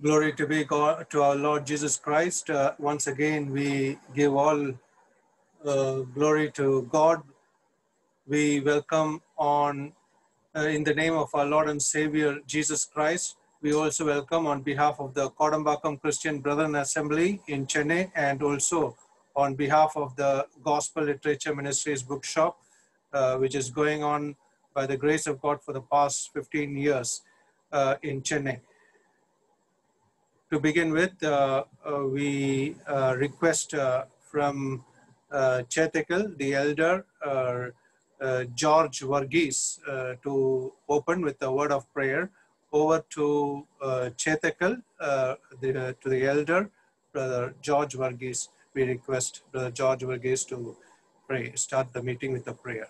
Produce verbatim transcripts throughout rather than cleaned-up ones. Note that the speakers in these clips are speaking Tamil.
Glory to be God, to our Lord Jesus Christ. Uh, once again, we give all uh, glory to God. We welcome on, uh, in the name of our Lord and Savior, Jesus Christ. We also welcome on behalf of the Kodambakkam Christian Brethren Assembly in Chennai, and also on behalf of the Gospel Literature Ministries Bookshop, uh, which is going on by the grace of God for the past fifteen years uh, in Chennai. To begin with, uh, uh, we uh, request uh, from uh, Chetakal, the elder, uh, uh, George Varghese, uh, to open with a word of prayer. Over to uh, Chetakal, uh, the, to the elder, Brother George Varghese. We request Brother George Varghese to pray, start the meeting with a prayer.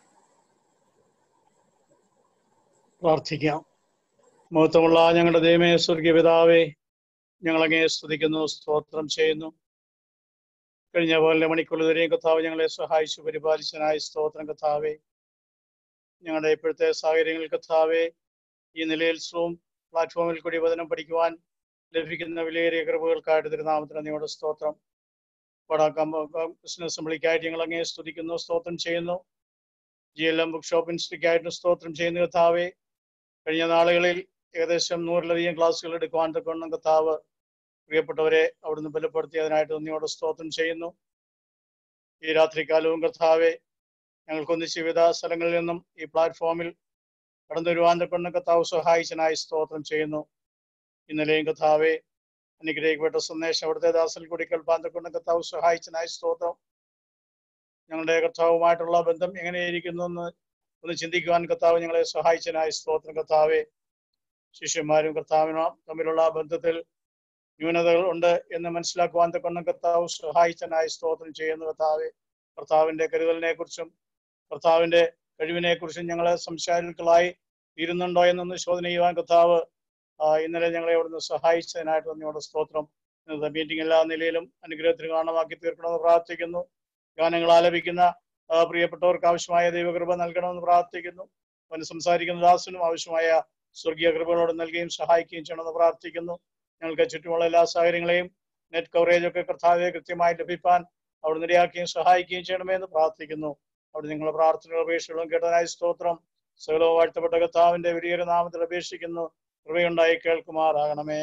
പ്രാർത്ഥിക്കാം. മഹത്വമുള്ള ഞങ്ങളുടെ ദൈവമേ, സ്വർഗീയ പിതാവേ, ഞങ്ങളങ്ങേ സ്തുതിക്കുന്നു, സ്തോത്രം ചെയ്യുന്നു. കഴിഞ്ഞ പോലെ മണിക്കൂറുവരെയും കർത്താവ് ഞങ്ങളെ സഹായിച്ചു പരിപാലിച്ചനായി സ്തോത്രം കർത്താവേ. ഞങ്ങളുടെ ഇപ്പോഴത്തെ സാഹചര്യങ്ങളിൽ കർത്താവേ, ഈ നിലയിൽ സൂം പ്ലാറ്റ്ഫോമിൽ കൂടി വചനം പഠിക്കുവാൻ ലഭിക്കുന്ന വിലയേറിയ കൃപകൾക്കായിട്ട് തിരുനാമത്തിന് നിങ്ങളുടെ സ്തോത്രം. വടാക്കാം ക്രിസ്ത്യൻ അസംബ്ലിക്കായിട്ട് ഞങ്ങളങ്ങേ സ്തുതിക്കുന്നു, സ്തോത്രം ചെയ്യുന്നു. G L M book shop ഇൻസ്റ്റിറ്റ്യൂട്ടായിട്ട് സ്തോത്രം ചെയ്യുന്നു കർത്താവേ. കഴിഞ്ഞ നാളുകളിൽ ഏകദേശം നൂറിലധികം ക്ലാസ്സുകൾ എടുക്കുവാൻ തക്കവണ്ണം കർത്താവ് പ്രിയപ്പെട്ടവരെ അവിടുന്ന് ബലപ്പെടുത്തിയതിനായിട്ട് നന്ദിയോടെ സ്തോത്രം ചെയ്യുന്നു. ഈ രാത്രികാലവും കർത്താവെ, ഞങ്ങൾക്കൊന്നിച്ച് വിവിധ സ്ഥലങ്ങളിൽ നിന്നും ഈ പ്ലാറ്റ്ഫോമിൽ കടന്നു വരുവാൻ തക്കവണ്ണം കർത്താവ് സഹായിച്ചനായി സ്തോത്രം ചെയ്യുന്നു. ഇന്നലെയും കർത്താവെ അനുഗ്രഹിക്കപ്പെട്ട സന്ദേശം അവിടുത്തെ ദാസൽ കൂടി കേൾപ്പാൻ തക്കവണ്ണം കർത്താവ് സഹായിച്ചനായി സ്തോത്രം. ഞങ്ങളുടെ കർത്താവുമായിട്ടുള്ള ബന്ധം എങ്ങനെയിരിക്കുന്നു എന്ന് ഒന്ന് ചിന്തിക്കുവാൻ കർത്താവ് ഞങ്ങളെ സഹായിച്ചനായി സ്തോത്രം കർത്താവെ. ശിഷ്യന്മാരും കർത്താവിനും തമ്മിലുള്ള ബന്ധത്തിൽ ന്യൂനതകൾ ഉണ്ട് എന്ന് മനസ്സിലാക്കുവാൻ തക്കവണ്ണം കർത്താവ് സഹായിച്ചനായി സ്തോത്രം ചെയ്യുന്നു കർത്താവെ. കർത്താവിന്റെ കരുതലിനെ കുറിച്ചും കർത്താവിന്റെ കഴിവിനെ കുറിച്ചും ഞങ്ങളെ സംശയാലുക്കളായി തീരുന്നുണ്ടോ എന്നൊന്ന് ശോധന ചെയ്യുവാൻ കർത്താവ് ഇന്നലെ ഞങ്ങളെ അവിടുന്ന് സഹായിച്ചതിനായിട്ട് നന്ദിയോടെ സ്തോത്രം. ഇന്നത്തെ മീറ്റിംഗ് എല്ലാ നിലയിലും അനുഗ്രഹത്തിന് കാരണമാക്കി തീർക്കണമെന്ന് പ്രാർത്ഥിക്കുന്നു. ഗാനങ്ങൾ ആലപിക്കുന്ന പ്രിയപ്പെട്ടവർക്ക് ആവശ്യമായ ദൈവകൃപ നൽകണമെന്ന് പ്രാർത്ഥിക്കുന്നു. അവന് സംസാരിക്കുന്ന ദാസനും ആവശ്യമായ സ്വർഗീയ കൃപകളോട് നൽകുകയും സഹായിക്കുകയും ചെയ്യണമെന്ന് പ്രാർത്ഥിക്കുന്നു. ഞങ്ങൾക്ക് ചുറ്റുമുള്ള എല്ലാ സാഹചര്യങ്ങളെയും നെറ്റ് കവറേജ് ഒക്കെ കർത്താവെ കൃത്യമായി ലഭിക്കാൻ അവിടെ നിരയാക്കുകയും സഹായിക്കുകയും ചെയ്യണമേ എന്ന് പ്രാർത്ഥിക്കുന്നു. അവിടെ നിങ്ങളുടെ പ്രാർത്ഥനകളും അപേക്ഷകളും കേട്ടതിനായി സ്തോത്രം. സകലവും വാഴ്ത്തപ്പെട്ട കർത്താവിന്റെ വലിയൊരു നാമത്തിൽ അപേക്ഷിക്കുന്നു. കൃപയുണ്ടായി കേൾക്കുമാറാകണമേ.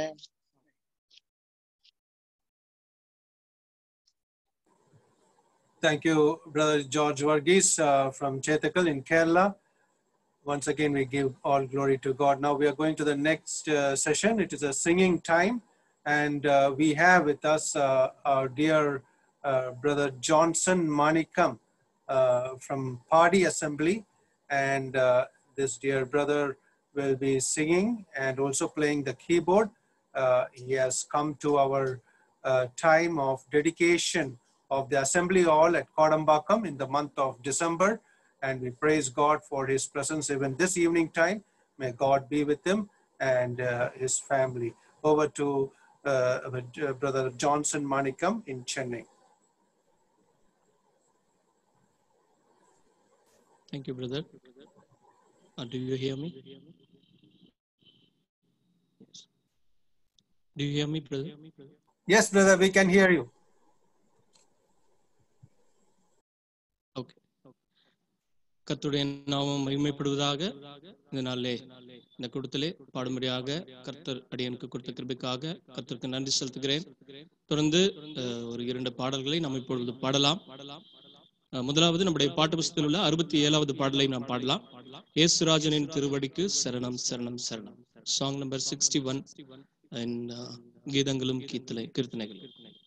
Thank you, Brother George Varghese uh, from Chetakal in Kerala. Once again, we give all glory to God. Now we are going to the next uh, session. It is a singing time, and uh, we have with us uh, our dear uh, Brother Johnson Manikam uh, from Party Assembly, and uh, this dear brother will be singing and also playing the keyboard. Uh, he has come to our uh, time of dedication of the Assembly Hall at Kodambakkam in the month of December. And we praise God for his presence even this evening time. May God be with him and uh, his family. Over to uh, uh, Brother Johnson Manikam in Chennai. Thank you, brother. Uh, do you hear me? Yes. Do you hear me, brother? Yes, brother, we can hear you. Okay. கர்த்தருடைய நாமம் மகிமைப்படுவதாக. இந்த நாளிலே இந்த கூட்டத்திலே பாடும்படியாக கர்த்தர் அடியனுக்கு கொடுத்த கிருபைக்காக கர்த்தருக்கு நன்றி செலுத்துகிறேன். தொடர்ந்து ஒரு இரண்டு பாடல்களை நாம் இப்பொழுது பாடலாம். முதலாவது நம்முடைய பாட்டு புஸ்தகத்தில் உள்ள அறுபத்தி ஏழாவது பாடலை நாம் பாடலாம். இயேசுராஜனின் திருவடிக்கு சரணம் சரணம் சரணம். Song number sixty one and கீதங்களும் கீர்த்தனை கீர்த்தனைகள்.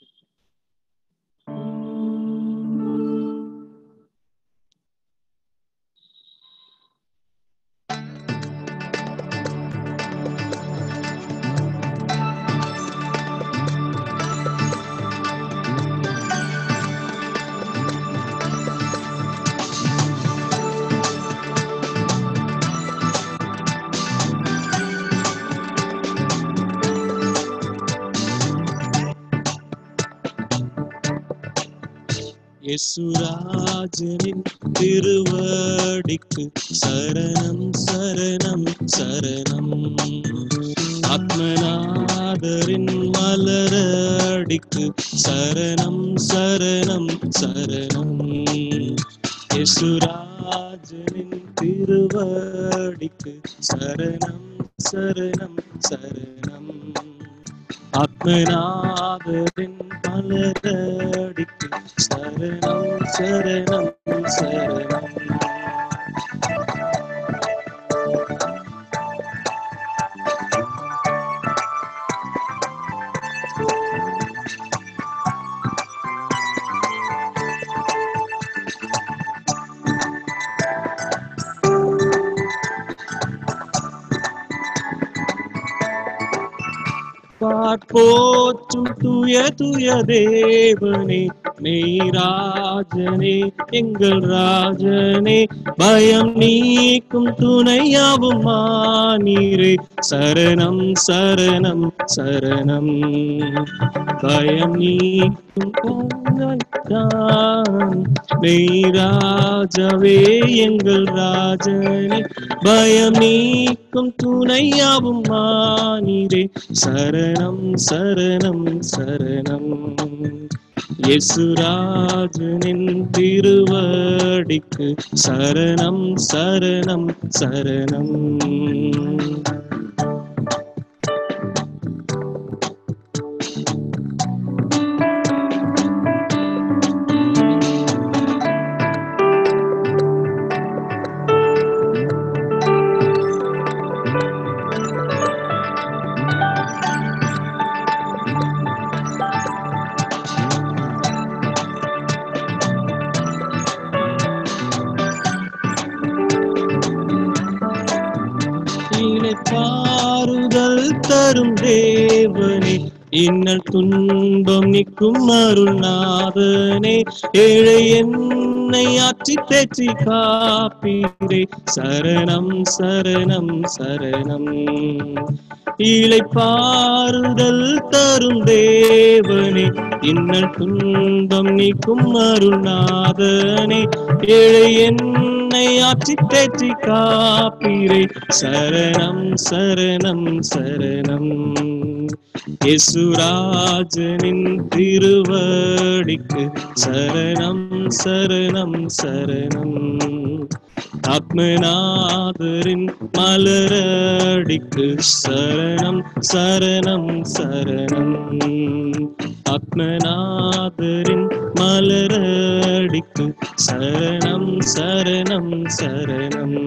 இயேசுராஜனின் திருவடிக்கு சரணம் சரணம் சரணம். ஆத்மநாத ஆத்மநாதரின் மலரடிக்கு சரணம் சரணம் சரணம். யேசுராஜனின் திருவடிக்கு சரணம் சரணம் சரணம். ஆத்மநாதரின் மலரடிக்கு சரணம் சரணம் சரணம். போற்றும் தூய தூய தேவனே, மெய்ராஜனே, எங்கள் ராஜனே, பயம் நீக்கும் துணையாவும் மானீரே, சரணம் சரணம் சரணம். பயம் நீக்கும் தான் மெய்ராஜவே, எங்கள் ராஜனே, பயம் நீக்கும் துணையாவும் மானீரே, சரணம் சரணம் சரணம். யேசுராஜனின் திருவடிக்கு சரணம் சரணம் சரணம். பாருதல் தரும் தேவனே, இன்னல் துன்பம் நீக்கும் அருள்நாதனே, ஏழை என்னை ஆற்றி தேற்றி காப்பீரே, சரணம் சரணம் சரணம். இலை பாருதல் தரும் தேவனே, இன்னல் துன்பம் நீக்கும் அருள்நாதனே, ஏழை என்னை ஆற்றி தேற்றி காப்பீரே, சரணம் சரணம் சரணம். யேசுராஜனின் திருவடிக்கு சரணம் சரணம் சரணம். ஆத்மநாதரின் மலரடிக்கு சரணம் சரணம் சரணம். ஆத்மநாதரின் மலரடிக்கு சரணம் சரணம் சரணம்.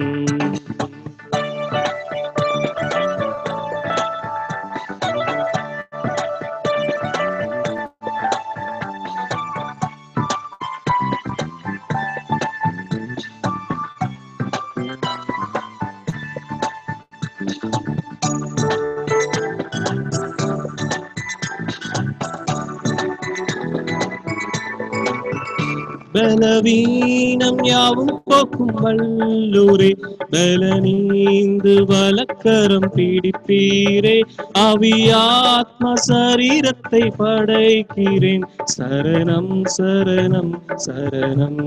பலவீனம் யாவும் போக்கும் வல்லூரே, பலனீந்து வலக்கரம் பிடிப்பீரே, ஆவியாத்ம சரீரத்தை படைக்கிறேன், சரணம் சரணம் சரணம்.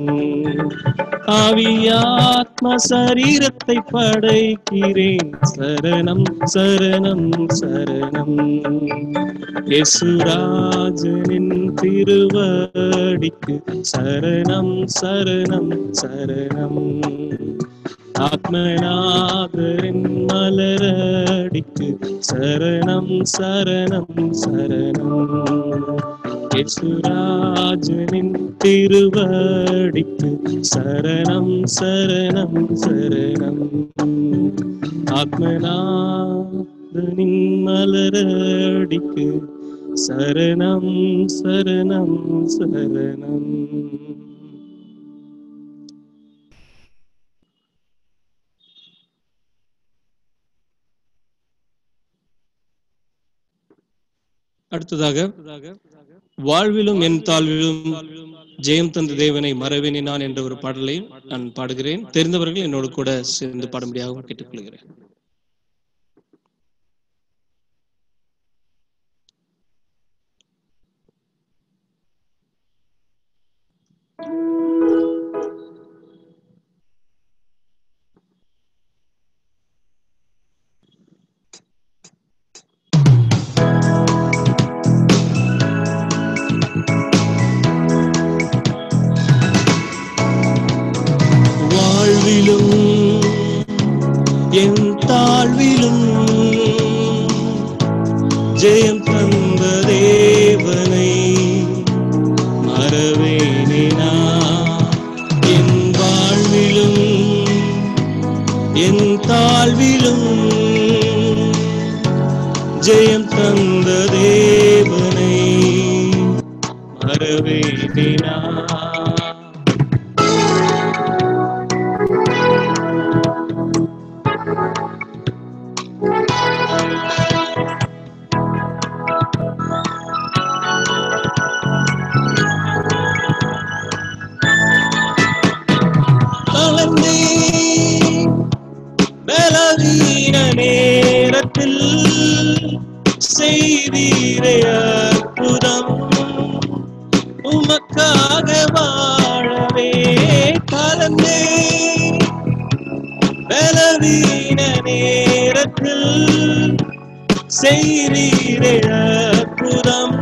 ஆவியாத்ம சரீரத்தை படைக்கிறேன், சரணம் சரணம் சரணம். யேசுராஜனின் திருவடிக்கு சரணம் சரணம் சரணம். ஆத்மநாதரின் மலரடிக்கு சரணம் சரணம் சரணம். யேசுராஜனின் திருவடிக்கு சரணம் சரணம் சரணம். ஆத்மநாதனின் மலரடிக்கு சரணம் சரணம் சரணம். அடுத்ததாக வாழ்விலும் என் தாழ்விலும் ஜெயம் தந்த தேவனை மறவேனே நான் என்ற ஒரு பாடலை நான் பாடுகிறேன். தெரிந்தவர்கள் என்னோடு கூட சேர்ந்து பாடும்படியாக கேட்டுக்கொள்கிறேன். மறவேனே நான் என் வாழ்விலும் என் தாழ்விலும் ஜெயம் தந்த தேவனை மறவேனே நான். பலவீன நேரத்தில் செய்தீரே அற்புதம், உமக்காக வாழவே கலந்தே. பலவீன நேரத்தில் செய்தீரே அற்புதம்,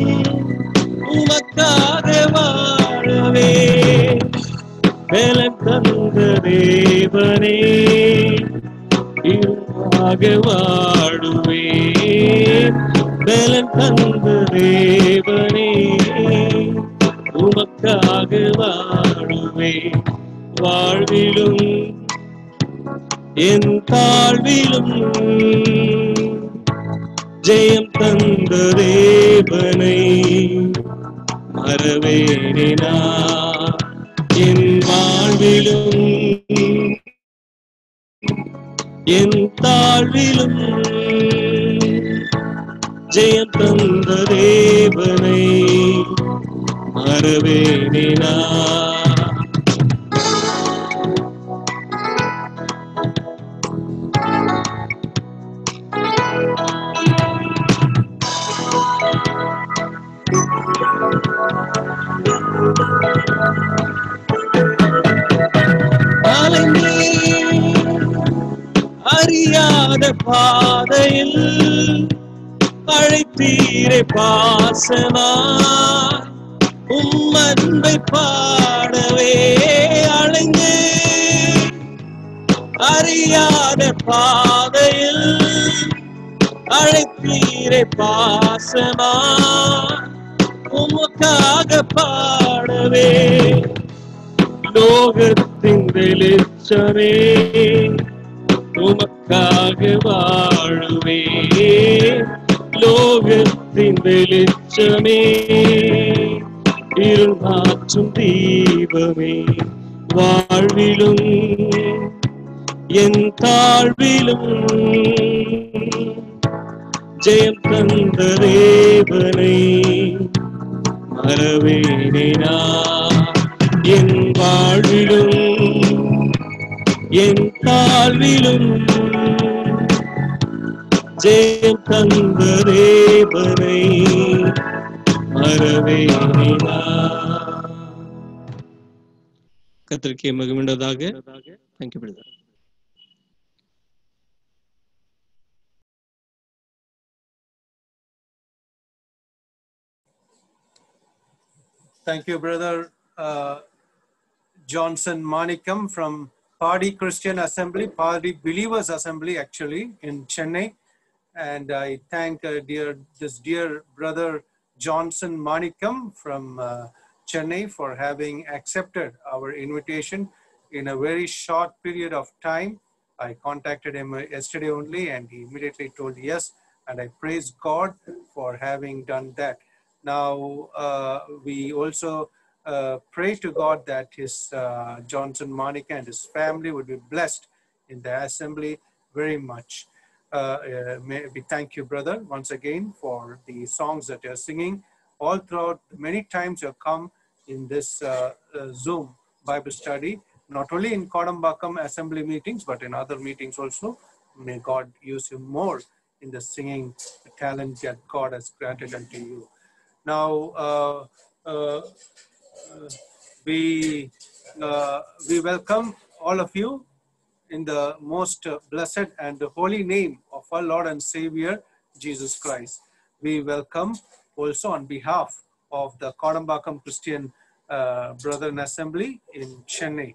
உமக்காக வாழவே பலன் தந்த தேவனே இருமாக வாழுவே. பலன் தந்த தேவனே உமக்காக வாழுவே. வாழ்விலும் என் தாழ்விலும் ஜெயம் தந்த தேவனை மறவேனே நான் என் வாழ்விலும் என் தாழ்விலும் ஜெயம் தந்த தேவனை மறவேனே நான். அறியாத பாதையில் அழைத்தீரே பாசமா, உம் அன்பை பாடவே அழைந்தே. அறியாத பாதையில் அழைத்தீரே பாசமா, உமக்காக பாடவே. லோகத்தின் வெளிச்சமே உமக்காக வாழுவே. லோகத்தின் வெளிச்சமே இருள் மாற்றும் தீபமே. வாழ்விலும் என் தாழ்விலும் ஜெயம் தந்த தேவனை மறவேனே நான் என் வாழ்விலும் என் தாழ்விலும் ஜெயம் தந்த தேவனை மறவேனே நான். கர்த்தருக்கே மகிமை உண்டாவதாக. Thank you, brother. Thank you, brother uh, Johnson Manikam from Padi Christian Assembly, Padi Believers Assembly, actually in Chennai. And I thank uh, dear this dear brother Johnson Manikam from uh, Chennai for having accepted our invitation in a very short period of time. I contacted him yesterday only, and he immediately told yes, and I praise God for having done that. Now, uh, we also uh, pray to God that his uh, Johnson Manika and his family would be blessed in the assembly very much. Uh, uh, may, we thank you, brother, once again for the songs that you're singing. All throughout, many times you've come in this uh, uh, Zoom Bible study, not only in Kodambakam assembly meetings, but in other meetings also. May God use you more in the singing talent that God has granted unto you. Now, uh, uh, uh, we, uh, we welcome all of you in the most uh, blessed and the holy name of our Lord and Savior, Jesus Christ. We welcome also on behalf of the Kodambakam Christian uh, Brethren Assembly in Chennai.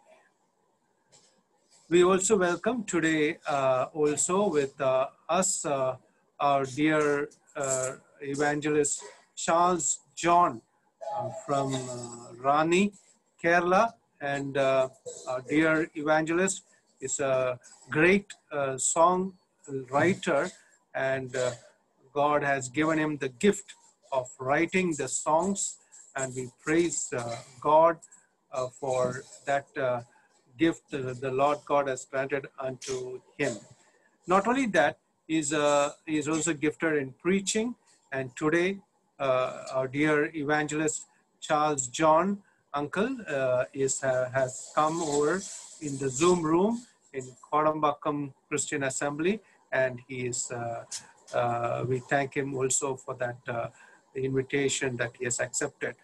We also welcome today uh, also with uh, us uh, our dear uh, evangelist Charles John uh, from uh, Rani, Kerala, and uh, our dear evangelist is a great uh, song writer, and uh, God has given him the gift of writing the songs, and we praise uh, God uh, for that uh, gift that the Lord God has granted unto him. Not only that, he's, uh, he's also gifted in preaching, and today uh, our dear evangelist Charles John, uncle, uh, is uh, has come over in the Zoom room in Kodambakkam Christian Assembly, and he is. Uh, uh, we thank him also for that uh, invitation that he has accepted.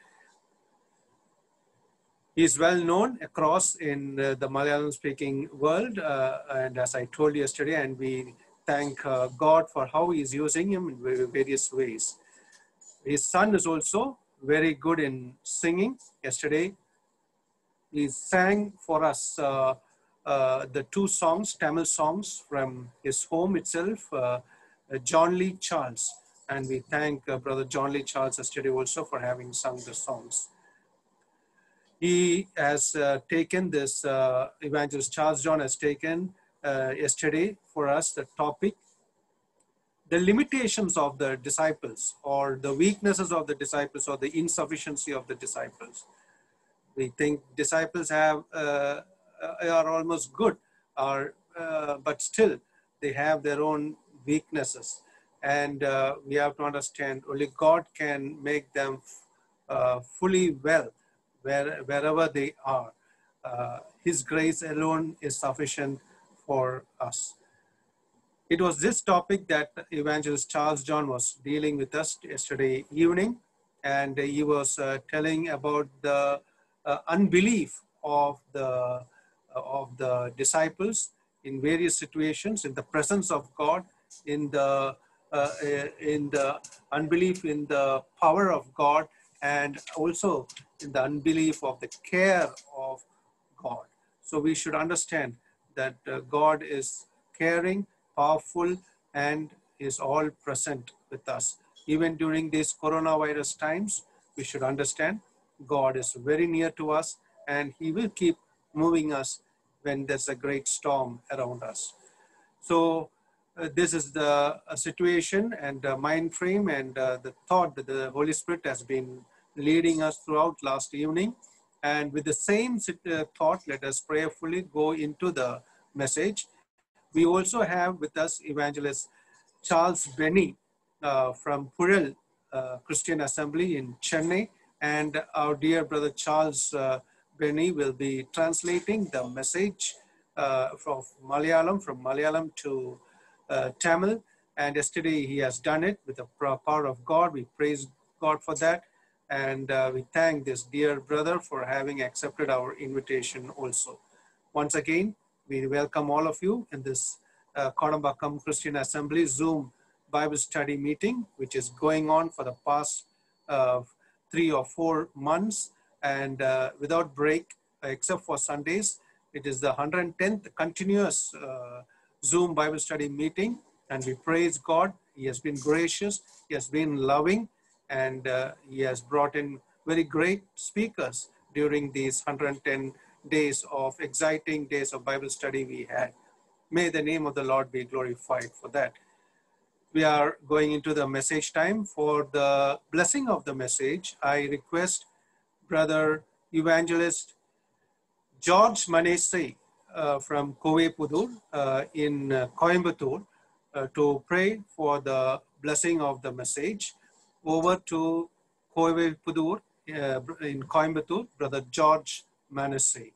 He is well known across in uh, the Malayalam speaking world, uh, and as I told you yesterday, and we thank uh, God for how he is using him in various ways. His son is also very good in singing. Yesterday, he sang for us uh, uh, the two songs, Tamil songs from his home itself, uh, uh, John Lee Charles. And we thank uh, Brother John Lee Charles yesterday also for having sung the songs. He has uh, taken this, uh, Evangelist Charles John has taken uh, yesterday for us the topic, the limitations of the disciples, or the weaknesses of the disciples, or the insufficiency of the disciples. We think disciples have uh, are almost good, or, uh, but still they have their own weaknesses. And uh, we have to understand only God can make them uh, fully well where, wherever they are. Uh, His grace alone is sufficient for us. It was this topic that Evangelist Charles John was dealing with us yesterday evening, and he was uh, telling about the uh, unbelief of the uh, of the disciples in various situations, in the presence of God, in the uh, in the unbelief in the power of God, and also in the unbelief of the care of God. So we should understand that uh, God is caring, powerful, and is all present with us. Even during these coronavirus times, we should understand God is very near to us, and he will keep moving us when there's a great storm around us. So uh, this is the uh, situation and uh, mind frame and uh, the thought that the Holy Spirit has been leading us throughout last evening. And with the same uh, thought, let us prayerfully go into the message. We also have with us Evangelist Charles Benny uh, from Pural uh, Christian Assembly in Chennai, and our dear brother Charles uh, Benny will be translating the message uh, from Malayalam, from Malayalam to uh, Tamil, and yesterday he has done it with the power of God. We praise God for that, and uh, we thank this dear brother for having accepted our invitation also. Once again, we welcome all of you in this uh, Kodambakkam Christian Assembly Zoom Bible study meeting, which is going on for the past uh, three or four months and uh, without break, except for Sundays. It is the one hundred tenth continuous uh, Zoom Bible study meeting, and we praise God. He has been gracious, he has been loving, and uh, he has brought in very great speakers during these one hundred ten days of exciting days of Bible study we had. May the name of the Lord be glorified for that. We are going into the message time. For the blessing of the message, I request Brother Evangelist George Manese uh, from Kovepudur uh, in uh, Coimbatore uh, to pray for the blessing of the message. Over to Kovepudur uh, in Coimbatore, Brother George Manese.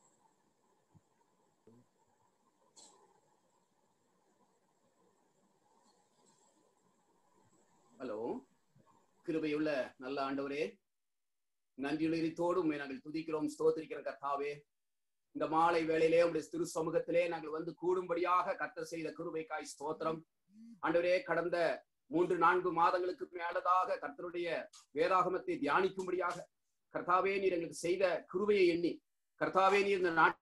Hello, கிருபையுள்ள நல்ல ஆண்டவரே, நன்றியுள்ளத்தோடு உம்மை நாங்கள் துதிக்கிறோம், ஸ்தோத்திரிக்கிற கர்த்தாவே. இந்த மாலை வேளையிலே உம்முடைய திரு சமூகத்திலே நாங்கள் வந்து கூடும்படியாக கர்த்தர் செய்த கிருபைக்காய் ஸ்தோத்திரம். ஆண்டவரே, கடந்த மூன்று நான்கு மாதங்களுக்கு மேலதாக கர்த்தருடைய வேதாகமத்தை தியானிக்கும்படியாக கர்த்தாவே நீர் எங்களுக்கு செய்த கிருபையை எண்ணி கர்த்தாவே நீர் இந்த நாட்டு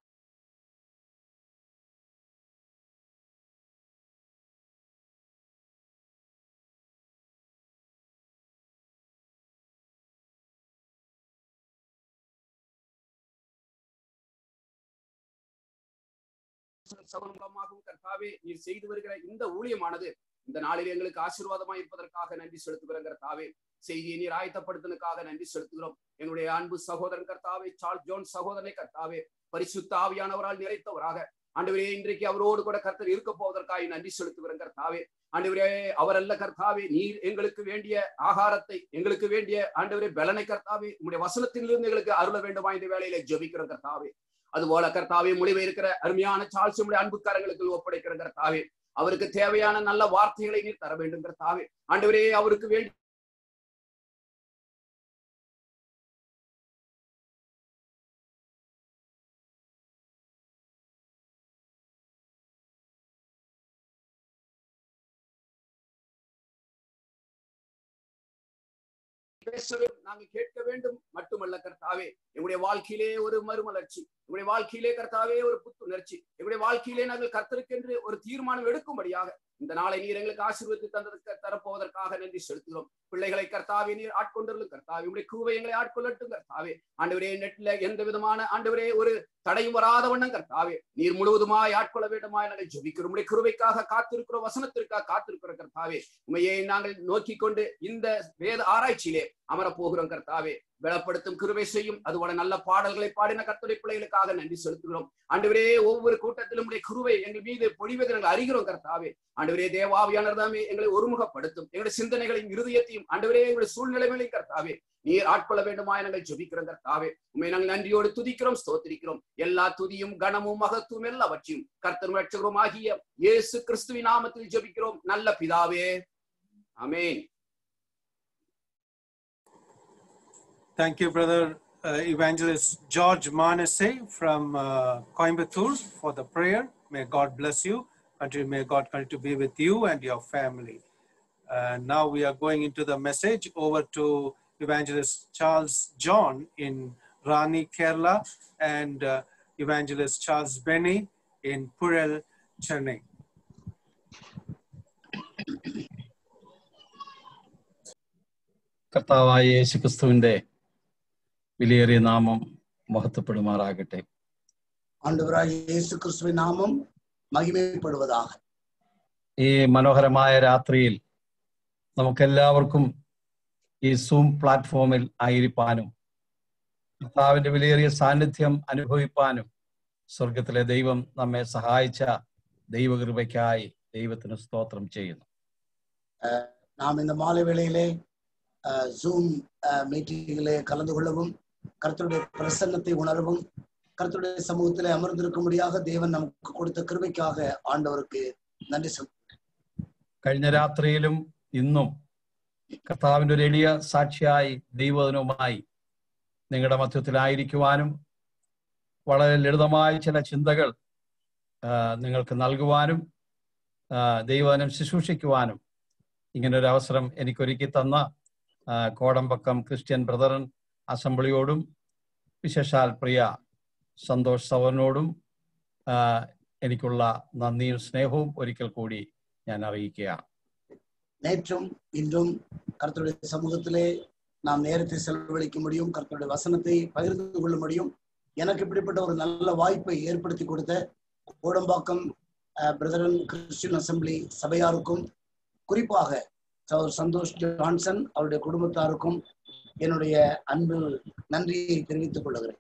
சகோதரன் மூலமாகவும் கர்த்தாவே நீர் செய்து வருகிற இந்த ஊழியமானது இந்த நாளில் எங்களுக்கு ஆசீர்வாதமாய் இருப்பதற்காக நன்றி செலுத்துகிறோம் கர்த்தாவே. செய்தியை நீர் ஆயத்தப்படுத்தினதுக்காக நன்றி செலுத்துகிறோம். எங்களுடைய அன்பு சகோதரன் கர்த்தாவே சார்ல்ஸ் ஜோன் சகோதரனை கர்த்தாவே பரிசுத்த ஆவியானவரால் நிறைத்தவராக ஆண்டவரே இன்றைக்கு அவரோடு கூட கர்த்தர் இருக்க போவதற்காக நன்றி செலுத்துகிறோம் கர்த்தாவே. ஆண்டவரே அவரல்ல கர்த்தாவே நீர் எங்களுக்கு வேண்டிய ஆகாரத்தை எங்களுக்கு வேண்டிய ஆண்டவரே பலனை கர்த்தாவே உங்களுடைய வசனத்திலிருந்து எங்களுக்கு அருள வேண்டுமா இந்த வேளையில ஜெபிக்கிறோம் கர்த்தாவே. அதுபோல கர்த்தாவே மொழிவை இருக்கிற அருமையான சார்ல்ஸ் உங்களுடைய அன்புக்காரங்களுக்கு ஒப்படைக்கிற கர்த்தாவே. அவருக்கு தேவையான நல்ல வார்த்தைகளை நீர் தர வேண்டும் கர்த்தாவே. ஆண்டவரே அவருக்கு வேண்டிய நாங்கள் கேட்க வேண்டும் மட்டுமல்ல கர்த்தாவே எங்களுடைய வாழ்க்கையிலே ஒரு மறுமலர்ச்சி, எங்களுடைய வாழ்க்கையிலே கர்த்தாவே ஒரு புத்துணர்ச்சி, எங்களுடைய வாழ்க்கையிலே நாங்கள் கர்த்தருக்கென்று ஒரு தீர்மானம் எடுக்கும்படியாக இந்த நாளை நீர் எங்களுக்கு ஆசீர்வதித்து தந்ததற்கு தரப்போவதற்காக நன்றி செலுத்துகிறோம். பிள்ளைகளை கர்த்தாவே நீர் ஆட்கொண்டிருக்கும் கர்த்தாவே உங்களுடைய கிருபை எங்களை ஆட்கொள்ளட்டும் கர்த்தாவே. ஆண்டவரே நெட்ல எந்த விதமான ஆண்டவரே ஒரு தடையும் வராத வண்ணம் கர்த்தாவே நீர் முழுவதுமாய் ஆட்கொள்ள வேண்டுமாய் நாங்கள் ஜெபிக்கிறோம். உங்களுடைய கிருபைக்காக காத்திருக்கிறோம், வசனத்திற்காக காத்திருக்கிற கர்த்தாவே. உண்மையை நாங்கள் நோக்கி கொண்டு இந்த வேத ஆராய்ச்சியிலே அமர போகிறோம் கர்த்தாவே. பலப்படுத்தும் கிருபை செய்யும். அதுபோல நல்ல பாடல்களை பாடின கர்த்தருடைய பிள்ளைகளுக்காக நன்றி செலுத்துகிறோம். ஆண்டவரே ஒவ்வொரு கூட்டத்திலும் உடைய கிருபை எங்கள் மீது பொழிவதை நாங்கள் அறிகிறோம் கர்த்தாவே. ஆண்டவரே தேவாவியானவர்தாமே எங்களை ஒருமுகப்படுத்தும். எங்களுடைய சிந்தனைகளையும் இருதயத்தையும் ஆண்டவரே எங்களுடைய சூழ்நிலைகளையும் கர்த்தாவே நீர் ஆட்கொள்ள வேண்டுமாய் நாங்கள் ஜெபிக்கிறோம் கர்த்தாவே. உண்மை நாங்கள் நன்றியோடு துதிக்கிறோம், ஸ்தோத்திரிக்கிறோம். எல்லா துதியும் கனமும் மகத்துவம் எல்லாவற்றையும் கர்த்தரும் இரட்சகரும் ஆகிய இயேசு கிறிஸ்துவின் நாமத்தில் ஜெபிக்கிறோம் நல்ல பிதாவே, ஆமென். Thank you, Brother uh, Evangelist George Manase from uh, Coimbatore for the prayer. May God bless you. Continue, may God continue to be with you and your family. Uh, now we are going into the message over to Evangelist Charles John in Rani, Kerala, and uh, Evangelist Charles Benny in Purel, Chennai. കർത്താവായ യേശുക്രിസ്തുവിന്റെ വിലയേറിയ നാമം മഹത്വപ്പെടുമാറാകട്ടെ. ആണ്ടവരായ യേശുക്രിസ്തുവിൻ നാമം മഹിമപ്പെടുവதாக. ഈ മനോഹരമായ രാത്രിയിൽ നമുക്കെല്ലാവർക്കും ഈ സൂം പ്ലാറ്റ്ഫോമിൽ ആയിരിക്കാനും കർത്താവിന്റെ വിലയേറിയ സാന്നിധ്യം അനുഭവിപ്പാനും സ്വർഗത്തിലെ ദൈവം നമ്മെ സഹായിച്ച ദൈവകൃപയ്ക്കായി ദൈവത്തിന് സ്തോത്രം ചെയ്യുന്നു. നാം இந்த மாலை வேளையிலே ஜூம் மீட்டிங்கிலே கலந்து கொள்ளவும் கர்த்தருடைய பிரசன்னத்தை உணரவும் கர்த்தருடைய சமூகத்திலே அமர்ந்திருக்கும்படியாக தேவன் நமக்கு கொடுத்த கிருபைக்காக ஆண்டவருக்கு நன்றி சொல்கிறேன். കഴിഞ്ഞ രാത്രിയിലും ഇന്നും കർത്താവിന്റെ ഒരു എളിയ സാക്ഷിയായി ദൈവവചനവുമായി നിങ്ങളുടെ മധ്യത്തിലായിരിക്കുവാനും വളരെ ലളിതമായ ചില ചിന്തകൾ നിങ്ങൾക്ക് നൽകുവാനും ദൈവവചനം ശുശ്രൂഷിക്കുവാനും ഇങ്ങനൊരു അവസരം എനിക്കൊരുക്കി തന്ന കോടമ്പക്കം ക്രിസ്ത്യൻ ബ്രദറൻ അസംബ്ലിയോടും വിശേഷാൽ പ്രിയ സന്തോഷ് സവറിനോടും എനിക്കുള്ള നന്ദിയും സ്നേഹവും ഒരിക്കൽ കൂടി ഞാൻ അറിയിക്കുകയാണ്. நேற்றும் இன்றும் கர்த்தருடைய சமூகத்திலே நாம் நேரத்தை செலவழிக்க முடியும், கர்த்தருடைய வசனத்தை பகிர்ந்து கொள்ள முடியும். எனக்கு இப்படிப்பட்ட ஒரு நல்ல வாய்ப்பை ஏற்படுத்தி கொடுத்த கோடம்பாக்கம் பிரதரன் கிறிஸ்டியன் அசம்பிளி சபையாருக்கும் குறிப்பாக சந்தோஷ் ஜான்சன் அவருடைய குடும்பத்தாருக்கும் என்னுடைய அன்பு நன்றியை தெரிவித்துக் கொள்கிறேன்.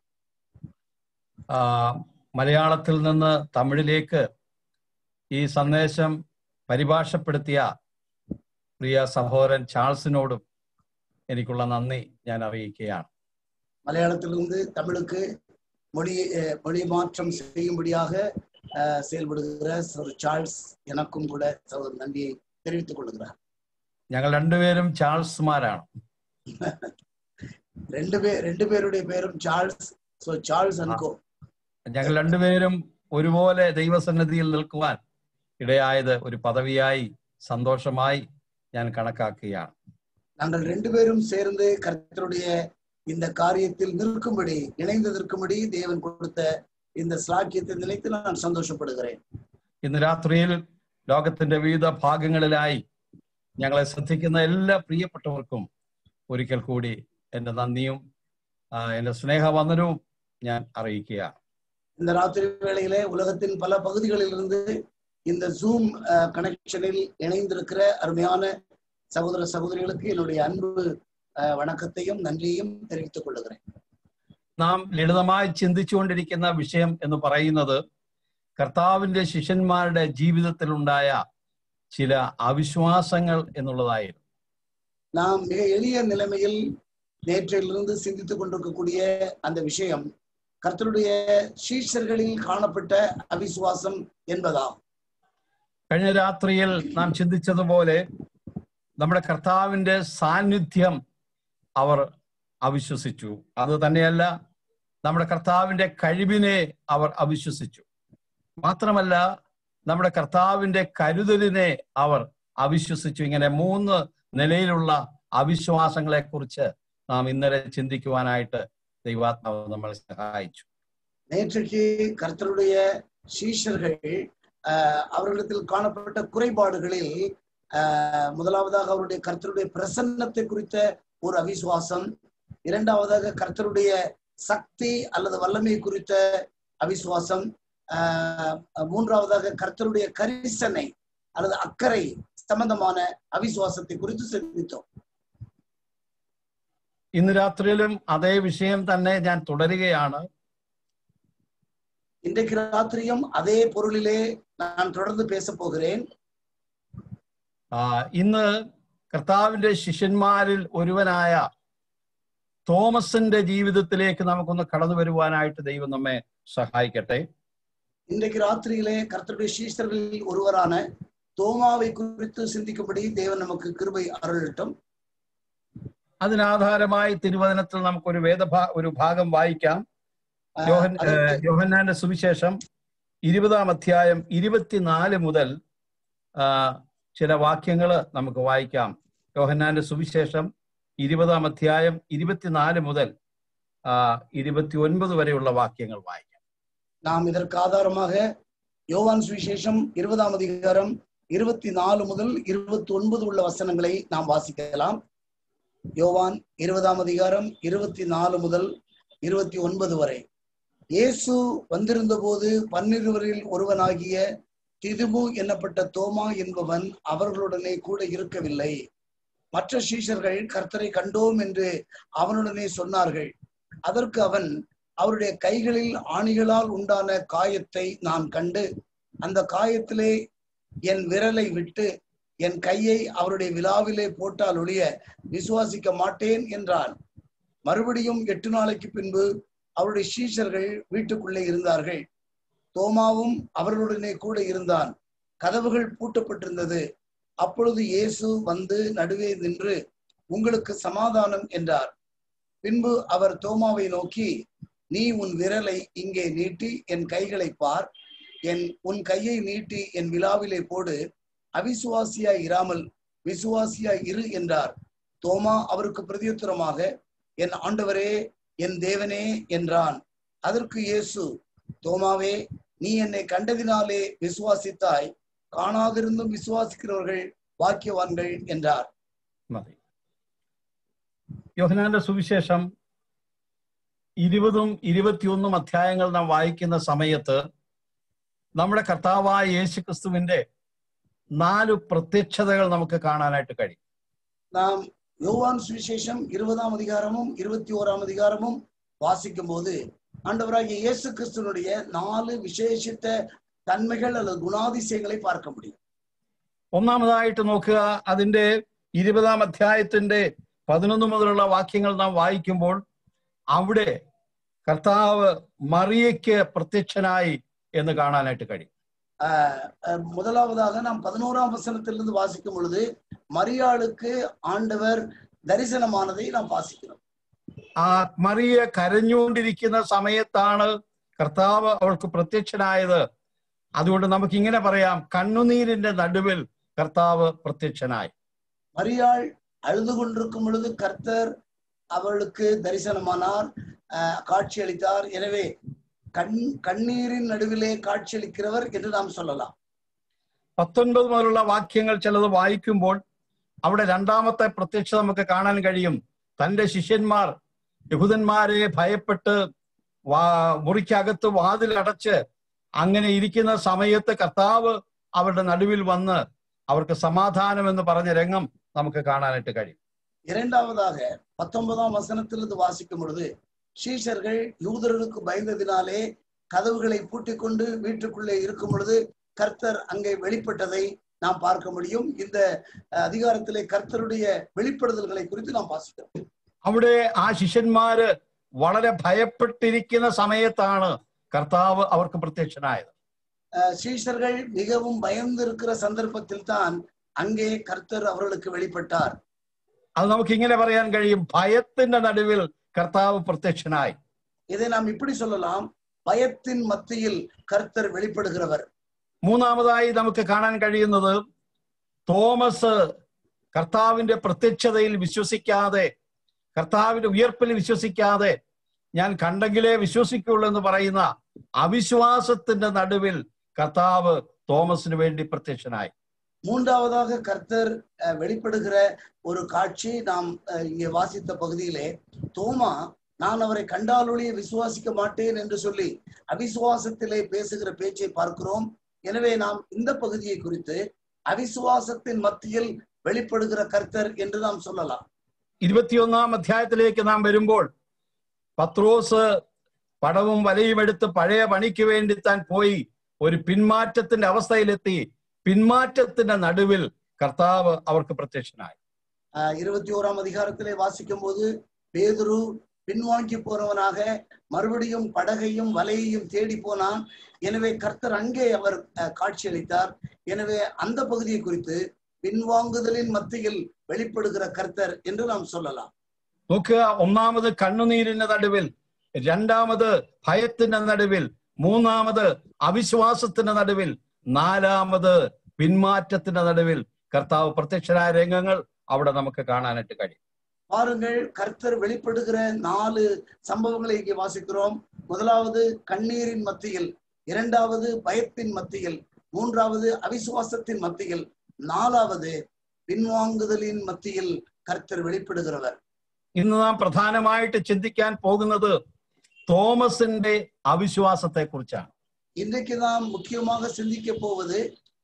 മലയാളത്തിൽ നിന്ന് തമിഴിലേക്ക് ഈ സന്ദേശം പരിഭാഷപ്പെടുത്തിയ പ്രിയ സഹോദരൻ ചാൾസിനോടും എനിക്കുള്ള നന്ദി ഞാൻ അറിയിക്കുകയാണ്. மலையாளத்திலிருந்து தமிழுக்கு மொழி மொழி மாற்றம் செய்யும்படியாக செயல்படுகிற சகோதரர் சார்ல்ஸ் எனக்கும் கூட சகோதரர் நன்றியை தெரிவித்துக் கொள்கிறார். ഞങ്ങൾ രണ്ടുപേരും ചാൾസ്മാരാണ്. ரெண்டு பேர் ரெண்டு பேருடைய பேரும் சார்ல்ஸ். സോ ചാൾസ് അൻകോ ഞങ്ങൾ രണ്ടുപേരും ഒരുപോലെ ദൈവസന്നിധിയിൽ നിൽക്കുവാൻ ഇടയായത് ഒരു പദവിയായി സന്തോഷമായി ഞാൻ കണക്കാക്കുകയാണ്. நாங்கள் ரெண்டு பேரும் சேர்ந்து கர்த்தருடைய இந்த காரியத்தில் நிற்கும்படி இணைந்து நிற்கும்படி தேவன் கொடுத்த இந்த ஸ்லாக்கியத்தை நினைத்து நான் சந்தோஷப்படுகிறேன். ഇന്ന് രാത്രിയിൽ ലോകത്തിന്റെ വിവിധ ഭാഗങ്ങളിലായി ഞങ്ങളെ ശ്രദ്ധിക്കുന്ന എല്ലാ പ്രിയപ്പെട്ടവർക്കും ഒരിക്കൽ കൂടി എൻ്റെ നന്ദിയും എൻ്റെ സ്നേഹവന്ദനവും ഞാൻ അറിയിക്കുകയാണ്. இந்த ராத்திரி வேளையிலே உலகத்தின் பல பகுதிகளிலிருந்து இந்த ஜூம் கனெக்ஷனில் இணைந்திருக்கிற அருமையான சகோதர சகோதரிகளுக்கு என்னுடைய அன்பு வணக்கத்தையும் நன்றியையும் தெரிவித்துக் கொள்ளுகிறேன். നാം ലളിതമായി ചിന്തിച്ചുകൊണ്ടിരിക്കുന്ന വിഷയം എന്ന് പറയുന്നത് കർത്താവിന്റെ ശിഷ്യന്മാരുടെ ജീവിതത്തിലുണ്ടായ ചില അവിശ്വാസങ്ങൾ എന്നുള്ളതായിരുന്നു. நாம் மிக எளிய நிலைமையில் நேற்றிலிருந்து சிந்தித்துக் கொண்டிருக்கக்கூடிய அந்த விஷயம் கர்த்தருடைய சீஷர்களில் കാണപ്പെട്ട അവിശ്വാസം என்பதாம். കഴിഞ്ഞ രാത്രിയിൽ നാം ചിന്തിച്ചതുപോലെ നമ്മുടെ കർത്താവിന്റെ സാന്നിധ്യം അവർ അവിശ്വസിച്ചു. അത് തന്നെയല്ല, നമ്മുടെ കർത്താവിന്റെ കഴിവിനെ അവർ അവിശ്വസിച്ചു. മാത്രമല്ല, നമ്മുടെ കർത്താവിന്റെ കരുതലിനെ അവർ അവിശ്വസിച്ചു. ഇങ്ങനെ മൂന്ന് നിലയിലുള്ള അവിശ്വാസങ്ങളെ കുറിച്ച് നാം ഇന്നലെ ചിന്തിക്കുവാനായിട്ട് ദൈവാത്മാവ് നമ്മളെ സഹായിച്ചു. நேற்றைக்கு கர்த்தருடைய சீஷர்கள் அவர்களிடத்தில் காணப்பட்ட குறைபாடுகளில் முதலாவதாக அவருடைய கர்த்தருடைய பிரசன்னத்தை குறித்த ஒரு அவிசுவாசம், இரண்டாவதாக கர்த்தருடைய சக்தி அல்லது வல்லமை குறித்த அவிசுவாசம், மூன்றாவதாக கர்த்தருடைய கரிசனை அல்லது அக்கறை சம்பந்தமான அவிசுவாசத்தை குறித்து சிந்தித்தோம். ഇന്ന് രാത്രിയിലും അതേ വിഷയം തന്നെ ഞാൻ തുടരുകയാണ്. இன்றைக்கு ராத்திரியும் அதே பொருளிலே நான் தொடர்ந்து பேச போகிறேன். ഇന്ന് കർത്താവിന്റെ ശിഷ്യന്മാരിൽ ഒരുവനായ തോമസിന്റെ ജീവിതത്തിലേക്ക് നമുക്കൊന്ന് കടന്നു വരുവാനായിട്ട് ദൈവം നമ്മെ സഹായിക്കട്ടെ. இன்றைக்கு ராத்திரியிலே கர்த்தருடைய சீஷர்களில் ஒருவரான தோமாவை குறித்து சிந்திக்கும்படி தேவன் நமக்கு கிருபை அருளட்டும். അതിനാധാരമായി തിരുവചനത്തിൽ നമുക്കൊരു വേദഭാ ഒരു ഭാഗം വായിക്കാം. യോഹന്നാന്റെ സുവിശേഷം ഇരുപതാം അധ്യായം ഇരുപത്തിനാല് മുതൽ ചില വാക്യങ്ങൾ നമുക്ക് വായിക്കാം. യോഹന്നാന്റെ സുവിശേഷം ഇരുപതാം അധ്യായം ഇരുപത്തിനാല് മുതൽ ഇരുപത്തി ഒൻപത് വരെയുള്ള വാക്യങ്ങൾ വായിക്കാം. നാം இதற்கு ஆதாரமாக யோவான் சுவிசேஷம் இருபதாம் அதிகாரம் இருபத்தி நாலு முதல் இருபத்தி ஒன்பது உள்ள வசனங்களை நாம் வாசிக்கலாம். யோவான் இருபதாம் அதிகாரம் இருபத்தி நாலு முதல் இருபத்தி ஒன்பது வரை. இயேசு வந்திருந்த போது பன்னிருவரில் ஒருவனாகிய திதுமு என்னப்பட்ட தோமா என்பவன் அவர்களுடனே கூட இருக்கவில்லை. மற்ற சீஷர்கள் கர்த்தரை கண்டோம் என்று அவனுடனே சொன்னார்கள். அதற்கு அவன், அவருடைய கைகளில் ஆணிகளால் உண்டான காயத்தை நான் கண்டு அந்த காயத்திலே என் விரலை விட்டு என் கையை அவருடைய விலாவிலே போட்டால் ஒழிய விசுவாசிக்க மாட்டேன் என்றான். மறுபடியும் எட்டு நாளைக்கு பின்பு அவருடைய சீஷர்கள் வீட்டுக்குள்ளே இருந்தார்கள். தோமாவும் அவர்களுடனே கூட இருந்தான். கதவுகள் பூட்டப்பட்டிருந்தது. அப்பொழுது இயேசு வந்து நடுவே நின்று, உங்களுக்கு சமாதானம் என்றார். பின்பு அவர் தோமாவை நோக்கி, நீ உன் விரலை இங்கே நீட்டி என் கைகளை பார், என் உன் கையை நீட்டி என் விலாவிலே போடு, அவிசுவாசியாய் இராமல் விசுவாசியாய் இரு என்றார். தோமா அவருக்கு பிரதியுத்தரமாக, என் ஆண்டவரே, என் தேவனே என்றான். அதற்கு இயேசு, தோமாவே, நீ என்னை கண்டதினாலே விசுவாசித்தாய், காணாதிருந்தும் விசுவாசிக்கிறவர்கள் பாக்கியவான்கள் என்றார். യോഹന്നാന്റെ സുവിശേഷം ഇരുപതും ഇരുപത്തിയൊന്നും അധ്യായങ്ങൾ നാം വായിക്കുന്ന സമയത്ത് നമ്മുടെ കർത്താവായ യേശു ക്രിസ്തുവിന്റെ നാല് പ്രത്യക്ഷതകൾ നമുക്ക് കാണാനായിട്ട് കഴിയും. നാം யோவான் சுவிசேஷம் இருபதாம் அதிகாரமும் இருபத்தி ஓராம் அதிகாரமும் வாசிக்கும் போது ஆண்டவராகிய இயேசு கிறிஸ்துவனுடைய நாலு விசேஷித்த தன்மைகள் அல்லது குணாதிசயங்களை பார்க்க முடியும். ഒന്നാമതായിട്ട് നോക്കുക, അതിന്റെ ഇരുപതാം അധ്യായത്തിന്റെ പതിനൊന്ന് മുതലുള്ള വാക്യങ്ങൾ നാം വായിക്കുമ്പോൾ അവിടെ കർത്താവ് മറിയയ്ക്ക് പ്രത്യക്ഷനായി എന്ന് കാണാനായിട്ട് കഴിയും. முதலாவதாக நாம் பதினோராம் வசனத்திலிருந்து வாசிக்கும் பொழுது மரியாளுக்கு ஆண்டவர் தரிசனமானதை நாம் வாசிக்கிறோம். ആ മറിയ കരഞ്ഞുകൊണ്ടിരിക്കുന്ന സമയത്താണ് കർത്താവ് അവൾക്ക് പ്രത്യക്ഷനായത്. അതുകൊണ്ട് നമുക്ക് ഇങ്ങനെ പറയാം, കണ്ണുനീരിന്റെ നടുവിൽ കർത്താവ് പ്രത്യക്ഷനായി. மரியாள் அழுது கொண்டிருக்கும் பொழுது கர்த்தர் அவளுக்கு தரிசனமானார், காட்சி அளித்தார். எனவே கண் கண்ணீரின் நடுவிலே காட்சியளிக்கிறவர் என்று நாம் சொல்லலாம். പത്തൊൻപത് മുതലുള്ള വാക്യങ്ങൾ ചിലത് വായിക്കുമ്പോൾ അവിടെ രണ്ടാമത്തെ പ്രത്യക്ഷത നമുക്ക് കാണാൻ കഴിയും. തന്റെ ശിഷ്യന്മാർ യഹൂദന്മാരെ ഭയപ്പെട്ട് വാ മുറിക്കകത്ത് വാതിലടച്ച് അങ്ങനെ ഇരിക്കുന്ന സമയത്ത് കർത്താവ് അവരുടെ നടുവിൽ വന്ന് അവർക്ക് സമാധാനം എന്ന് പറഞ്ഞ രംഗം നമുക്ക് കാണാനായിട്ട് കഴിയും. இரண்டாவதாக பத்தொன்பதாம் வசனத்தில் இது வாசிக்கும் பொழுது சீஷர்கள் யூதர்களுக்கு பயந்ததினாலே கதவுகளை பூட்டிக் கொண்டு வீட்டுக்குள்ளே இருக்கும் பொழுது கர்த்தர் அங்கே வெளிப்பட்டதை நாம் பார்க்க முடியும். இந்த அதிகாரத்திலே கர்த்தருடைய வெளிப்படுதல்களை குறித்து நாம் வாசிக்கிறோம். അവിടെ ആ ശിഷ്യന്മാര് വളരെ ഭയപ്പെട്ടിരിക്കുന്ന സമയത്താണ് കർത്താവ് അവർക്ക് പ്രത്യക്ഷനായത്. சீஷர்கள் மிகவும் பயந்து இருக்கிற சந்தர்ப்பத்தில் தான் அங்கே கர்த்தர் அவர்களுக்கு வெளிப்பட்டார். അത് നമുക്ക് ഇങ്ങനെ പറയാൻ കഴിയും, ഭയത്തിന്റെ നടുവിൽ കർത്താവ് പ്രത്യക്ഷനായി. இதை நாம் இப்படி சொல்லலாம், பயத்தின் மத்தியில் கர்த்தர் வெளிப்படுகிறவர். മൂന്നാമതായി നമുക്ക് കാണാൻ കഴിയുന്നത് തോമസ് കർത്താവിന്റെ പ്രത്യക്ഷതയിൽ വിശ്വസിക്കാതെ, കർത്താവിന്റെ ഉയർപ്പിൽ വിശ്വസിക്കാതെ ഞാൻ കണ്ടെങ്കിലേ വിശ്വസിക്കുള്ളൂ എന്ന് പറയുന്ന അവിശ്വാസത്തിന്റെ നടുവിൽ കർത്താവ് തോമസിന് വേണ്ടി പ്രത്യക്ഷനായി. மூன்றாவதாக கர்த்தர் வெளிப்படுகிற ஒரு காட்சி நாம் இங்கே வாசித்த பகுதியிலே, தோமா நான் அவரை கண்டாலொழிய விசுவாசிக்க மாட்டேன் என்று சொல்லி அவிசுவாசத்திலே பேசுகிற பேச்சை பார்க்கிறோம். எனவே நாம் இந்த பகுதியை குறித்து அவிசுவாசத்தின் மத்தியில் வெளிப்படுகிற கர்த்தர் என்று நாம் சொல்லலாம். ഇരുപത്തിയൊന്നാം അധ്യായത്തിലേക്ക് നാം വരുമ്പോൾ പത്രോസ് പടവും വലയും എടുത്ത് പഴയ പണിക്ക് വേണ്ടി താൻ പോയി ഒരു പിന്മാറ്റത്തിന്റെ അവസ്ഥയിലെത്തി. പിന്മാറ്റത്തിന്റെ നടുവിൽ കർത്താവ് അവർക്ക് പ്രത്യക്ഷനായി. இருபத்தி ஓராம் அதிகாரத்திலே வாசிக்கும் போது பேதுரு பின்வாங்கி போறவனாக மறுபடியும் படகையும் வலையையும் தேடி போனான். எனவே கர்த்தர் அங்கே அவர் காட்சியளித்தார். எனவே அந்த பகுதியை குறித்து പിൻവാങ്ങുതലിൻ മധ്യയിൽ വെളിപ്പെടുகிற കർത്തർ എന്ന് നാം சொல்லலாம். നോക്കുക, ഒന്നാമത് കണ്ണുനീരിന്റെ നടുവിൽ, രണ്ടാമത് ഭയത്തിന്റെ നടുവിൽ, മൂന്നാമത് അവിശ്വാസത്തിന്റെ നടുവിൽ, നാലാമത് പിന്മാറ്റത്തിന്റെ നടുവിൽ കർത്താവ് പ്രത്യക്ഷനായ രംഗങ്ങൾ അവിടെ നമുക്ക് കാണാനായിട്ട് കഴിയും. பாருங்கள், கர்த்தர் வெளிப்படுகிற நாலு சம்பவங்களை இங்கே வாசிக்கிறோம். முதலாவது கண்ணீரின் மத்தியில், இரண்டாவது பயத்தின் மத்தியில், மூன்றாவது அவிசுவாசத்தின் மத்தியில், നാലാவது പിൻവാങ്ങുതലിൻ മധ്യയിൽ കർത്തർ വെളിപ്പെടുகிறவர். ഇന്ന് നാം പ്രധാനമായിട്ട് ചിന്തിക്കാൻ പോകുന്നത് തോമസിന്റെ അവിശ്വാസത്തെ കുറിച്ചാണ്. இன்றைக்கு நாம் முக்கியமாக சிந்திக்க போவது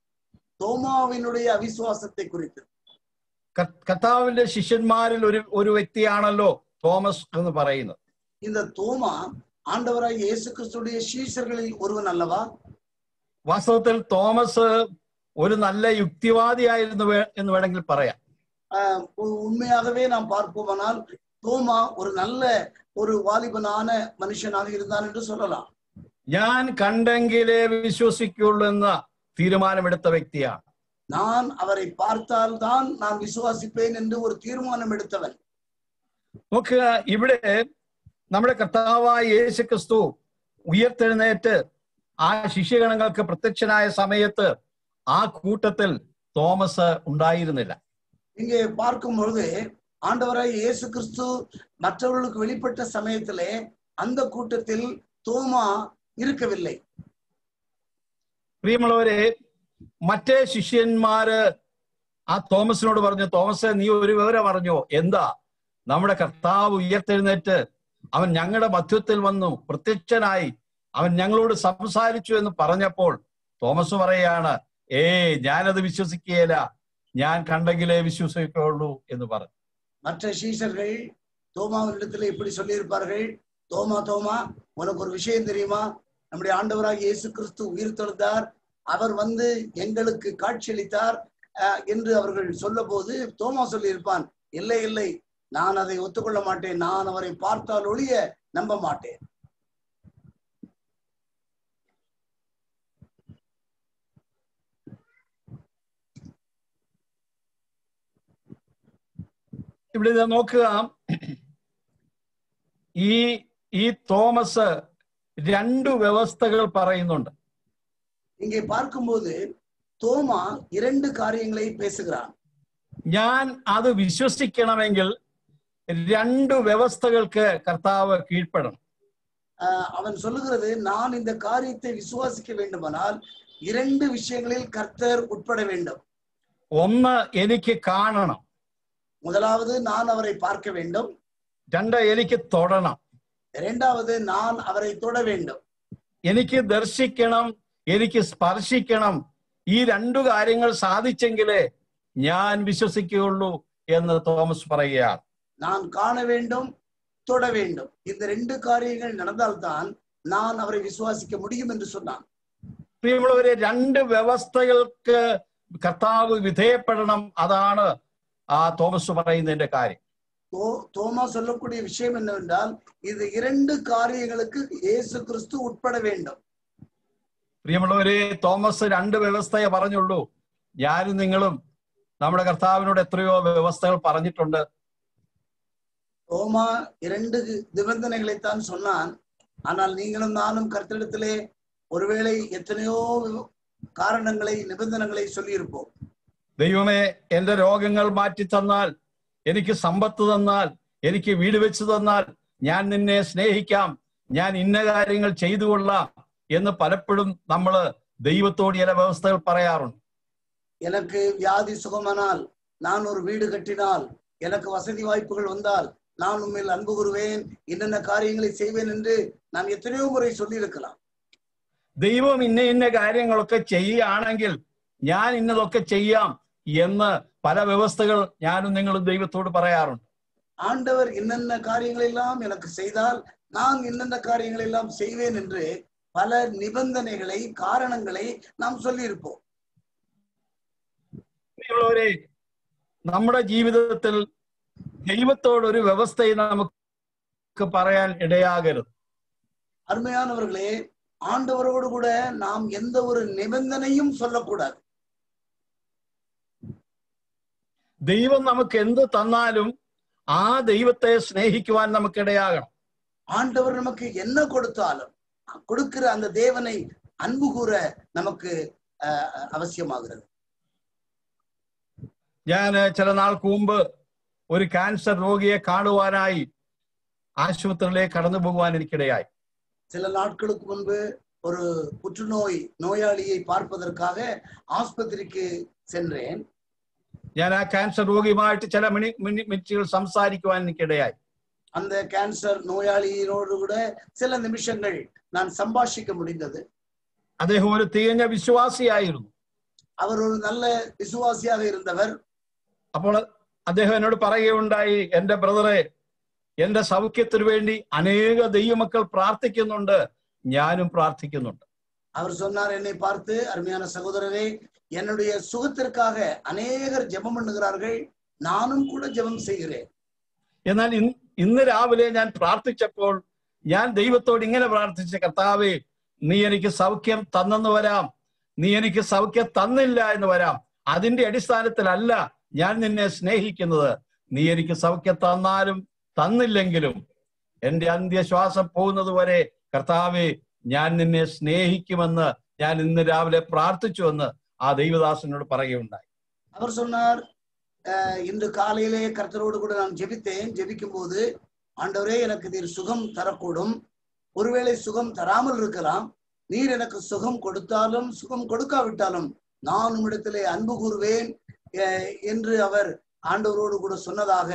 തോമാവിനുடைய അവിശ്വാസത്തെ குறித்து. കർത്താവിന്റെ ശിഷ്യന്മാരിൽ ഒരു ഒരു വ്യക്തിയാണല്ലോ തോമസ് എന്ന് പറയുന്നത്. இந்த தோமா ஆண்டவராய் இயேசு கிறிஸ்துவின் ശിഷ്യர்களில் ஒருவன் அல்லவா? വാസ്തവത്തിൽ തോമസ് ഒരു നല്ല യുക്തിവാദിയായിരുന്നു എന്ന് വേണമെങ്കിൽ പറയാം. உண்மையாகவே நாம் பார்ப்போமானால் தோமா ஒரு நல்ல ஒரு வாலிபனான மனுஷனாக இருந்தான் என்று சொல்லலாம். ഞാൻ കണ്ടെങ്കിലേ വിശ്വസിക്കുള്ളൂ എന്ന തീരുമാനമെടുത്ത വ്യക്തിയാണ്. நான் அவரை பார்த்தால் தான் நான் விசுவாசிப்பேன் என்று ஒரு தீர்மானம் எடுத்தவன். നോക്കുക, ഇവിടെ നമ്മുടെ കർത്താവായ യേശു ക്രിസ്തു ഉയർത്തെഴുന്നേറ്റ് ആ ശിഷ്യഗണങ്ങൾക്ക് പ്രത്യക്ഷനായ സമയത്ത് ആ കൂട്ടത്തിൽ തോമസ് ഉണ്ടായിരുന്നില്ല. இங்கே பார்க்கும் பொழுது ஆண்டவராய் இயேசு கிறிஸ்து மற்றவர்களுக்கு வெளிப்பட்ட சமயத்திலே அந்த கூட்டத்தில் தோமா இருக்கவில்லை. പ്രിയമുള്ളവരെ, മറ്റേ ശിഷ്യന്മാര് ആ തോമസിനോട് പറഞ്ഞു, തോമസ് നീ ഒരു വിവരം അറിഞ്ഞോ? എന്താ? നമ്മുടെ കർത്താവ് ഉയർത്തെഴുന്നേറ്റ് അവൻ ഞങ്ങളുടെ മധ്യത്തിൽ വന്നു, പ്രത്യക്ഷനായി, അവൻ ഞങ്ങളോട് സംസാരിച്ചു എന്ന് പറഞ്ഞപ്പോൾ തോമസ് പറയാണ്, ഏ ഞാനത് വിശ്വസിക്കുകയില്ല, ഞാൻ കണ്ടെങ്കിലേ വിശ്വസിക്കുള്ളൂ എന്ന് പറഞ്ഞു. மற்ற சீஷர்கள் தோமாவினிடத்தில் இப்படி சொல்லியிருப்பார்கள், தோமா தோமா உனக்கு ஒரு விஷயம் தெரியுமா? நம்முடைய ஆண்டவராக இயேசு கிறிஸ்து உயிர்த்தெழுந்தார், அவர் வந்து எங்களுக்கு காட்சியளித்தார் என்று அவர்கள் சொல்ல போது தோமா சொல்லியிருப்பான், இல்லை இல்லை, நான் அதை ஒத்துக்கொள்ள மாட்டேன், நான் அவரை பார்த்தால் ஒழிய நம்ப மாட்டேன். ഇവിടെ നോക്കുക, ഈ ഈ തോമസ് രണ്ടു വ്യവസ്ഥകൾ പറയുന്നുണ്ട്. இங்கே பார்க்கும்போது தோமா இரண்டு காரியங்களை பேசுகிறான். ഞാൻ അത് വിശ്വസിക്കണമെങ്കിൽ രണ്ടു വ്യവസ്ഥകൾക്ക് കർത്താവ് കീഴ്പ്പെടണം. அவன் சொல்லுகிறது, நான் இந்த காரியத்தை விசுவாசிக்க வேண்டுமானால் இரண்டு விஷயங்களில் கர்த்தர் உட்பட வேண்டும். ഒന്ന്, എനിക്ക് കാണണം. முதலாவது நான் அவரை பார்க்க வேண்டும். രണ്ട്, എനിക്ക് തൊടണം. இரண்டாவது நான் அவரை தொட வேண்டும். എനിക്ക് ദർശിക്കണം, എനിക്ക് സ്പർശിക്കണം. ഈ രണ്ടു കാര്യങ്ങൾ സാധിച്ചെങ്കിലേ ഞാൻ വിശ്വസിക്കുകയുള്ളൂ എന്ന് തോമസ് പറയുകയാണ്. நான் காண வேண்டும், தொட வேண்டும். இந்த ரெண்டு காரியங்கள் நடந்தால்தான் நான் அவரை விசுவாசிக்க முடியும் என்று சொன்னான். പ്രിയമുള്ളവരെ, രണ്ട് വ്യവസ്ഥകൾക്ക് കർത്താവ് വിധേയപ്പെടണം. അതാണ് ആ തോമസ് പറയുന്നതിന്റെ കാര്യം. தோமா சொல்லக்கூடிய விஷயம் என்னவென்றால் இது இரண்டு காரியங்களுக்கு இயேசு கிறிஸ்து உட்பட வேண்டும். പ്രിയമുള്ളവരെ, തോമസ് രണ്ട് വ്യവസ്ഥയെ പറഞ്ഞുള്ളൂ. ഞാനും നിങ്ങളും നമ്മുടെ കർത്താവിനോട് എത്രയോ വ്യവസ്ഥകൾ പറഞ്ഞിട്ടുണ്ട്. தோமா இரண்டு நிபந்தனைகளைத்தான் சொன்னான். ஆனால் நீங்களும் நானும் கர்த்தரிடத்திலே ஒருவேளை எத்தனையோ காரணங்களை நிபந்தனைகளை சொல்லியிருப்போம். ദൈവമേ, എന്റെ രോഗങ്ങൾ മാറ്റി തന്നാൽ, എനിക്ക് സമ്പത്ത് തന്നാൽ, എനിക്ക് വീട് വെച്ച് തന്നാൽ ഞാൻ നിന്നെ സ്നേഹിക്കാം, ഞാൻ ഇന്ന കാര്യങ്ങൾ ചെയ്തു കൊള്ളാം എന്ന് പലപ്പോഴും നമ്മള് ദൈവത്തോട് ചില വ്യവസ്ഥകൾ പറയാറുണ്ട്. எனக்கு வியாதி சுகமானால், நான் ஒரு வீடு கட்டினால், எனக்கு வசதி வாய்ப்புகள் வந்தால் நான் உண்மையில் அன்பு கூறுவேன், என்னென்ன காரியங்களை செய்வேன் என்று நான் எத்தனையோ முறை சொல்லியிருக்கலாம். ദൈവം ഇന്ന ഇന്ന കാര്യങ്ങളൊക്കെ ചെയ്യുകയാണെങ്കിൽ ഞാൻ ഇന്നതൊക്കെ ചെയ്യാം എന്ന് പല വ്യവസ്ഥകൾ ഞാനും നിങ്ങളും ദൈവത്തോട് പറയാറുണ്ട്. ஆண்டவர் என்னென்ன காரியங்கள் எல்லாம் எனக்கு செய்தால் நான் என்னென்ன காரியங்கள் எல்லாம் செய்வேன் என்று பல நிபந்தனைகளை, காரணங்களை நாம் சொல்லியிருப்போம். നമ്മുടെ ജീവിതത്തിൽ ദൈവത്തോട് ഒരു വ്യവസ്ഥയെ നമുക്ക് പറയാൻ ഇടയാകരുത്. அருமையானவர்களே, ஆண்டவரோடு கூட நாம் எந்த ஒரு நிபந்தனையும் சொல்லக்கூடாது. ദൈവം നമുക്ക് എന്ത് തന്നാലും ആ ദൈവത്തെ സ്നേഹിക്കുവാൻ നമുക്ക് ഇടയാകണം. ஆண்டவர் நமக்கு என்ன கொடுத்தாலும் கொடுக்கிற அந்த தேவனை அன்பு கூற நமக்கு அவசியமாகிறது. ഞാൻ ചില നാൾക്ക് മുമ്പ് ഒരു ക്യാൻസർ രോഗിയെ കാണുവാനായി ആശുപത്രിയിലേക്ക് കടന്നു പോകുവാൻ എനിക്കിടയായി. சில நாட்களுக்கு முன்பு ஒரு புற்றுநோய் நோயாளியை பார்ப்பதற்காக ஆஸ்பத்திரிக்கு சென்றேன். ഞാൻ ആ ക്യാൻസർ രോഗിയുമായിട്ട് ചില മിനി മിനിറ്റുകൾ സംസാരിക്കുവാൻ എനിക്കിടയായി. அந்த கேன்சர் நோயாளியோடு கூட சில நிமிஷங்கள் நான் சம்பாஷிக்க முடிந்தது. അദ്ദേഹം ഒരു തികഞ്ഞ വിശ്വാസിയായിരുന്നു. அவர் ஒரு நல்ல விசுவாசியாக இருந்தவர். അപ്പോൾ അദ്ദേഹം എന്നോട് പറയുകയുണ്ടായി, എന്റെ ബ്രദറെ, എന്റെ സൗഖ്യത്തിനു വേണ്ടി അനേക ദൈവമക്കൾ പ്രാർത്ഥിക്കുന്നുണ്ട്, ഞാനും പ്രാർത്ഥിക്കുന്നുണ്ട്. அவர் சொன்னார், என்னை பார்த்து, அருமையான சகோதரரே, என்னுடைய சுகத்திற்காக அநேகர் ஜெபம் பண்ணுகிறார்கள், நானும் கூட ஜெபம் செய்கிறேன். എന്നാൽ ഇന്ന് രാവിലെ ഞാൻ പ്രാർത്ഥിച്ചപ്പോൾ ഞാൻ ദൈവത്തോട് ഇങ്ങനെ പ്രാർത്ഥിച്ച, കർത്താവേ, നീ എനിക്ക് സൗഖ്യം തന്നെന്ന് വരാം, നീ എനിക്ക് സൗഖ്യം തന്നില്ല എന്ന് വരാം. അതിന്റെ അടിസ്ഥാനത്തിലല്ല ഞാൻ നിന്നെ സ്നേഹിക്കുന്നത്. നീ എനിക്ക് സൗഖ്യം തന്നാലും തന്നില്ലെങ്കിലും എന്റെ അന്ത്യശ്വാസം പോകുന്നത് വരെ കർത്താവേ, ഞാൻ നിന്നെ സ്നേഹിക്കുമെന്ന് ഞാൻ ഇന്ന് രാവിലെ പ്രാർത്ഥിച്ചു എന്ന് ആ ദൈവദാസനോട് പറയുകയുണ്ടായി. அவர் சொன்னார், இன்று காலையிலே கர்த்தரோடு கூட நான் ஜெபித்தேன். ஜெபிக்கும் போது, ஆண்டவரே, எனக்கு நீர் சுகம் தரக்கூடும், ஒருவேளை சுகம் தராமல் இருக்கலாம், நீர் எனக்கு சுகம் கொடுத்தாலும் சுகம் கொடுக்காவிட்டாலும் நான் உம்மிடத்திலே அன்பு கூறுவேன் என்று அவர் ஆண்டவரோடு கூட சொன்னதாக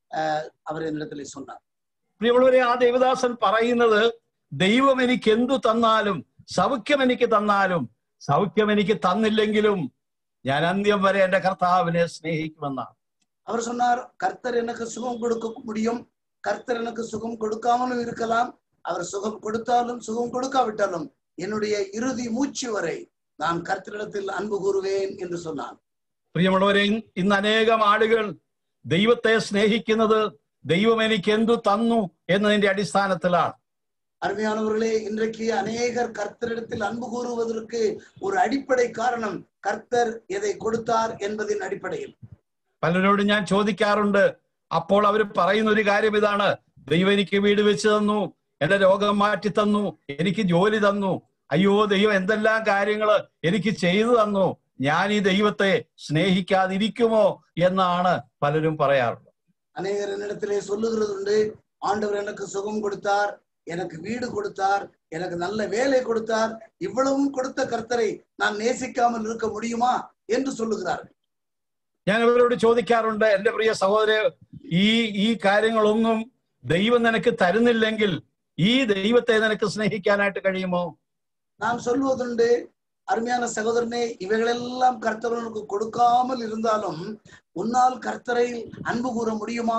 அவர் என்னிடத்திலே சொன்னார். പ്രിയമുള്ളവരെ, ആ ദേവദാസൻ പറയുന്നത്, ദൈവം എനിക്ക് എന്തു തന്നാലും, സൗഖ്യം എനിക്ക് തന്നാലും, സൗഖ്യം എനിക്ക് തന്നില്ലെങ്കിലും ഞാൻ അന്ത്യം വരെ എന്റെ കർത്താവിനെ സ്നേഹിക്കുമെന്നാണ്. அவர் சொன்னார், கர்த்தர் எனக்கு சுகம் கொடுக்க முடியும், கர்த்தர் எனக்கு சுகம் கொடுக்காமலும் இருக்கலாம், அவர் சுகம் கொடுத்தாலும் சுகம் கொடுக்காவிட்டாலும் என்னுடைய இறுதி மூச்சு வரை நான் கர்த்தரிடத்தில் அன்பு கூறுவேன் என்று சொன்னான். പ്രിയമുള്ളവരെ, ഇന്ന് അനേകം ആളുകൾ ദൈവത്തെ സ്നേഹിക്കുന്നത് ദൈവം എനിക്ക് എന്തു തന്നു എന്നതിന്റെ അടിസ്ഥാനത്തിലാണ്. அருமையானவர்களே, இன்றைக்கு அநேகர் கர்த்தரிடத்தில் அன்பு கூறுவதற்கு ஒரு அடிப்படை காரணம் கர்த்தர் எதை கொடுத்தார் என்பதின் அடிப்படையில். പലരോടും ഞാൻ ചോദിക്കാറുണ്ട്. അപ്പോൾ അവർ പറയുന്ന ഒരു കാര്യം ഇതാണ്, ദൈവം എനിക്ക് വീട് വെച്ച് തന്നു, എന്റെ രോഗം മാറ്റി തന്നു, എനിക്ക് ജോലി തന്നു, അയ്യോ ദൈവം എന്തെല്ലാം കാര്യങ്ങള് എനിക്ക് ചെയ്തു തന്നു, ഞാൻ ഈ ദൈവത്തെ സ്നേഹിക്കാതിരിക്കുമോ എന്നാണ് പലരും പറയാറുള്ളത്. அநேகர் என்னிடத்திலே சொல்லுகிறது உண்டு, ஆண்டவர் எனக்கு சுகம் கொடுத்தார், எனக்கு வீடு கொடுத்தார், எனக்கு நல்ல வேலை கொடுத்தார், இவ்வளவும் கொடுத்த கர்த்தரை நான் நேசிக்காமல் இருக்க முடியுமா என்று சொல்லுகிறார்கள். ഞാൻ അവരോട് ചോദിക്കാറുണ്ട്, എന്റെ പ്രിയ സഹോദര, ഈ ഈ കാര്യങ്ങളൊന്നും ദൈവം നിനക്ക് തരുന്നില്ലെങ്കിൽ ഈ ദൈവത്തെ നിനക്ക് സ്നേഹിക്കാനായിട്ട് കഴിയുമോ? நாம் சொல்வதுண்டு, அருமையான சகோதரனே, இவைகளெல்லாம் கர்த்தர் உனக்கு கொடுக்காமல் இருந்தாலும் உன்னால் கர்த்தரை அன்பு கூற முடியுமா?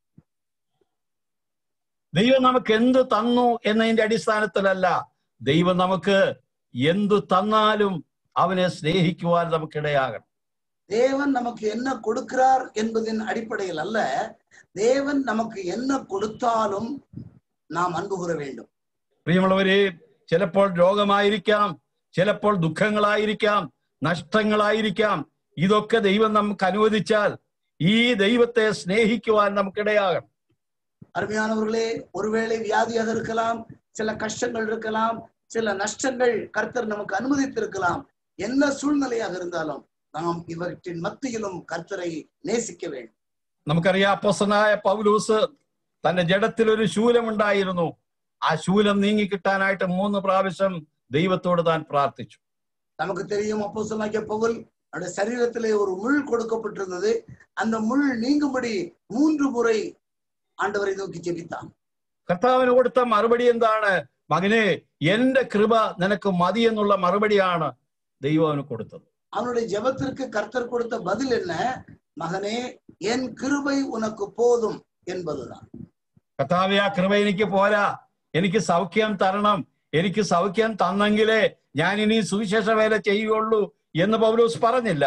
ദൈവം നമുക്ക് എന്ത് തന്നു എന്നതിന്റെ അടിസ്ഥാനത്തിലല്ല, ദൈവം നമുക്ക് എന്തു തന്നാലും അവനെ സ്നേഹിക്കുവാൻ നമുക്കിടയാകണം. தேவன் நமக்கு என்ன கொடுக்கிறார் என்பதின் அடிப்படையில் அல்ல, தேவன் நமக்கு என்ன கொடுத்தாலும் நாம் அன்பு கூற வேண்டும். പ്രിയമുള്ളവരെ, ചിലപ്പോൾ രോഗമായിരിക്കാം, ചിലപ്പോൾ ദുഃഖങ്ങളായിരിക്കാം, നഷ്ടങ്ങളായിരിക്കാം. ഇതൊക്കെ ദൈവം നമുക്ക് അനുവദിച്ചാൽ ഈ ദൈവത്തെ സ്നേഹിക്കുവാൻ നമുക്കിടയാകണം. அருமையானவர்களே, ஒருவேளை வியாதியாக இருக்கலாம், சில கஷ்டங்கள் இருக்கலாம், சில நஷ்டங்கள் கர்த்தர் நமக்கு அனுமதித்திருக்கலாம். என்ன சூழ்நிலையாக இருந்தாலும் നാം ഇവற்றிൻ മധ്യയിലും കർത്തരെ നേസിക്ക வேண்டும். നമുക്കറിയാം, അപ്പോസ്തലനായ പൗലോസ് തന്റെ ജഡത്തിൽ ഒരു ശൂലമുണ്ടായിരുന്നു. ആ ശൂലം നീങ്ങി കിട്ടാനായിട്ട് മൂന്ന് പ്രാവശ്യം ദൈവത്തോട് താൻ പ്രാർത്ഥിച്ചു. നമുക്ക് தெரியும், அப்போஸ்தலனாகிய பவுல் அவருடைய சரீரத்திலே ஒரு முள் கொடுக்கப்பட்டிருந்தது. அந்த முள் நீங்கும்படி மூன்று முறை ആണ്ടവരെ നോക്കി ജപിത്താൻ. കർത്താവിന് കൊടുത്ത മറുപടി എന്താണ്? മകനെ, എന്റെ കൃപ നിനക്ക് മതി എന്നുള്ള മറുപടിയാണ് ദൈവം അവന് കൊടുത്തത്. அவனுடைய ஜெபத்திற்கு கர்த்தர் கொடுத்த பதில் என்ன? மகனே, என் கிருபை உனக்கு போதும் என்பதுதான். കർത്താവേ, ആ കൃപ എനിക്ക് പോരാ, എനിക്ക് സൗഖ്യം തരണം, എനിക്ക് സൗഖ്യം തന്നെങ്കിലേ ഞാൻ ഇനി സുവിശേഷ വേല ചെയ്യുകയുള്ളൂ എന്ന് പൗലോസ് പറഞ്ഞില്ല.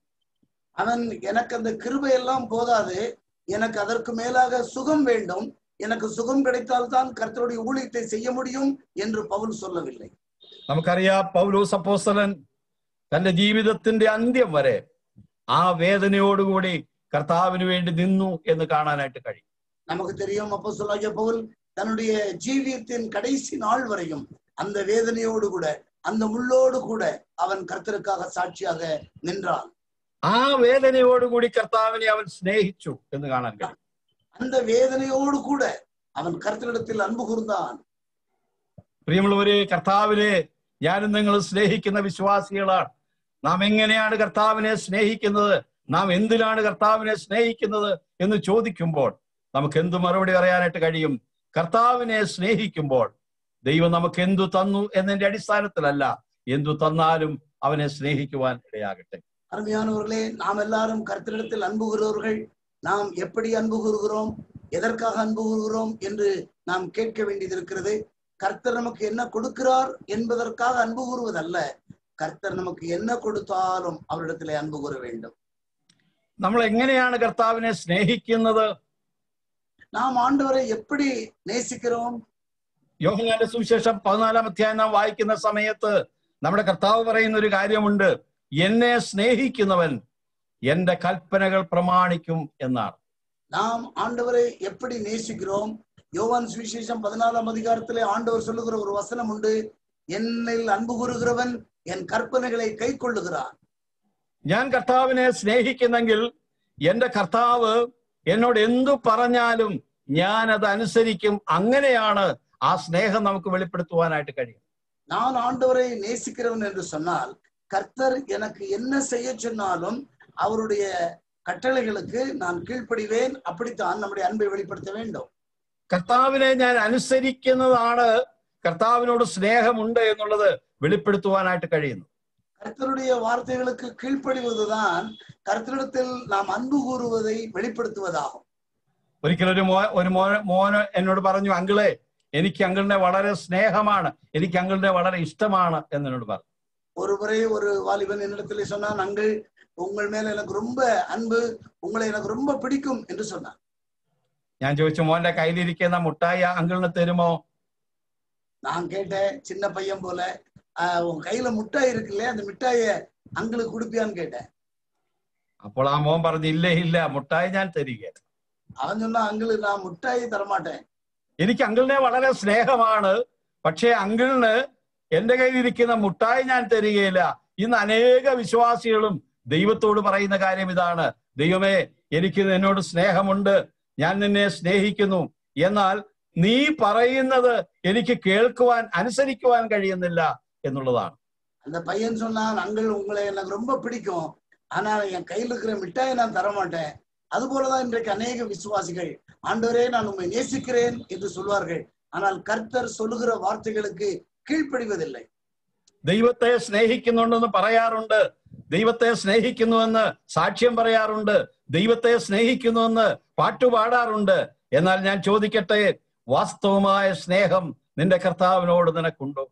அவன் எனக்கு அந்த கிருபையெல்லாம் போதாது, எனக்கு அதற்கு மேலாக சுகம் வேண்டும், எனக்கு சுகம் கிடைத்தால்தான் கர்த்தருடைய ஊழியத்தை செய்ய முடியும் என்று பவுல் சொல்லவில்லை. നമുക്കറിയാം, പൗലോസ് അപ്പോസ്തലൻ തന്റെ ജീവിതത്തിന്റെ അന്ത്യം വരെ ആ വേദനയോടുകൂടി കർത്താവിന് വേണ്ടി നിന്നു എന്ന് കാണാനായിട്ട് കഴിയും. നമുക്ക് தெரியும், அப்போஸ்தலனாகிய பவுல் தன்னுடைய ஜீவியத்தின் கடைசி நாள் வரையும் அந்த வேதனையோடு கூட, அந்த முள்ளோடு கூட அவன் கர்த்தருக்காக சாட்சியாக நின்றான். ആ വേദനയോടുകൂടി കർത്താവിനെ അവൻ സ്നേഹിച്ചു എന്ന് കാണാൻ കഴിയും. அந்த வேதனையோடு கூட அவன் கர்த்தரிடத்தில் அன்பு கூர்ந்தான். പ്രിയമുള്ളവരെ, കർത്താവിനെ ഞാനും നിങ്ങൾ സ്നേഹിക്കുന്ന വിശ്വാസികളാണ്. നാം എങ്ങനെയാണ് കർത്താവിനെ സ്നേഹിക്കുന്നത്, നാം എന്തിനാണ് കർത്താവിനെ സ്നേഹിക്കുന്നത് എന്ന് ചോദിക്കുമ്പോൾ നമുക്ക് എന്ത് മറുപടി പറയാനായിട്ട് കഴിയും? കർത്താവിനെ സ്നേഹിക്കുമ്പോൾ ദൈവം നമുക്ക് എന്തു തന്നു എന്നതിന്റെ അടിസ്ഥാനത്തിലല്ല, എന്തു തന്നാലും അവനെ സ്നേഹിക്കുവാൻ ഇടയാകട്ടെ. அருமையானவர்களே, நாம் எல்லாரும் கர்த்தரிடத்தில் அன்பு கூறுகிறவர்கள். நாம் எப்படி அன்பு கூறுகிறோம், எதற்காக அன்பு கூறுகிறோம் என்று நாம் கேட்க வேண்டியது இருக்கிறது. கர்த்தர் நமக்கு என்ன கொடுக்கிறார் என்பதற்காக அன்பு கூறுவதல்ல, கர்த்தர் நமக்கு என்ன கொடுத்தாலும் அவரிடத்திலே அன்பு கூற வேண்டும். നമ്മൾ എങ്ങനെയാണ് കർത്താവിനെ സ്നേഹിക്കുന്നത്? நாம் ஆண்டவரை எப்படி நேசிக்கிறோம்? യോഹന്നാന്റെ സുവിശേഷം പതിനാലാം അധ്യായം നാം വായിക്കുന്ന സമയത്ത് നമ്മുടെ കർത്താവ് പറയുന്ന ഒരു കാര്യമുണ്ട്, എന്നെ സ്നേഹിക്കുന്നവൻ എന്റെ കൽപ്പനകൾ പ്രമാണിക്കും എന്നാണ്. நாம் ஆண்டவரை எப்படி நேசிக்கிறோம்? யோவான் சுவிசேஷம் பதினாலாம் அதிகாரத்திலே ஆண்டவர் சொல்லுகிற ஒரு வசனம் உண்டு, என்னில் அன்பு கூறுகிறவன் என் கற்பனைகளை கை கொள்ளுகிறான். ഞാൻ കർത്താവിനെ സ്നേഹിക്കുന്നെങ്കിൽ എന്റെ കർത്താവ് എന്നോട് എന്തു പറഞ്ഞാലും ഞാൻ അത് അനുസരിക്കും. അങ്ങനെയാണ് ആ സ്നേഹം നമുക്ക് വെളിപ്പെടുത്തുവാനായിട്ട് കഴിയും. நான் ஆண்டவரை நேசிக்கிறவன் என்று சொன்னால், கர்த்தர் எனக்கு என்ன செய்ய சொன்னாலும் அவருடைய கட்டளைகளுக்கு நான் கீழ்ப்படிவேன். அப்படித்தான் நம்முடைய அன்பை வெளிப்படுத்த வேண்டும். കർത്താവിനെ ഞാൻ അനുസരിക്കുന്നതാണ് കർത്താവിനോട് സ്നേഹമുണ്ട് എന്നുള്ളത് വെളിപ്പെടുത്തുവാനായിട്ട് കഴിയുന്നു. கர்த்தருடைய வார்த்தைகளுக்கு கீழ்ப்படிவதுதான் கர்த்தரிடத்தில் நாம் அன்பு கூறுவதை வெளிப்படுத்துவதாகும். ഒരിക്കലൊരു മോ ഒരു മോന മോന് എന്നോട് പറഞ്ഞു, അങ്കിളെ, എനിക്ക് അങ്കിളിനെ വളരെ സ്നേഹമാണ്, എനിക്ക് അങ്കിളിനെ വളരെ ഇഷ്ടമാണ് എന്നോട് പറഞ്ഞു. ஒரு முறை ஒரு வாலிபன் என்னிடத்தில் சொன்னான், அங்கிள், உங்கள் மேல எனக்கு ரொம்ப அன்பு, உங்களை எனக்கு ரொம்ப பிடிக்கும் என்று சொன்னான். ഞാൻ ചോദിച്ചു, മോന്റെ കയ്യിലിരിക്കുന്ന മുട്ടായി അങ്കിളിന് തരുമോ? நான் கேட்டேன், சின்ன பையன் போல, உன் கையில மிட்டாய் இருக்குல்ல, அந்த மிட்டாய அங்கிளுக்கு கொடுப்பியான்னு கேட்டேன். അപ്പോൾ ആ മോൻ പറഞ്ഞു, ഇല്ല ഇല്ല, മുട്ടായി ഞാൻ തരിക. அவன் சொன்னா, அங்கிള് நான் மிட்டாய் தரமாட்டேன். എനിക്ക് അങ്കിളിനെ വളരെ സ്നേഹമാണ്, പക്ഷേ അങ്കിളിന് എന്റെ കയ്യിലിരിക്കുന്ന മുട്ടായി ഞാൻ തരികയില്ല. ഇന്ന് അനേക വിശ്വാസികളും ദൈവത്തോട് പറയുന്ന കാര്യം ഇതാണ്, ദൈവമേ, എനിക്ക് നിന്നോട് സ്നേഹമുണ്ട്, ഞാൻ നിന്നെ സ്നേഹിക്കുന്നു, എന്നാൽ നീ പറയുന്നത് എനിക്ക് കേൾക്കുവാൻ അനുസരിക്കുവാൻ കഴിയുന്നില്ല എന്നുള്ളതാണ്. அந்த பையன் சொன்னான், அங்கிள், உங்களை எனக்கு ரொம்ப பிடிக்கும், ஆனா என் கையில் இருக்கிற மிட்டாயை நான் தரமாட்டேன். அது போலதான் இன்றைக்கு அநேக விசுவாசிகள், ஆண்டவரே, நான் உண்மை நேசிக்கிறேன் என்று சொல்வார்கள், ஆனால் கர்த்தர் சொல்லுகிற வார்த்தைகளுக்கு கீழ்ப்படிவதில்லை. ദൈവത്തെ സ്നേഹിക്കുന്നുണ്ടെന്ന് പറയാറുണ്ട്, ദൈവത്തെ സ്നേഹിക്കുന്നുവെന്ന് സാക്ഷ്യം പറയാറുണ്ട്, ദൈവത്തെ സ്നേഹിക്കുന്നുവെന്ന് പാട്ടുപാടാറുണ്ട്. എന്നാൽ ഞാൻ ചോദിക്കട്ടെ, വാസ്തവമായ സ്നേഹം നിന്റെ കർത്താവിനോട് നിനക്കുണ്ടോ?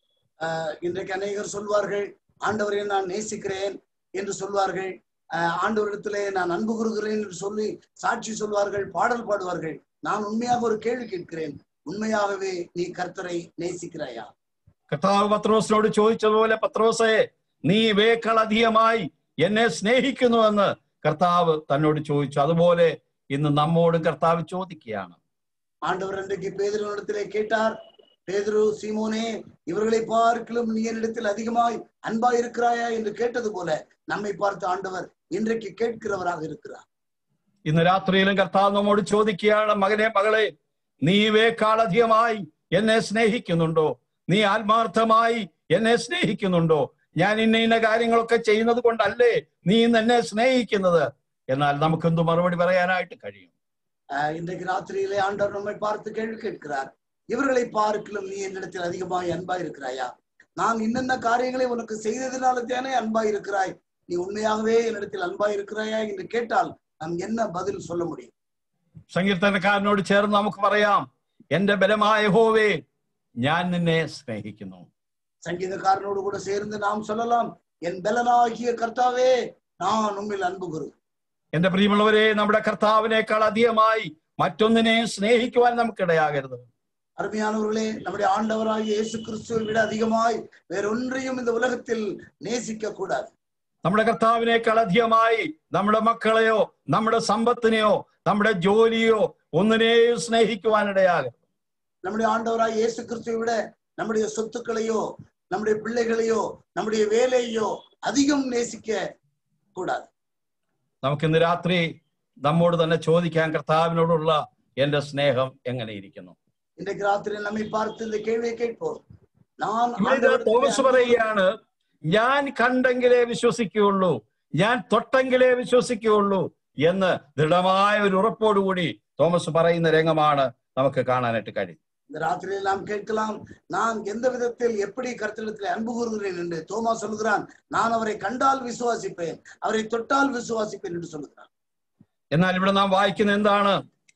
ஆஹ் இன்றைக்கு அநேகர் சொல்வார்கள், ஆண்டவரை நான் நேசிக்கிறேன் என்று சொல்வார்கள், ஆஹ் ஆண்டவரிடத்திலே நான் அன்பு கூறுகிறேன் என்று சொல்லி சாட்சி சொல்வார்கள், பாடல் பாடுவார்கள். நான் உண்மையாக ஒரு கேள்வி கேட்கிறேன், உண்மையாகவே நீ கர்த்தரை நேசிக்கிறாயா? കർത്താവ് പത്രോസിനോട് ചോദിച്ചതുപോലെ, പത്രോസേ, നീ ഇവയേക്കാൾ അധികമായി എന്നെ സ്നേഹിക്കുന്നുവെന്ന് കർത്താവ് തന്നോട് ചോദിച്ചു. അതുപോലെ ഇന്ന് നമ്മോടും കർത്താവ് ചോദിക്കുകയാണ്. ஆண்டவர் இன்றைக்கு பேதுருவினிடத்திலே கேட்டார், பேதுரு, சீமோனே, இவர்களை பார்க்கிலும் நீ என்னிடத்தில் அதிகமாய் அன்பா இருக்கிறாயா என்று கேட்டது போல நம்மை பார்த்து ஆண்டவர் இன்றைக்கு கேட்கிறவராக இருக்கிறார். ഇന്ന് രാത്രിയിലും കർത്താവ് നമ്മോട് ചോദിക്കുകയാണ്, മകനെ, മകളെ, നീ ഇവയേക്കാൾ അധികമായി എന്നെ സ്നേഹിക്കുന്നുണ്ടോ? നീ ആത്മാർത്ഥമായി എന്നെ സ്നേഹിക്കുന്നുണ്ടോ? ഞാൻ ഇന്ന ഇന്ന കാര്യങ്ങളൊക്കെ ചെയ്യുന്നത് കൊണ്ടല്ലേ നീ ഇന്ന് എന്നെ സ്നേഹിക്കുന്നത്? എന്നാൽ നമുക്കെന്തു മറുപടി പറയാനായിട്ട് കഴിയും? ஆஹ் இன்றைக்கு ராத்திரியிலே ஆண்டவர் நம்மை பார்த்து கேள்வி கேட்கிறார், இவர்களை பார்க்கிலும் நீ என்னிடத்தில் அதிகமாய் அன்பாய் இருக்கிறாயா? நான் இன்னென்ன காரியங்களை உனக்கு செய்ததினால தானே அன்பாய் இருக்கிறாய், நீ உண்மையாகவே என்னிடத்தில் அன்பாய் இருக்கிறாயா என்று கேட்டால் நாம் என்ன பதில் சொல்ல முடியும்? സങ്കീർത്തനക്കാരനോട് ചേർന്ന് നമുക്ക് പറയാം, എന്റെ ബലമായ യഹോവേ, ഞാൻ നിന്നെ സ്നേഹിക്കുന്നു. சங்கீதக்காரனோடு கூட சேர்ந்து நாம் சொல்லலாம், என் பலனாகிய கர்த்தாவே, நான் உம்மில் அன்பு கூறுகிறேன். എന്റെ പ്രിയമുള്ളവരെ, നമ്മുടെ കർത്താവിനേക്കാൾ അധികമായി മറ്റൊന്നിനെ സ്നേഹിക്കുവാൻ നമുക്കിടയാകരുത്. அருமையானவர்களே, நம்முடைய ஆண்டவராகிய இயேசு கிறிஸ்துவை விட அதிகமாய் வேறொன்றையும் இந்த உலகத்தில் நேசிக்க கூடாது. നമ്മുടെ കർത്താവിനേക്കാൾ അധികമായി നമ്മുടെ മക്കളെയോ നമ്മുടെ സമ്പത്തിനെയോ നമ്മുടെ ജോലിയോ ഒന്നിനെയും സ്നേഹിക്കുവാനിടയാകരുത്. நம்முடைய ஆண்டவராகிய இயேசு கிறிஸ்துவை விட நம்முடைய சொத்துக்களையோ நம்முடைய பிள்ளைகளையோ நம்முடைய வேலையோ அதிகம் நேசிக்க கூடாது. നമുക്കിന്ന് രാത്രി നമ്മോട് തന്നെ ചോദിക്കാൻ, കർത്താവിനോടുള്ള എന്റെ സ്നേഹം എങ്ങനെ ഇരിക്കുന്നു? இன்றைக்கு ராத்திரி நம்மை பார்த்து இந்த கேள்வியை கேட்போம். நான் തോമസ് പറയുകയാണ്, ഞാൻ കണ്ടെങ്കിലേ വിശ്വസിക്കുകയുള്ളൂ, ഞാൻ തൊട്ടെങ്കിലേ വിശ്വസിക്കുകയുള്ളൂ എന്ന് ദൃഢമായ ഒരു ഉറപ്പോടുകൂടി തോമസ് പറയുന്ന രംഗമാണ് നമുക്ക് കാണാനായിട്ട് കഴിയും. இந்த ராத்திரியில் நாம் கேட்கலாம், நான் எந்த விதத்தில் எப்படி கர்த்தரிடத்தில் அன்பு கூறுகிறேன் என்று. தோமா சொல்கிறான், நான் அவரை கண்டால் விசுவாசிப்பேன், அவரை தொட்டால் விசுவாசிப்பேன் என்று சொல்கிறான். എന്നാൽ ഇവിടെ നാം വായിക്കുന്ന എന്താണ്?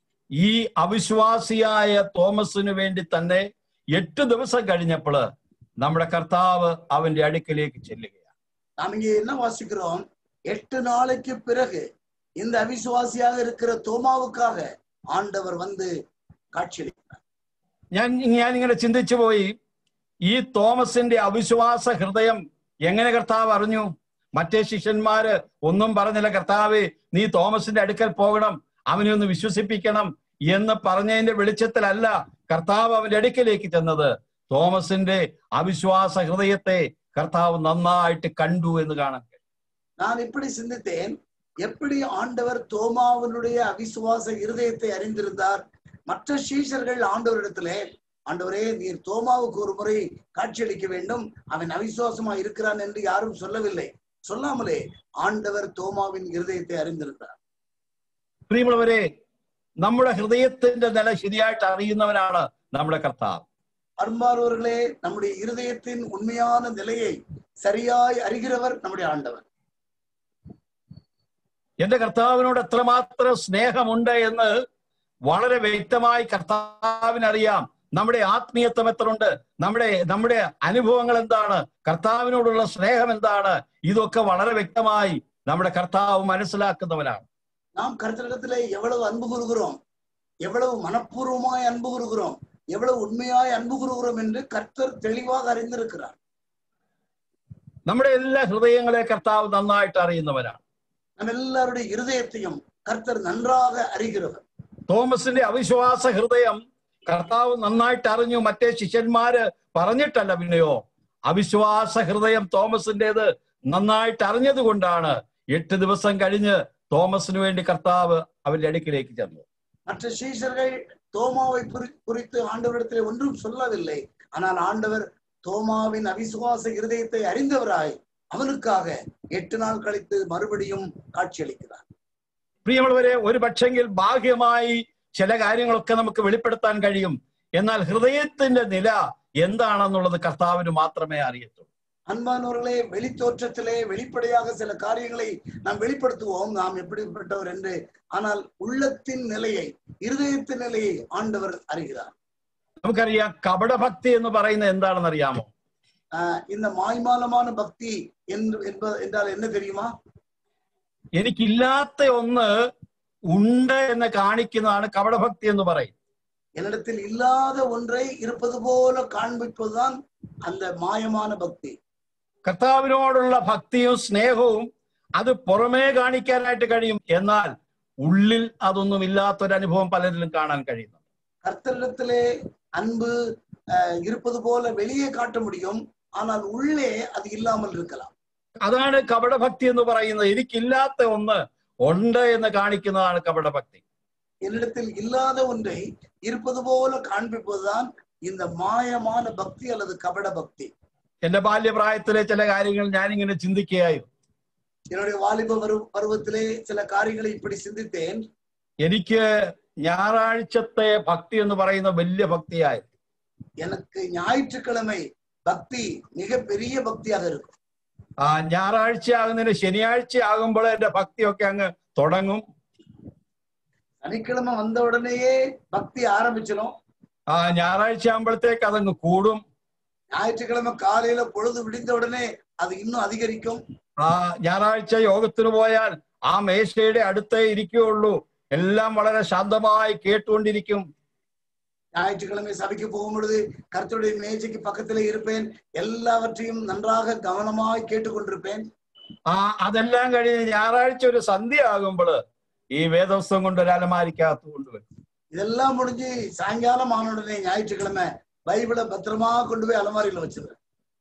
ഈ അവിശ്വാസിയായ തോമസിന് വേണ്ടി തന്നെ എട്ട് ദിവസം കഴിഞ്ഞപ്പോൾ നമ്മുടെ കർത്താവ് അവന്റെ അടുക്കലേക്ക് ചെല്ലുകയാണ്. நாம் இங்கே என்ன வாசிக்கிறோம்? எட்டு நாளைக்கு பிறகு இந்த அவிசுவாசியாக இருக்கிற தோமாவுக்காக ஆண்டவர் வந்து காட்சியளிக்கிறார். ഞാൻ ഞാൻ ഇങ്ങനെ ചിന്തിച്ചു പോയി, ഈ തോമസിന്റെ അവിശ്വാസ ഹൃദയം എങ്ങനെ കർത്താവ് അറിഞ്ഞു? മറ്റേ ശിഷ്യന്മാര് ഒന്നും പറഞ്ഞില്ല, കർത്താവേ, നീ തോമസിന്റെ അടുക്കൽ പോകണം, അവനെ ഒന്ന് വിശ്വസിപ്പിക്കണം എന്ന് പറഞ്ഞതിന്റെ വെളിച്ചത്തിലല്ല കർത്താവ് അവന്റെ അടുക്കലേക്ക് ചെന്നത്. തോമസിന്റെ അവിശ്വാസ ഹൃദയത്തെ കർത്താവ് നന്നായിട്ട് കണ്ടു എന്ന് കാണാൻ കഴിയും. நான் இப்படி சிந்தித்தேன், எப்படி ஆண்டவர் தோமாவினுடைய அவிசுவாச இருதயத்தை அறிந்திருந்தார். மற்ற சீஷர்கள் ஆண்டவரிடத்திலே, ஆண்டவரே, நீர் தோமாவுக்கு ஒரு முறை காட்சியளிக்க வேண்டும், அவன் அவிசுவாசமா இருக்கிறான் என்று யாரும் சொல்லவில்லை. சொல்லாமலே ஆண்டவர் தோமாவின் இருதயத்தை அறிந்திருந்தார். പ്രിയമുള്ളവരെ, നമ്മുടെ ഹൃദയത്തിന്റെ നില ശരിയായിട്ട് അറിയുന്നവനാണ് നമ്മുടെ കർത്താവ്. அன்பானவர்களே, நம்முடைய இருதயத்தின் உண்மையான நிலையை சரியாய் அறிகிறவர் நம்முடைய ஆண்டவர். എന്റെ കർത്താവിനോട് എത്രമാത്രം സ്നേഹമുണ്ട് എന്ന് വളരെ വ്യക്തമായി കർത്താവിനറിയാം. നമ്മുടെ ആത്മീയത്വം എത്രയുണ്ട്, നമ്മുടെ നമ്മുടെ അനുഭവങ്ങൾ എന്താണ്, കർത്താവിനോടുള്ള സ്നേഹം എന്താണ്, ഇതൊക്കെ വളരെ വ്യക്തമായി നമ്മുടെ കർത്താവ് മനസ്സിലാക്കുന്നവനാണ്. நாம் கர்த்தரிடத்திலே எவ்வளவு அன்பு கூறுகிறோம், எவ்வளவு மனப்பூர்வமாய் அன்பு கூறுகிறோம், எவ்வளவு உண்மையாய் அன்பு கூறுகிறோம் என்று கர்த்தர் தெளிவாக அறிந்திருக்கிறார். നമ്മുടെ എല്ലാ ഹൃദയങ്ങളെ കർത്താവ് നന്നായിട്ട് അറിയുന്നവനാണ്. நம்ம எல்லாருடைய இருதயத்தையும் கர்த்தர் நன்றாக அறிகிறவர். തോമസിന്റെ അവിശ്വാസ ഹൃദയം കർത്താവ് നന്നായിട്ട് അറിഞ്ഞു. മറ്റേ ശിഷ്യന്മാര് പറഞ്ഞിട്ടല്ല, പിന്നെയോ അവിശ്വാസ ഹൃദയം തോമസിന്റേത് നന്നായിട്ട് അറിഞ്ഞത് കൊണ്ടാണ് എട്ട് ദിവസം കഴിഞ്ഞ് തോമസിന് വേണ്ടി കർത്താവ് അവന്റെ അടുക്കിലേക്ക് ചെന്നു. மற்ற சீஷர்கள் தோமாவை குறித்து ஆண்டவரிடத்திலே ஒன்றும் சொல்லவில்லை. ஆனால் ஆண்டவர் தோமாவின் அவிசுவாச இருதயத்தை அறிந்தவராய் அவனுக்காக എട്ട് നാൾ കழித்து മറുപടിയും കാഴ്ചയളിக்கிறார். പ്രിയമുള്ളവരെ, ഒരു പക്ഷെങ്കിൽ ബാഹ്യമായി ചില കാര്യങ്ങളൊക്കെ നമുക്ക് വെളിപ്പെടുത്താൻ കഴിയും. എന്നാൽ ഹൃദയത്തിന്റെ നില എന്താണെന്നുള്ളത് കർത്താവിന് മാത്രമേ അറിയത്തുള്ളൂ. அன்பானவர்களே, வெளித்தோற்றத்திலே வெளிப்படையாக சில காரியங்களை நாம் வெளிப்படுத்துவோம், நாம் எப்படிப்பட்டவர் என்று. ஆனால் உள்ளத்தின் நிலையை, இருதயத்தின் நிலையை ஆண்டவர் அறிகிறார். നമുക്കറിയാം കപടഭക്തി എന്ന് പറയുന്നത് എന്താണെന്ന് അറിയാമോ? ஆஹ் இந்த மாய்மாலமான பக்தி என்று என்றால் என்ன தெரியுமா? എനിക്കില്ലാത്ത ഒന്ന് ഉണ്ട് എന്ന് കാണിക്കുന്നതാണ് കപടഭക്തി എന്ന് പറയും. என்னிடத்தில் இல்லாத ஒன்றை இருப்பது போல காண்பிப்பதுதான் அந்த மாயமான பக்தி. കർത്താവിനോടുള്ള ഭക്തിയും സ്നേഹവും അത് പുറമേ കാണിക്കാനായിട്ട് കഴിയും, എന്നാൽ ഉള്ളിൽ അതൊന്നും ഇല്ലാത്തൊരനുഭവം പലരിലും കാണാൻ കഴിയുന്നു. கர்த்தரிடத்திலே அன்பு இருப்பது போல வெளியே காட்ட முடியும், ஆனால் உள்ளே அது இல்லாமல் இருக்கலாம். അതാണ് കപടഭക്തി എന്ന് പറയുന്നത്. എനിക്കില്ലാത്ത ഒന്ന് ഉണ്ട് എന്ന് കാണിക്കുന്നതാണ് കപടഭക്തി. என்னிடத்தில் இல்லாத ஒன்றை இருப்பது போல காண்பிப்பதுதான் இந்த மாயமான பக்தி அல்லது கபட பக்தி. എന്റെ ബാല്യപ്രായത്തിലെ ചില കാര്യങ്ങൾ ഞാനിങ്ങനെ ചിന്തിക്കുകയായിരുന്നു. என்னுடைய வாலிப பருவத்திலே சில காரியங்களை இப்படி சிந்தித்தேன். എനിക്ക് ഞായറാഴ്ചത്തെ ഭക്തി എന്ന് പറയുന്ന വലിയ ഭക്തിയായിരുന്നു. எனக்கு ஞாயிற்றுக்கிழமை பக்தி மிக பெரிய பக்தியாக இருக்கும். ആ ഞായറാഴ്ച ആകുന്നതിന് ശനിയാഴ്ച ആകുമ്പോൾ എന്റെ ഭക്തിയൊക്കെ അങ്ങ് തുടങ്ങും. சனிக்கிழமை வந்த உடனேயே பக்தி ஆரம்பிச்சிடும். ആ ഞായറാഴ്ച ആകുമ്പോഴത്തേക്ക് അതങ്ങ് കൂടും. ஞாயிற்றுக்கிழமை காலையில பொழுது விடிந்த உடனே அது இன்னும் அதிகரிக்கும். ആ ഞായറാഴ്ച യോഗത്തിന് പോയാൽ ആ മേശയുടെ അടുത്തേ ഇരിക്കുകയുള്ളൂ, എല്ലാം വളരെ ശാന്തമായി കേട്ടുകൊണ്ടിരിക്കും. ஞாயிற்றுக்கிழமை சபைக்கு போகும் பொழுது கர்த்தருடைய மேஜைக்கு பக்கத்திலே இருப்பேன், எல்லாவற்றையும் நன்றாக கவனமாய் கேட்டுக்கொண்டிருப்பேன். ആ അതെല്ലാം കഴിഞ്ഞ് ഞായറാഴ്ച ഒരു സന്ധ്യ ആകുമ്പോൾ ഈ വേദപുസ്തകം കൊണ്ട് ഒരു അലമാരിക്കകത്ത് കൊണ്ടുവരും. இதெல்லாம் முடிஞ்சு சாயங்காலம் ஆன உடனே ஞாயிற்றுக்கிழமை பைபிளை பத்திரமா கொண்டு போய் அலமாரியில வச்சிருவேன்.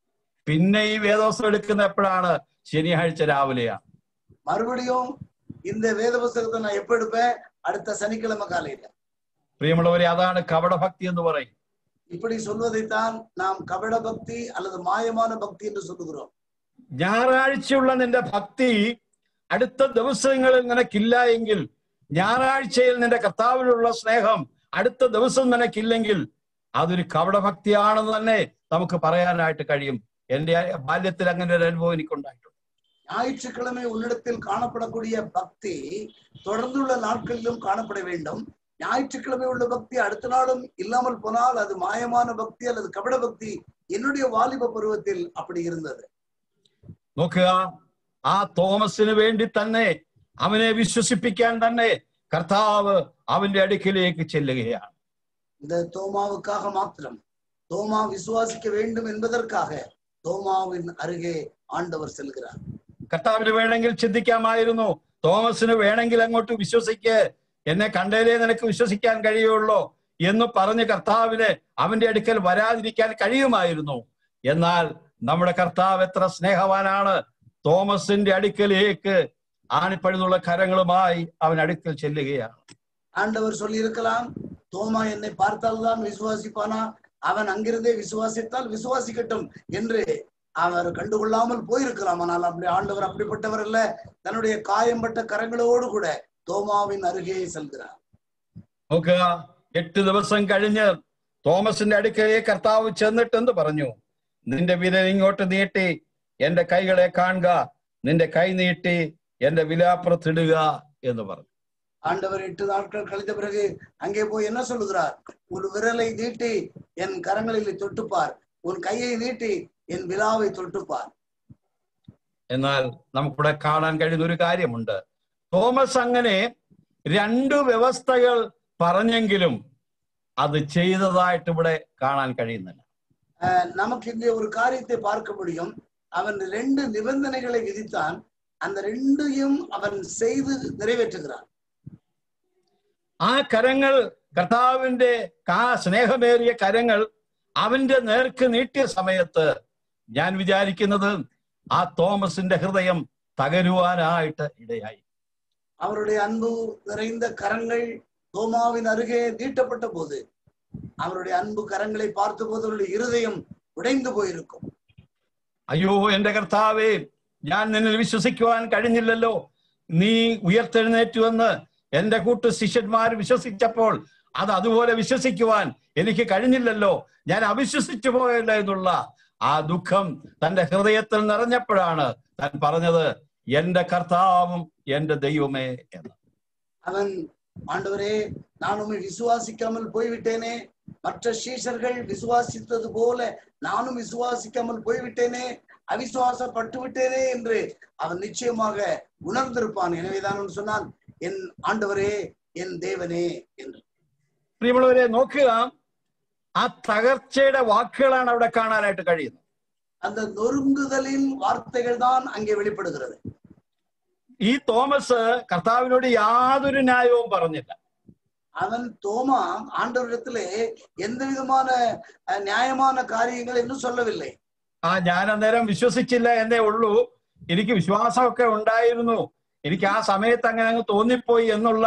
പിന്നെ ഈ വേദപുസ്തകം എടുക്കുന്ന എപ്പോഴാണ്? ശനിയാഴ്ച രാവിലെയാണ്. மறுபடியும் இந்த வேத புஸ்தகத்தை நான் எப்ப எடுப்பேன்? அடுத்த சனிக்கிழமை காலையில. പ്രിയമുള്ളവരെ, അതാണ് കപടഭക്തി എന്ന് പറയും. இப்படி சொல்வதைத்தான் நாம் கபட பக்தி அல்லது மாயமான பக்தி என்று சொல்லுகிறோம். ഞായറാഴ്ചയുള്ള നിന്റെ ഭക്തി അടുത്ത ദിവസങ്ങളിൽ നിനക്കില്ല എങ്കിൽ, ഞായറാഴ്ചയിൽ നിന്റെ കർത്താവിലുള്ള സ്നേഹം അടുത്ത ദിവസം നിനക്കില്ലെങ്കിൽ അതൊരു കപടഭക്തിയാണെന്ന് തന്നെ നമുക്ക് പറയാനായിട്ട് കഴിയും. എന്റെ ബാല്യത്തിൽ അങ്ങനെ ഒരു അനുഭവം എനിക്കുണ്ടായിട്ടുണ്ട്. ஞாயிற்றுக்கிழமை உன்னிடத்தில் காணப்படக்கூடிய பக்தி தொடர்ந்துள்ள நாட்களிலும் காணப்பட வேண்டும். ஞாயிற்றுக்கிழமை உள்ள பக்தி அடுத்த நாளும் இல்லாமல் போனால் அது மாயமான பக்தி அல்லது கபட பக்தி. என்னுடைய வாலிப பருவத்தில் அப்படி இருந்தது. നോക്കുക, ആ തോമസിന് വേണ്ടി തന്നെ, അവനെ വിശ്വസിപ്പിക്കാൻ തന്നെ കർത്താവ് അവന്റെ അടുക്കിലേക്ക് ചെല്ലുകയാണ്. இந்த தோமாவுக்காக மாத்திரம், தோமா விசுவாசிக்க வேண்டும் என்பதற்காக தோமாவின் அருகே ஆண்டவர் செல்கிறார். കർത്താവിന് വേണമെങ്കിൽ ചിന്തിക്കാമായിരുന്നു, തോമസിന് വേണമെങ്കിൽ അങ്ങോട്ട് വിശ്വസിക്ക്, എന്നെ കണ്ടേലേ നിനക്ക് വിശ്വസിക്കാൻ കഴിയുള്ളൂ എന്ന് പറഞ്ഞ് കർത്താവിന് അവന്റെ അടുക്കൽ വരാതിരിക്കാൻ കഴിയുമായിരുന്നു. എന്നാൽ നമ്മുടെ കർത്താവ് എത്ര സ്നേഹവാനാണ്! തോമസിന്റെ അടുക്കലേക്ക് ആണിപ്പഴുതുള്ള കരങ്ങളുമായി അവൻ അടുക്കൽ ചെല്ലുകയാണ്. ஆண்டவர் சொல்லி இருக்கலாம், தோமா என்னை பார்த்தால்தான் விசுவாசிப்பானா, அவன் அங்கிருந்தே விசுவாசித்தால் விசுவாசிக்கட்டும் என்று அவர் கண்டுகொள்ளாமல் போயிருக்கலாம். ஆனால் அப்படி ஆண்டவர் அப்படிப்பட்டவர் அல்ல. தன்னுடைய காயம்பட்ட கரங்களோடு கூட തോമാവിൻ അരികെ செல்கிறார். നോക്കുക, എട്ട് ദിവസം കഴിഞ്ഞ് തോമസിന്റെ അടുക്കലേക്ക് കർത്താവ് ചെന്നിട്ട് എന്ത് പറഞ്ഞു? നിന്റെ വിരൽ ഇങ്ങോട്ട് നീട്ടി എന്റെ കൈകളെ കാണുക, നിന്റെ കൈ നീട്ടി എന്റെ വിലാപ്പുറത്തിടുക എന്ന് പറഞ്ഞു. ஆண்டவர் எட்டு நாட்கள் கழித்த பிறகு அங்கே போய் என்ன சொல்லுகிறார்? உன் விரலை நீட்டி என் கரங்களில் தொட்டுப்பார், உன் கையை நீட்டி എൻ വിലാവെ തൊട്ടുപ്പാർ. എന്നാൽ നമുക്കിവിടെ കാണാൻ കഴിയുന്ന ഒരു കാര്യമുണ്ട്. തോമസ് അങ്ങനെ രണ്ടു വ്യവസ്ഥകൾ പറഞ്ഞെങ്കിലും അത് ചെയ്തതായിട്ട് ഇവിടെ കാണാൻ കഴിയുന്നില്ല. നമുക്ക് ഇங்கே ഒരു കാര്യത്തെ பார்க்க முடியும். അവൻ രണ്ട് നിബന്ധനകളെ വിധിത്താൻ, அந்த ரெண்டையும் അവൻ ചെയ്ത് നിറവേറ്റുகிறாൻ. ആ കരങ്ങൾ, കർത്താവിന്റെ കാ സ്നേഹമേറിയ കരങ്ങൾ അവന്റെ നേർക്ക് നീട്ടിയ സമയത്ത് ഞാൻ വിചാരിക്കുന്നത് ആ തോമസിന്റെ ഹൃദയം തകരുവാനായിട്ട് ഇടയായി. அவருடைய அன்பு நிறைந்த கரங்கள் தோமாவின் அருகே நீட்டப்பட்ட போது அவருடைய அன்பு கரங்களை பார்த்த போது அவருடைய இருதயம் உடைந்து போயிருக்கும். അയ്യോ എന്റെ കർത്താവേ, ഞാൻ നിന്നിൽ വിശ്വസിക്കുവാൻ കഴിഞ്ഞില്ലല്ലോ, നീ ഉയർത്തെഴുന്നേറ്റുവെന്ന് എന്റെ കൂട്ടു ശിഷ്യന്മാർ വിശ്വസിച്ചപ്പോൾ അത് അതുപോലെ വിശ്വസിക്കുവാൻ എനിക്ക് കഴിഞ്ഞില്ലല്ലോ, ഞാൻ അവിശ്വസിച്ചു പോയല്ലോ എന്നുള്ള ആ ദുഃഖം തന്റെ ഹൃദയത്തിൽ നിറഞ്ഞപ്പോഴാണ് താൻ പറഞ്ഞത്, എന്റെ കർത്താവും എന്റെ ദൈവമേ എന്ന്. അവൻ ஆண்டவரே நான் உம்மை விசுவாசிக்காமல் போய்விட்டேனே, மற்ற சீஷர்கள் விசுவாசித்தது போல நானும் விசுவாசிக்காமல் போய்விட்டேனே, அவிசுவாசப்பட்டு விட்டேனே என்று அவன் நிச்சயமாக உணர்ந்திருப்பான். எனவேதான் அவன் சொன்னான், என் ஆண்டவரே என் தேவனே என்று. പ്രിയമുള്ളവരെ, നോക്കുക, ആ തകർച്ചയുടെ വാക്കുകളാണ് അവിടെ കാണാനായിട്ട് കഴിയുന്നത്. அந்த நொறுங்குதலின் வார்த்தைகள் தான் அங்கே வெளிப்படுகிறது. ഈ തോമസ് കർത്താവിനോട് യാതൊരു ന്യായവും പറഞ്ഞില്ല. அவன் தோமா ஆண்டவரிடத்திலே எந்த விதமான நியாயமான காரியங்கள் என்று சொல்லவில்லை. ആ ഞാൻ അന്നേരം വിശ്വസിച്ചില്ല എന്നേ ഉള്ളൂ, എനിക്ക് വിശ്വാസമൊക്കെ ഉണ്ടായിരുന്നു, എനിക്ക് ആ സമയത്ത് അങ്ങനെ അങ്ങ് തോന്നിപ്പോയി എന്നുള്ള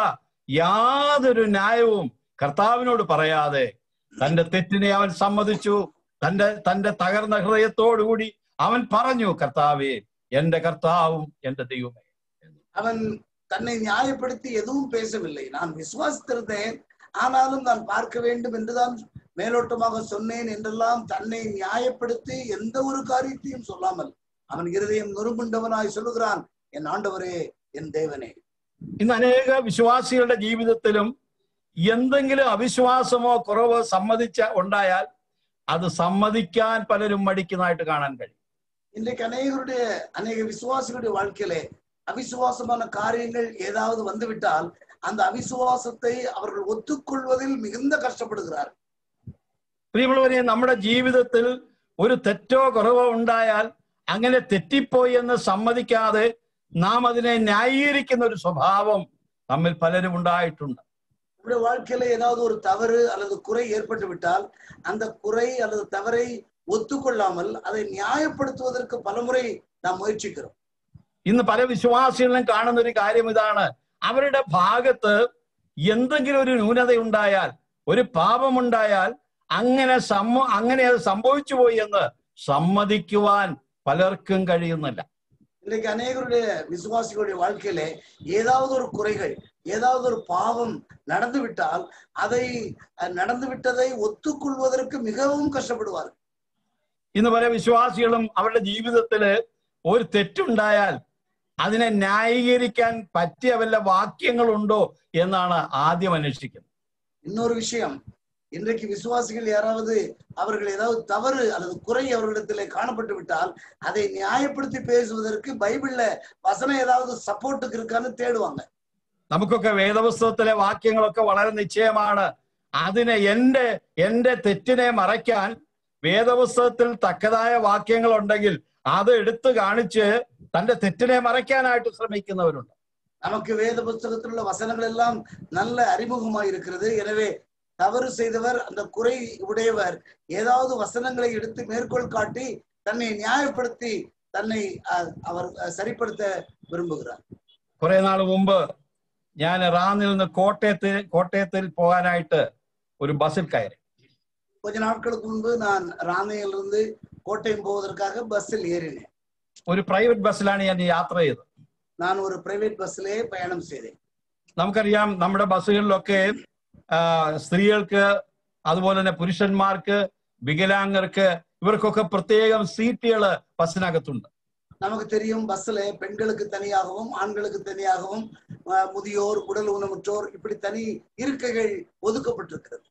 യാതൊരു ന്യായവും കർത്താവിനോട് പറയാതെ തന്റെ തെറ്റിനെ അവൻ സമ്മതിച്ചു. തന്റെ തന്റെ തകർന്ന ഹൃദയത്തോടുകൂടി അവൻ പറഞ്ഞു, കർത്താവേ എന്റെ കർത്താവും എന്റെ ദൈവമേ. அவன் தன்னை நியாயப்படுத்தி எதுவும் பேசவில்லை. நான் விசுவாசித்திருந்தேன், ஆனாலும் நான் பார்க்க வேண்டும் என்றுதான் மேலோட்டமாக சொன்னேன் என்றெல்லாம் தன்னை நியாயப்படுத்தி எந்த ஒரு காரியத்தையும் சொல்லாமல் அவன் இருதயம் நொறுங்குண்டவனாய் சொல்லுகிறான், என் ஆண்டவரே என் தேவனே. ഇന്ന് അനേക വിശ്വാസികളുടെ ജീവിതത്തിലും എന്തെങ്കിലും അവിശ്വാസമോ കുറവോ സമ്മതിച്ച ഉണ്ടായാൽ അത് സമ്മതിക്കാൻ പലരും മടിക്കുന്നതായിട്ട് കാണാൻ കഴിയും. இன்றைக்கு அநேகருடைய அநேக விசுவாசிகளுடைய வாழ்க்கையிலே அவிசுவாசமான காரியங்கள் ஏதாவது வந்துவிட்டால் அந்த அவிசுவாசத்தை அவர்கள் ஒத்துக்கொள்வதில் மிகுந்த கஷ்டப்படுகிறார். പ്രിയമുള്ളവരെ, നമ്മുടെ ജീവിതത്തിൽ ഒരു തെറ്റോ കുറവോ ഉണ്ടായാൽ അങ്ങനെ തെറ്റിപ്പോയി എന്ന് സമ്മതിക്കാതെ നാം അതിനെ ന്യായീകരിക്കുന്ന ഒരു സ്വഭാവം നമ്മിൽ പലരും ഉണ്ടായിട്ടുണ്ട്. நம்முடைய வாழ்க்கையில ஏதாவது ஒரு தவறு அல்லது குறை ஏற்பட்டு விட்டால் அந்த குறை அல்லது தவறை ஒத்துக்கொள்ளாமல் அதை நியாயப்படுத்துவதற்கு பலமுறை நாம் முயற்சிக்கிறோம். ഇന്ന് പല വിശ്വാസികളിലും കാണുന്ന ഒരു കാര്യം ഇതാണ്, അവരുടെ ഭാഗത്ത് എന്തെങ്കിലും ഒരു ന്യൂനത ഉണ്ടായാൽ, ഒരു പാപമുണ്ടായാൽ അങ്ങനെ സമ്മ അങ്ങനെ അത് സംഭവിച്ചു പോയി എന്ന് സമ്മതിക്കുവാൻ പലർക്കും കഴിയുന്നില്ല. இன்றைக்கு அநேகருடைய விசுவாசிகளுடைய வாழ்க்கையில ஏதாவது ஒரு குறைகள், ஏதாவது ஒரு பாவம் நடந்து விட்டால் அதை நடந்து விட்டதை ஒத்துக்கொள்வதற்கு மிகவும் கஷ்டப்படுவார். ഇന്ന് പല വിശ്വാസികളും അവരുടെ ജീവിതത്തില് ഒരു തെറ്റുണ്ടായാൽ അതിനെ ന്യായീകരിക്കാൻ പറ്റിയ വല്ല വാക്യങ്ങളുണ്ടോ എന്നാണ് ആദ്യം അന്വേഷിക്കുന്നത്. இன்னொரு விஷயம், இன்றைக்கு விசுவாசிகள் யாராவது அவர்கள் ஏதாவது தவறு அல்லது குறை அவர்களிடத்திலே காணப்பட்டு விட்டால் அதை நியாயப்படுத்தி பேசுவதற்கு பைபிள்ல வசனம் ஏதாவது சப்போர்ட்டுக்கு இருக்கான்னு தேடுவாங்க. നമുക്കൊക്കെ വേദപുസ്തകത്തിലെ വാക്യങ്ങളൊക്കെ വളരെ നിശ്ചയമാണ്. അതിനെ എന്റെ എന്റെ തെറ്റിനെ മറയ്ക്കാൻ വേദപുസ്തകത്തിൽ തക്കതായ വാക്യങ്ങൾ ഉണ്ടെങ്കിൽ അത് എടുത്തു കാണിച്ച് തന്റെ തെറ്റിനെ മറയ്ക്കാനായിട്ട് ശ്രമിക്കുന്നവരുണ്ട്. நமக்கு வேத புஸ்தகத்தில் உள்ள வசனங்கள் எல்லாம் நல்ல அறிமுகமாய் இருக்கிறது. எனவே தவறு செய்தவர், அந்த குறை உடையவர் ஏதாவது வசனங்களை எடுத்து மேற்கோள் காட்டி தன்னை நியாயப்படுத்தி தன்னை அவர் சரிப்படுத்த விரும்புகிறார். കുറെ നാൾ മുമ്പ് ഞാൻ റാന്നിൽ നിന്ന് കോട്ടയത്തിൽ കോട്ടയത്തിൽ പോകാനായിട്ട് ഒരു ബസ്സിൽ കയറി. கொஞ்ச நாட்களுக்கு முன்பு நான் ராணையிலிருந்து கோட்டயம் போவதற்காக பஸ்ஸில் ஏறினேன். ഒരു പ്രൈവറ്റ് ബസ്സിലാണ് ഞാൻ യാത്ര ചെയ്തത്. நான் ஒரு பிரைவேட் பஸ்ஸிலே பயணம் செய்தேன். നമുക്കറിയാം, നമ്മുടെ ബസ്സുകളിലൊക്കെ സ്ത്രീകൾക്ക്, അതുപോലെ തന്നെ പുരുഷന്മാർക്ക്, വികലാംഗർക്ക്, ഇവർക്കൊക്കെ പ്രത്യേകം സീറ്റുകൾ ബസ്സിനകത്തുണ്ട്. நமக்கு தெரியும், பஸ்ல பெண்களுக்கு தனியாகவும் ஆண்களுக்கு தனியாகவும் முதியோர், உடல் ஊனமுற்றோர், இப்படி தனி இருக்கைகள் ஒதுக்கப்பட்டிருக்கிறது.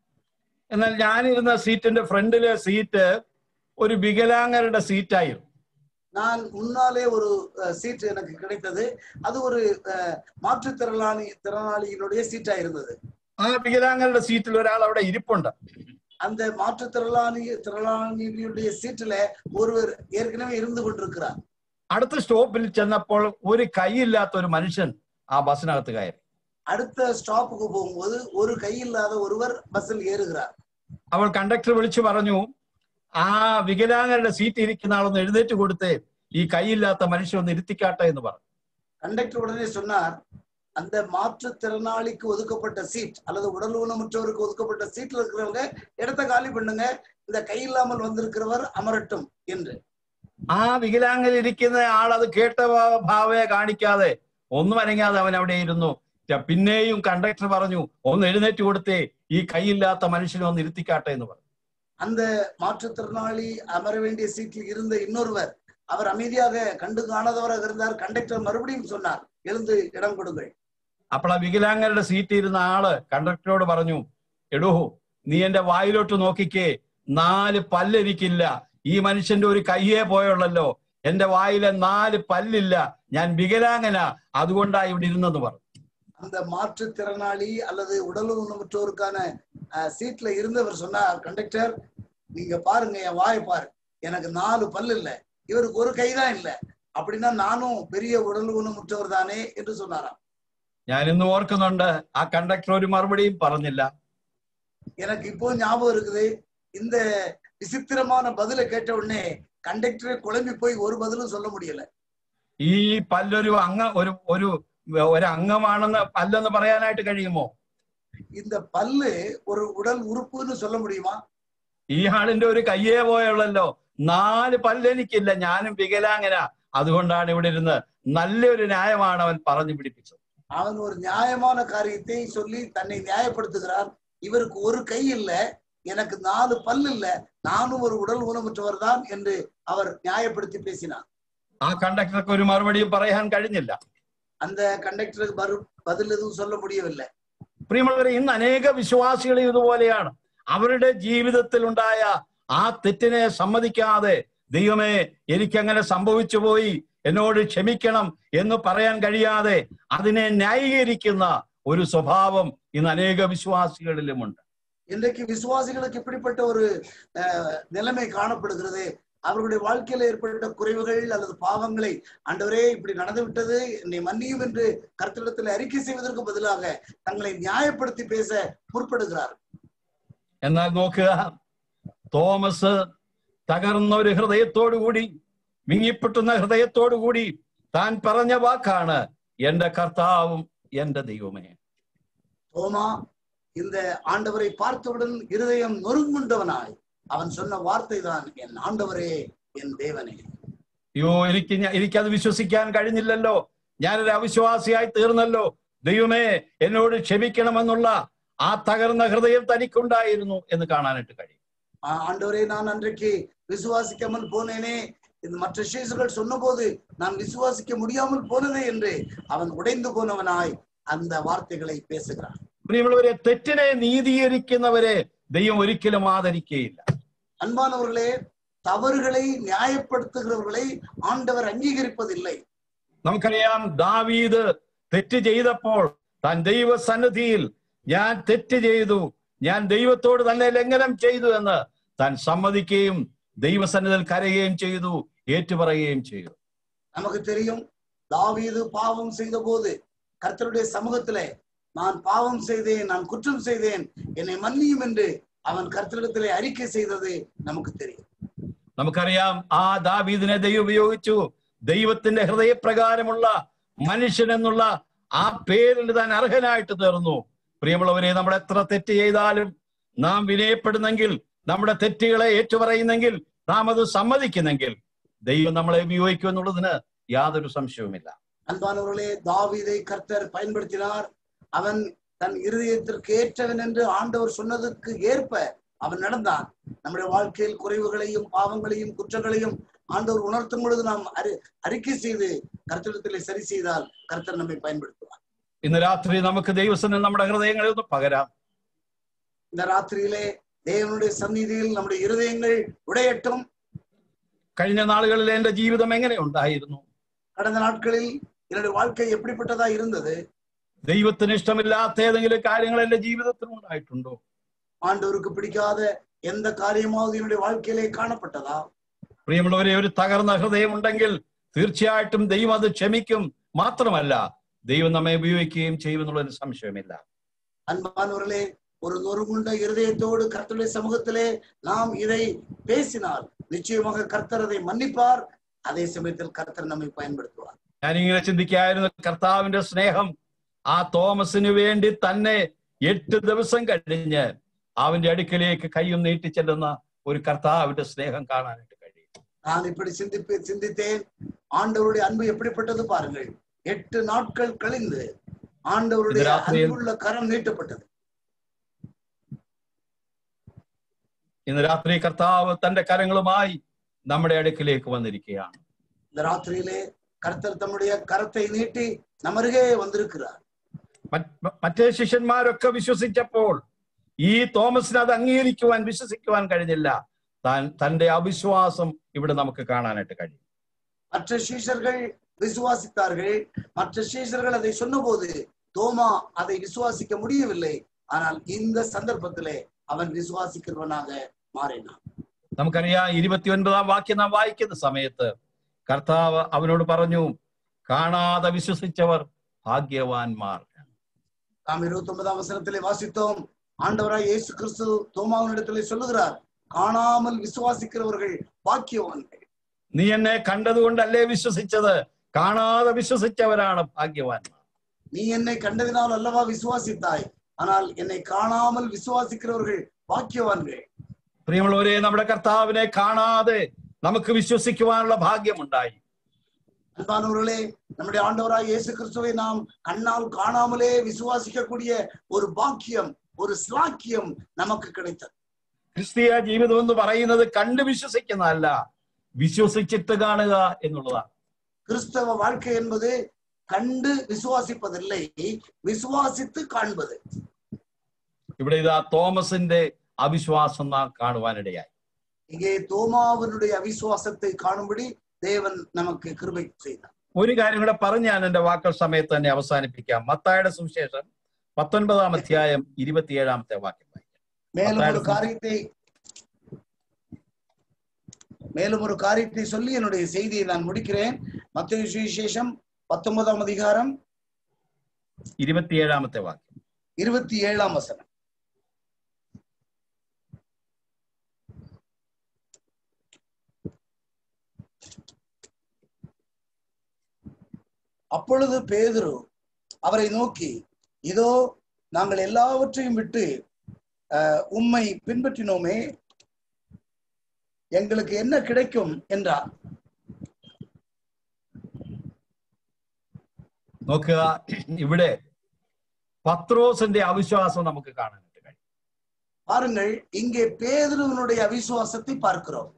എന്നാൽ ഞാനിരുന്ന സീറ്റിന്റെ ഫ്രണ്ടിലെ സീറ്റ് ഒരു വികലാംഗരുടെ സീറ്റായിരുന്നു. நான் முன்னாலே ஒரு சீட் எனக்கு கிடைத்தது. அது ஒரு மாற்றுத்திறனாளி திறனாளியினுடைய சீட்டா இருந்தது. ആ വികലാംഗരുടെ സീറ്റിൽ ഒരാൾ അവിടെ ഇരിപ്പുണ്ട്. அந்த மாற்றுத்திறனாளி திறனாளியுடைய சீட்டில ஒருவர் ஏற்கனவே இருந்து கொண்டிருக்கிறார். അടുത്ത സ്റ്റോപ്പിൽ ചെന്നപ്പോൾ ഒരു കൈയില്ലാത്ത ഒരു മനുഷ്യൻ ആ ബസ്സിനകത്ത് കയറി. அடுத்த ஸ்டாப்புக்கு போகும்போது ஒரு கை இல்லாத ஒருவர் பஸ்ஸில் ஏறுகிறார். അവൾ കണ്ടക്ടർ വിളിച്ചു പറഞ്ഞു, ആ വികലാംഗരുടെ സീറ്റ് ഇരിക്കുന്ന ആളൊന്ന് എഴുന്നേറ്റ് കൊടുത്തേ, ഈ കൈയില്ലാത്ത മനുഷ്യൻ ഒന്ന് ഇരുത്തിക്കാട്ടെ എന്ന് പറഞ്ഞു. கண்டக்டர் உடனே சொன்னார், அந்த மாற்றுத்திறனாளிக்கு ஒதுக்கப்பட்ட சீட் அல்லது உடல் ஊனமுற்றவருக்கு ஒதுக்கப்பட்ட சீட்ல இருக்கிறவங்க இடத்த காலி பண்ணுங்க, இந்த கை இல்லாமல் வந்திருக்கிறவர் அமரட்டும் என்று. ആ വികലാംഗൻ ഇരിക്കുന്ന ആൾ അത് കേട്ട ഭാവയെ കാണിക്കാതെ ഒന്നും അനങ്ങാതെ അവൻ അവിടെ ഇരുന്നു. പിന്നെയും കണ്ടക്ടർ പറഞ്ഞു, ഒന്ന് എഴുന്നേറ്റ് കൊടുത്തേ, ഈ കൈയില്ലാത്ത മനുഷ്യനെ ഒന്ന് ഇരുത്തിക്കാട്ടെ എന്ന് പറഞ്ഞു. அந்த மாற்றுத்திறனாளி அமர வேண்டிய சீட்டில் இருந்த இன்னொருவர் அவர் அமைதியாக கண்டு காணாதவராக இருந்தார். கண்டக்டர் மறுபடியும் சொன்னார், எழுந்து இடம் கொடுங்கள். അപ്പോൾ ആ വികലാംഗരുടെ സീറ്റിൽ ഇരുന്ന ആള് കണ്ടക്ടറോട് പറഞ്ഞു, എടോ നീ എന്റെ വായിലോട്ട് നോക്കിക്കേ, നാല് പല്ലെനിക്കില്ല, ഈ മനുഷ്യന്റെ ഒരു കയ്യേ പോയുള്ളല്ലോ, എന്റെ വായിലെ നാല് പല്ലില്ല, ഞാൻ വികലാംഗനാ, അതുകൊണ്ടാ ഇവിടെ ഇരുന്നെന്ന് പറഞ്ഞു. அந்த மாற்றுத்திறனாளி அல்லது உடல் ஊனமுற்றோருக்கான சீட்ல இருந்தவர் சொன்னார், கண்டக்டர் நீங்க பாருங்க, என் வாயை பாரு, எனக்கு நாலு பல்லு இல்ல, இவருக்கு ஒரு கைதான் இல்ல, அப்படின்னா நானும் பெரிய உடல் ஊனமுற்றவர் தானே என்று சொன்னாராம். ഞാൻ ഇന്ന് ഓർക്കുന്നുണ്ട്, ആ കണ്ടക്ടർ ഒരു മറുപടിയും പറഞ്ഞില്ല. எனக்கு இப்போ ஞாபகம் இருக்குது, இந்த விசித்திரமான பதிலை கேட்ட உடனே கண்டக்டரை குழம்பி போய் ஒரு பதிலும் சொல்ல முடியல. ഈ പല്ലൊരു അംഗ ഒരു ഒരു ഒരു അംഗമാണെന്ന് പല്ലെന്ന് പറയാനായിട്ട് കഴിയുമോ? இந்த பல்லு ஒரு உடல் உறுப்புன்னு சொல்ல முடியுமா? ഈ ആളിന്റെ ഒരു കയ്യേ പോയുള്ളല്ലോ, നാല് പല്ലെനിക്കില്ല, ഞാനും വികലാംഗനാ, അതുകൊണ്ടാണ് ഇവിടെ ഇരുന്ന്. നല്ലൊരു ന്യായമാണ് അവൻ പറഞ്ഞു പിടിപ്പിച്ചത്. அவன் ஒரு நியாயமான காரியத்தை சொல்லி தன்னை நியாயப்படுத்துகிறார். இவருக்கு ஒரு கை இல்ல, எனக்கு நாலு பல்லு இல்ல, நானும் ஒரு உடல் ஊனமுற்றவர் தான் என்று அவர் நியாயப்படுத்தி பேசினார். ആ കണ്ടക്ടർക്ക് ഒരു മറുപടിയും പറയാൻ കഴിഞ്ഞില്ല. அந்த கண்டக்டருக்கு பதில் எதுவும் சொல்ல முடியவில்லை. പ്രിയമുള്ളവരെ, ഇന്ന് അനേക വിശ്വാസികൾ ഇതുപോലെയാണ്. അവരുടെ ജീവിതത്തിൽ ഉണ്ടായ ആ തെറ്റിനെ സമ്മതിക്കാതെ, ദൈവമേ എനിക്കങ്ങനെ സംഭവിച്ചു പോയി, എന്നോട് ക്ഷമിക്കണം എന്ന് പറയാൻ കഴിയാതെ അതിനെ ന്യായീകരിക്കുന്ന ഒരു സ്വഭാവം ഇന്ന് അനേക വിശ്വാസികളിലുമുണ്ട്. இன்றைக்கு விசுவாசிகளுக்கு இப்படிப்பட்ட ஒரு நிலைமை காணப்படுகிறது. அவர்களுடைய வாழ்க்கையில ஏற்பட்ட குறைவுகள் அல்லது பாவங்களை, ஆண்டவரே இப்படி நடந்து விட்டது, என்னை மன்னியும் என்று கர்த்தரிடத்தில் அறிக்கை செய்வதற்கு பதிலாக தங்களை நியாயப்படுத்தி பேச முற்படுகிறார். എന്നാൽ നോക്കുക, തോമസ് തകർന്ന ഒരു ഹൃദയത്തോടു കൂടി, വിങ്ങിപ്പൊട്ടുന്ന ഹൃദയത്തോടു കൂടി താൻ പറഞ്ഞ വാക്കാണ്, എന്റെ കർത്താവും എന്റെ ദൈവമേ. തോമാ இந்த ஆண்டவரை பார்த்தவுடன் இருதயம் நொறுங்குண்டவனாய் அவன் சொன்ன வார்த்தை தான், என் ஆண்டவரே, என் தேவனே. അയ്യോ, എനിക്ക് എനിക്കത് വിശ്വസിക്കാൻ കഴിഞ്ഞില്ലല്ലോ, ഞാനൊരു അവിശ്വാസിയായി തീർന്നല്ലോ, ദൈവമേ എന്നോട് ക്ഷമിക്കണമെന്നുള്ള ആ തകർന്ന ഹൃദയം തനിക്കുണ്ടായിരുന്നു എന്ന് കാണാനായിട്ട് കഴിയും. ஆண்டவரே, நான் அன்றைக்கு விசுவாசிக்காமல் போனேனே, இந்த மற்ற சீசர்கள் சொன்ன போது நான் விசுவாசிக்க முடியாமல் போனதே என்று அவன் உடைந்து போனவனாய் அந்த வார்த்தைகளை பேசுகிறான். പ്രിയമുള്ളവരെ, തെറ്റിനെ നീതീകരിക്കുന്നവരെ ദൈവം ഒരിക്കലും ആദരിക്കുകയില്ല. அன்பானவர்களே, தவறுகளை நியாயப்படுத்துகிறவர்களை ஆண்டவர் அங்கீகரிப்பதில்லை. നമുക്കറിയാം, ദാവീദ് തെറ്റ് ചെയ്തപ്പോൾ താൻ ദൈവസന്നിധിയിൽ ഞാൻ തെറ്റ് ചെയ്തു, ഞാൻ ദൈവത്തോട് തന്നെ ലംഘനം ചെയ്തു എന്ന് താൻ സമ്മതിക്കുകയും ദൈവസന്നിധിയിൽ കരയുകയും ചെയ്തു, ഏറ്റുപറയുകയും ചെയ്തു. நமக்கு தெரியும், தாவீது பாவம் செய்த போது கர்த்தருடைய சமூகத்திலே நான் பாவம் செய்தேன், நான் குற்றம் செய்தேன், என்னை மன்னியும் என்று അവൻ കർത്തൃത്വത്തിലെ അറിക്കை ചെയ്തത് നമുക്ക് தெரியும். നമുക്കറിയാം, ആ ദാവീദിനെ ദൈവം ഉപയോഗിച്ചു. ദൈവത്തിന്റെ ഹൃദയപ്രകാരമുള്ള മനുഷ്യൻ എന്നുള്ള ആ പേരിന് താൻ അർഹനായിട്ട് തീർന്നു. പ്രിയമുള്ളവരെ, നമ്മൾ എത്ര തെറ്റ് ചെയ്താലും നാം വിനയപ്പെടുന്നെങ്കിൽ, നമ്മുടെ തെറ്റുകളെ ഏറ്റുപറയുന്നെങ്കിൽ, നാം അത് സമ്മതിക്കുന്നെങ്കിൽ, ദൈവം നമ്മളെ ഉപയോഗിക്കും എന്നുള്ളതിന് യാതൊരു സംശയവുമില്ല. அன்பானவர்களே, தாவீதை கர்த்தர் பயன்படுத்தினார். அவன் தன் இருதயத்திற்கு ஏற்றவன் என்று ஆண்டவர் சொன்னதுக்கு ஏற்ப அவன் நடந்தான். நம்முடைய வாழ்க்கையில் குறைவுகளையும் பாவங்களையும் குற்றங்களையும் ஆண்டவர் உணர்த்தும் பொழுது நாம் அறி அறிக்கை செய்து கர்த்தரிடத்திலே சரி செய்தால் கர்த்தர் நம்மை பயன்படுத்துவார். ഇന്ന് രാത്രി നമുക്ക് ദൈവസന്നിധിയിൽ നമ്മുടെ ഹൃദയങ്ങളെ ഒന്ന് പകരാം. இந்த ராத்திரியிலே தேவனுடைய சந்நிதியில் நம்முடைய இருதயங்கள் உடையட்டும். കഴിഞ്ഞ നാളുകളിൽ എന്റെ ജീവിതം എങ്ങനെ ഉണ്ടായിരുന്നു? கடந்த நாட்களில் என்னுடைய வாழ்க்கை எப்படிப்பட்டதா இருந்தது? ദൈവത്തിന് ഇഷ്ടമില്ലാത്ത ഏതെങ്കിലും കാര്യങ്ങൾ എന്റെ ജീവിതത്തിൽ ഉണ്ടായിട്ടുണ്ടോ? ஆண்டவருக்கு பிடிக்காத எந்த காரியமாவது என்னுடைய வாழ்க்கையிலே காணப்பட்டதா? പ്രിയമുള്ളവരെ, ഒരു തകർന്ന ഹൃദയം ഉണ്ടെങ്കിൽ തീർച്ചയായിട്ടും ദൈവം അത് ക്ഷമിക്കും. മാത്രമല്ല, ദൈവം നമ്മെ ഉപയോഗിക്കുകയും ചെയ്യുമെന്നുള്ളൊരു സംശയമില്ല. அன்பானவர்களே, ஒரு நொறுங்குண்ட இருதயத்தோடு கர்த்தருடைய சமூகத்திலே நாம் இதை பேசினால் நிச்சயமாக கர்த்தர் அதை மன்னிப்பார். அதே சமயத்தில் கர்த்தர் நம்மை பயன்படுத்துவார். ഞാനിങ്ങനെ ചിന്തിക്കായിരുന്നു, കർത്താവിന്റെ സ്നേഹം ആ തോമസിന് വേണ്ടി തന്നെ എട്ട് ദിവസം കഴിഞ്ഞ് അവന്റെ അടുക്കലേക്ക് കൈയും നീട്ടി ചെല്ലുന്ന ഒരു കർത്താവിന്റെ സ്നേഹം കാണാനായിട്ട് കഴിയും. நான் இப்படி சிந்திப்பு சிந்தித்தேன், ஆண்டவருடைய அன்பு எப்படிப்பட்டது பாருங்கள். எட்டு நாட்கள் கழிந்து ஆண்டவருடைய அன்புள்ள கரம் நீட்டப்பட்டது. ഇന്ന് രാത്രി കർത്താവ് തന്റെ കരങ്ങളുമായി നമ്മുടെ അടുക്കിലേക്ക് വന്നിരിക്കുകയാണ്. இந்த ராத்திரியிலே கர்த்தர் தம்முடைய கரத்தை நீட்டி நம்மருகே வந்திருக்கிறார். മറ്റേ ശിഷ്യന്മാരൊക്കെ വിശ്വസിച്ചപ്പോൾ ഈ തോമസിന് അത് അംഗീകരിക്കുവാൻ വിശ്വസിക്കുവാൻ കഴിഞ്ഞില്ല. താൻ തന്റെ അവിശ്വാസം ഇവിടെ നമുക്ക് കാണാനായിട്ട് കഴിയും. மற்ற சீஷர்கள் விசுவாசித்தார்கள். மற்ற சீஷர்கள் அதை சொன்னபோது தோமா அதை விசுவாசிக்க முடியவில்லை. ஆனால் இந்த சந்தர்ப்பத்திலே அவன் വിശ്വാസിക്കുന്നവനാக മാറിനാൻ. നമുക്കറിയാം, ഇരുപത്തി ഒൻപതാം വാക്യം നാം വായിക്കുന്ന സമയത്ത് കർത്താവ് അവനോട് പറഞ്ഞു, കാണാതെ വിശ്വസിച്ചവർ ഭാഗ്യവാന്മാർ. நாம் இருபத்தி ஒன்பதாம் வசனத்திலே வாசித்தோம். ஆண்டவராய் இயேசு கிறிஸ்து தோமாவினிடத்திலே சொல்லுகிறார், കാണാமல் വിശ്വാസിக்கிறவர்கள் ഭാഗ്യവാന്മാർ. നീ എന്നെ കണ്ടതുകൊണ്ടല്ലേ വിശ്വസിച്ചത്, കാണാതെ വിശ്വസിച്ചവരാണ് ഭാഗ്യവാന്മാർ. நீ என்னை கண்டதினால் அல்லவா விசுவாசித்தாய், ஆனால் என்னை காணாமல் விசுவாசிக்கிறவர்கள் பாக்கியவான்கள். പ്രിയമുള്ളവരെ, നമ്മുടെ കർത്താവിനെ കാണാതെ നമുക്ക് വിശ്വസിക്കുവാനുള്ള ഭാഗ്യമുണ്ടായി. அன்பானவர்களே, நம்முடைய ஆண்டவராய் இயேசு கிறிஸ்துவை நாம் கண்ணால் காணாமலே விசுவாசிக்கக்கூடிய ஒரு பாக்கியம், ஒரு ஸ்லாக்கியம் நமக்கு கிடைத்தது. ക്രിസ്തീയ ജീവിതം എന്ന് പറയുന്നത് കണ്ട് വിശ്വസിക്കുന്നതല്ല, വിശ്വസിച്ചിട്ട് കാണുക എന്നുള്ളതാണ്. கிறிஸ்தவ வாழ்க்கை என்பது கண்டு விசுவாசிப்பதில்லை, விசுவாசித்து காண்பது. ഇവിടെ ഇതാ തോമസിന്റെ അവിശ്വാസം നാം കാണുവാനിടയായി. இங்கே தோமாவினுடைய அவிசுவாசத்தை காணும்படி தேவன் நமக்கு கிருபை செய்தார். ഒരു കാര്യം കൂടെ പറഞ്ഞ് ഞാൻ എന്റെ വാക്കുകൾ സമയത്ത് തന്നെ അവസാനിപ്പിക്കാം. മത്തായിയുടെ സുവിശേഷം പത്തൊൻപതാം അധ്യായം ഇരുപത്തിയേഴാമത്തെ വാക്യം വായിക്കാം. மேலும் ஒரு காரியத்தை மேலும் ஒரு காரியத்தை சொல்லி என்னுடைய செய்தியை நான் முடிக்கிறேன். மத்தேயு சுவிசேஷம் பத்தொன்பதாம் அதிகாரம் ഇരുപത്തിയേഴാമത്തെ വാക്യം, இருபத்தி ஏழாம் வசனம். அப்பொழுது பேதுரு அவரை நோக்கி, இதோ நாங்கள் எல்லாவற்றையும் விட்டு உம்மை பின்பற்றினோமே, எங்களுக்கு என்ன கிடைக்கும் என்றார். നോക്കുക, ഇവിടെ പത്രോസിന്റെ അവിശ്വാസം നമുക്ക് കാണാനായിട്ട് കഴിയും. பாருங்கள், இங்கே பேதுருவினுடைய அவிசுவாசத்தை பார்க்கிறோம்.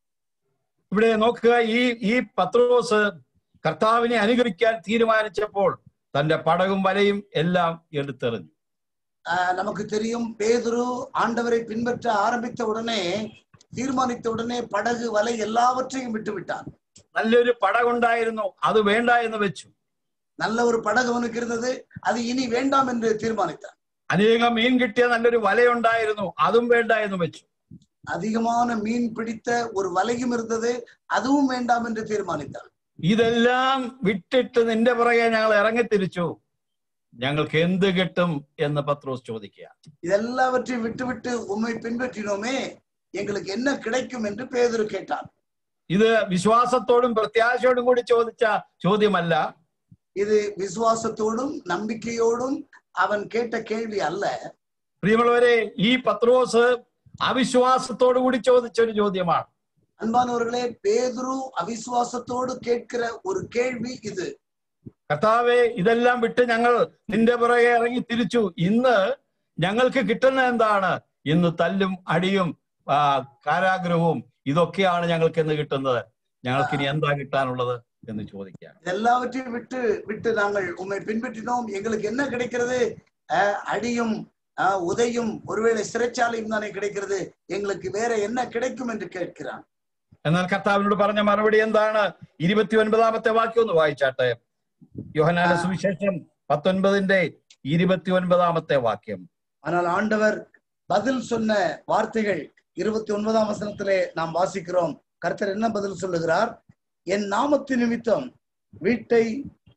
ഇവിടെ നോക്കുക, ഈ ഈ പത്രോസ് കർത്താവിനെ അനുകരിക്കാൻ തീരുമാനിച്ചപ്പോൾ തന്റെ പടകും വലയും എല്ലാം എടുത്തെറിഞ്ഞു. நமக்கு தெரியும், பேதுரு ஆண்டவரை பின்பற்ற ஆரம்பித்த உடனே, தீர்மானித்த உடனே படகு வலை எல்லாவற்றையும் விட்டு விட்டான். നല്ലൊരു പടകുണ്ടായിരുന്നു, അത് വേണ്ട എന്ന് വെച്ചു. நல்ல ஒரு படகு அவனுக்கு இருந்தது, அது இனி வேண்டாம் என்று தீர்மானித்தான். അനേകം മീൻ കിട്ടിയ നല്ലൊരു വലയുണ്ടായിരുന്നു, അതും വേണ്ട എന്ന് വെച്ചു. அதிகமான மீன் பிடித்த ஒரு வலையும் இருந்தது, அதுவும் வேண்டாம் என்று தீர்மானித்தான். ഇതെല്ലാം വിട്ടിട്ട് നിന്റെ പുറകെ ഞങ്ങൾ ഇറങ്ങിത്തിരിച്ചു, ഞങ്ങൾക്ക് എന്ത് കിട്ടും എന്ന് പത്രോസ് ചോദിക്കുക. ഇതെല്ലാവற்றையும் விட்டுவிட்டு உம்மை பின்பற்றினோமே, எங்களுக்கு என்ன கிடைக்கும் என்று பேதுரு கேட்டான். ഇത് വിശ്വാസത്തോടും പ്രത്യാശയോടും കൂടി ചോദിച്ച ചോദ്യമല്ല. இது விசுவாசத்தோடும் நம்பிக்கையோடும் அவன் கேட்ட கேள்வி அல்ல. പ്രിയമുള്ളവരെ, ഈ പത്രോസ് അവിശ്വാസത്തോടു കൂടി ചോദിച്ച ഒരു ചോദ്യമാണ്. அன்பானவர்களே, பேதுரு அவிசுவாசத்தோடு கேட்கிற ஒரு கேள்வி இது. കർത്താവേ, ഇതെല്ലാം വിട്ട് ഞങ്ങൾ നിന്റെ പുറകെ ഇറങ്ങി തിരിച്ചു, ഇന്ന് ഞങ്ങൾക്ക് കിട്ടുന്ന എന്താണ്? ഇന്ന് തല്ലും അടിയും ആ കാരാഗ്രഹവും ഇതൊക്കെയാണ് ഞങ്ങൾക്ക് ഇന്ന് കിട്ടുന്നത്, ഞങ്ങൾക്ക് ഇനി എന്താ കിട്ടാനുള്ളത് എന്ന് ചോദിക്കുകയാണ്. எல்லாவற்றையும் விட்டு விட்டு நாங்கள் உம்மை பின்பற்றினோம், எங்களுக்கு என்ன கிடைக்கிறது? அடியும் உதையும் ஒருவேளை சிறைச்சாலையும் தானே கிடைக்கிறது, எங்களுக்கு வேற என்ன கிடைக்கும் என்று கேட்கிறான். എന്നാൽ കർത്താവിനോട് പറഞ്ഞ മറുപടി എന്താണ്? ഇരുപത്തി ഒൻപതാമത്തെ വാക്യം ഒന്ന് വായിച്ചാട്ടെ. യോഹന്നാന്റെ സുവിശേഷം പത്തൊൻപതിന്റെ ഇരുപത്തി ഒൻപതാമത്തെ വാക്യം. ஆனால் ஆண்டவர் பதில் சொன்ன வார்த்தைகள் இருபத்தி ஒன்பதாம் வசனத்திலே நாம் வாசிக்கிறோம். கர்த்தர் என்ன பதில் சொல்லுகிறார்? என் நாமத்து நிமித்தம் வீட்டை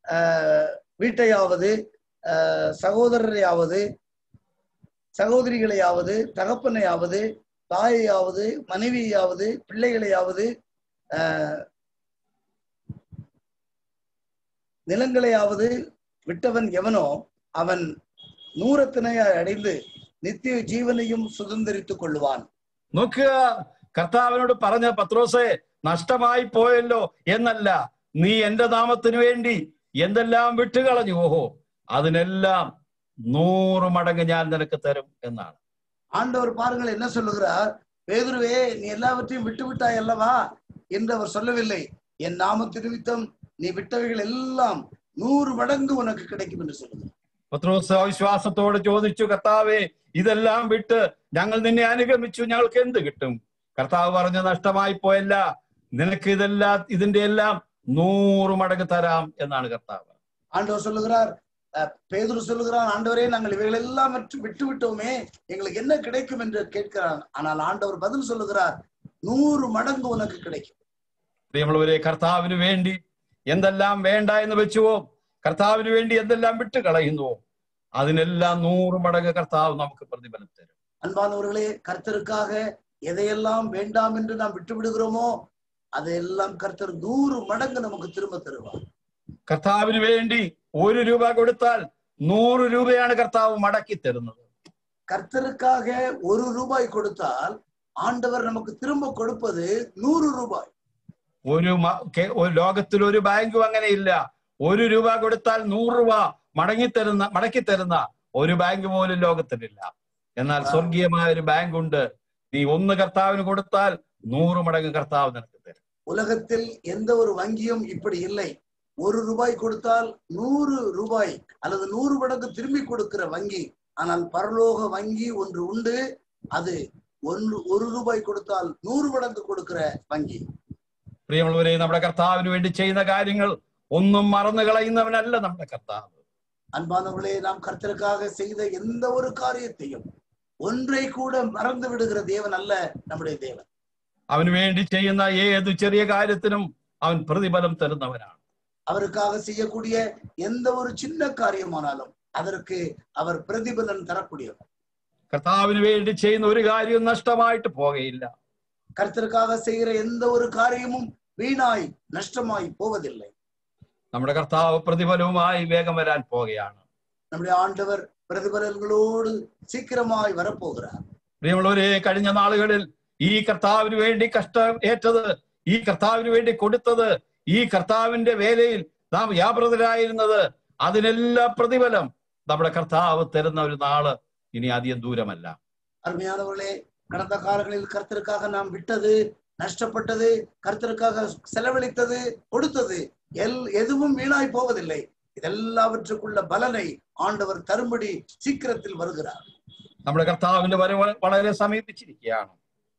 வீட்டையாவது சகோதரரையாவது சகோதரிகளையாவது தகப்பனையாவது தாயையாவது மனைவியாவது பிள்ளைகளையாவது நிலங்களையாவது விட்டவன் எவனோ அவன் நூறத்தினையாய் அடைந்து നിത്യ ജീവനെയും സുതന്ത്രിത്തുக் കൊള്ളുവാൻ. നോക്കുക, കർത്താവിനോട് പറഞ്ഞ പത്രോസേ, നഷ്ടമായി പോയല്ലോ എന്നല്ല, നീ എന്റെ നാമത്തിനു വേണ്ടി എന്തെല്ലാം വിട്ടുകളഞ്ഞു. ഓഹോ, അതിനെല്ലാം നൂറ് മടങ്ങ് ഞാൻ നിനക്ക് തരും എന്നാണ്. ஆண்டவர் பாருங்கள் என்ன சொல்லுகிறார், பேதுருவே நீ எல்லாவற்றையும் விட்டு விட்டாய் அல்லவா என்று அவர் சொல்லவில்லை. என் நாமத்து நிமித்தம் நீ விட்டவைகள் எல்லாம் നൂറ് മടങ്ങ് ഉനക്ക് കിടക്കും എന്ന് சொல்லுகிறார். പത്രോസ് വിശ്വാസത്തോടെ ചോദിച്ചു, കർത്താവേ ഇതെല്ലാം വിട്ട് ഞങ്ങൾ നിന്നെ അനുഗമിച്ചു, ഞങ്ങൾക്ക് എന്ത് കിട്ടും? കർത്താവ് പറഞ്ഞു, നഷ്ടമായി പോയല്ല, നിനക്ക് ഇതെല്ലാം ഇതിന്റെ എല്ലാം നൂറ് മടങ്ങ് തരാം എന്നാണ് കർത്താവ്. ஆண்டவர் சொல்லுகிறார், பேதுரு சொல்லுகிறான், ஆண்டவரே நாங்கள் இவைகள் எல்லாம் விட்டு விட்டோமே, எங்களுக்கு என்ன கிடைக்கும் என்று கேட்கிறான். ஆனால் ஆண்டவர் பதில் சொல்லுகிறார், നൂറ് മടങ്ങ് ഉനക്ക് கிடைக்கும். പ്രിയമുള്ളവരെ, കർത്താവിന് വേണ്ടി എന്തെല്ലാം വേണ്ട എന്ന് വെച്ചുവോ, കർത്താവിന് വേണ്ടി എന്തെല്ലാം വിട്ട് കളയുന്നുവോ, അതിനെല്ലാം നൂറ് മടങ്ങ് കർത്താവ് നമുക്ക് പ്രതിഫലം തരും. அன்பானவர்களே, கர்த்தருக்காக எதையெல்லாம் வேண்டாம் என்று நாம் விட்டு விடுகிறோமோ അതെല്ലാം കർത്തർ നൂറ് മടങ്ങ് നമുക്ക് திரும்ப തരുവാർ. കർത്താവിന് വേണ്ടി ഒരു രൂപ കൊടുത്താൽ നൂറ് രൂപയാണ് കർത്താവ് മടക്കി തരുന്നത്. കർത്തருக்காக ഒരു രൂപായ് കൊടുത്താൽ ആണ്ടവർ നമുക്ക് திரும்ப കൊടുപ്പത് നൂറ് രൂപായ്. ഒരു ലോകത്തിൽ ഒരു ബാങ്കും അങ്ങനെയില്ല. ഒരു രൂപ കൊടുത്താൽ നൂറ് രൂപ മടങ്ങി തരുന്ന മടക്കി തരുന്ന ഒരു ബാങ്ക് പോലും ലോകത്തിലില്ല. എന്നാൽ സ്വർഗീയമായ ഒരു ബാങ്ക് ഉണ്ട്. നീ ഒന്ന് കർത്താവിന് കൊടുത്താൽ നൂറ് മടങ്ങ് കർത്താവ് നിനക്ക് തരും. ഉലകത്തിൽ எந்த ஒரு வங்கியும் இப்படி இல்லை. ஒரு ரூபாய் கொடுத்தால் நூறு ரூபாய் அல்லது நூறு மடங்கு திரும்பி கொடுக்கிற வங்கி. ஆனால் பரலோக வங்கி ஒன்று உண்டு. அது ஒன்று ஒரு ரூபாய் கொடுத்தால் நூறு மடங்கு கொடுக்கிற வங்கி. പ്രിയമുള്ളവരെ, നമ്മുടെ കർത്താവിന് വേണ്ടി ചെയ്യുന്ന കാര്യങ്ങൾ ഒന്നും മറന്നു കളയുന്നവനല്ല നമ്മുടെ കർത്താവ്. அன்பானவர்களே, நாம் கர்த்தருக்காக செய்த எந்த ஒரு காரியத்தையும் ஒன்றை கூட மறந்து விடுகிற தேவன் அல்ல நம்முடைய தேவன். അവന് വേണ്ടി ചെയ്യുന്ന ഏത് ചെറിയ കാര്യത്തിനും അവൻ പ്രതിഫലം തരുന്നവനാണ്. அவருக்காக செய்யக்கூடிய எந்த ஒரு சின்ன காரியமானாலும் அதற்கு அவர் பிரதிபலன் தரக்கூடியவர். കർത്താവിന് വേണ്ടി ചെയ്യുന്ന ഒരു കാര്യവും നഷ്ടമായിട്ട് പോകയില്ല. கர்த்தருக்காக செய்கிற எந்த ஒரு காரியமும் வீணாய் நஷ்டமாய் போவதில்லை. നമ്മുടെ കർത്താവ് പ്രതിഫലവുമായി വേഗം വരാൻ പോകുകയാണ്. நம்முடைய ஆண்டவர் പ്രതിഫലങ്ങളോട് சீக்கிரமாய் வரப்போகிறார். പ്രിയമുള്ളവരെ, കഴിഞ്ഞ നാളുകളിൽ ഈ കർത്താവിന് വേണ്ടി കഷ്ടം ഏറ്റത്, ഈ കർത്താവിന് വേണ്ടി കൊടുത്തത്, ഈ കർത്താവിന്റെ വേലയിൽ നാം വ്യാപൃതരായിരുന്നത്, അതിനെല്ലാം പ്രതിഫലം നമ്മുടെ കർത്താവ് തരുന്ന ഒരു നാള് ഇനി അധികം ദൂരമല്ല. அருமையானவர்களே, கடந்த காலங்களில் கர்த்தருக்காக நாம் விட்டது, நஷ்டப்பட்டது, கர்த்தருக்காக செலவழித்தது, கொடுத்தது எல் எதுவும் வீணாய் போவதில்லை. ഇതെല്ലാവற்றுക്കുള്ള ബലനെ ആണ്ടവർ തരുമ്പടി സീക്രത്തിൽ വരുகிறார். നമ്മുടെ കർത്താവിന്റെ വരവ് വളരെ സമീപിച്ചിരിക്കുകയാണ്.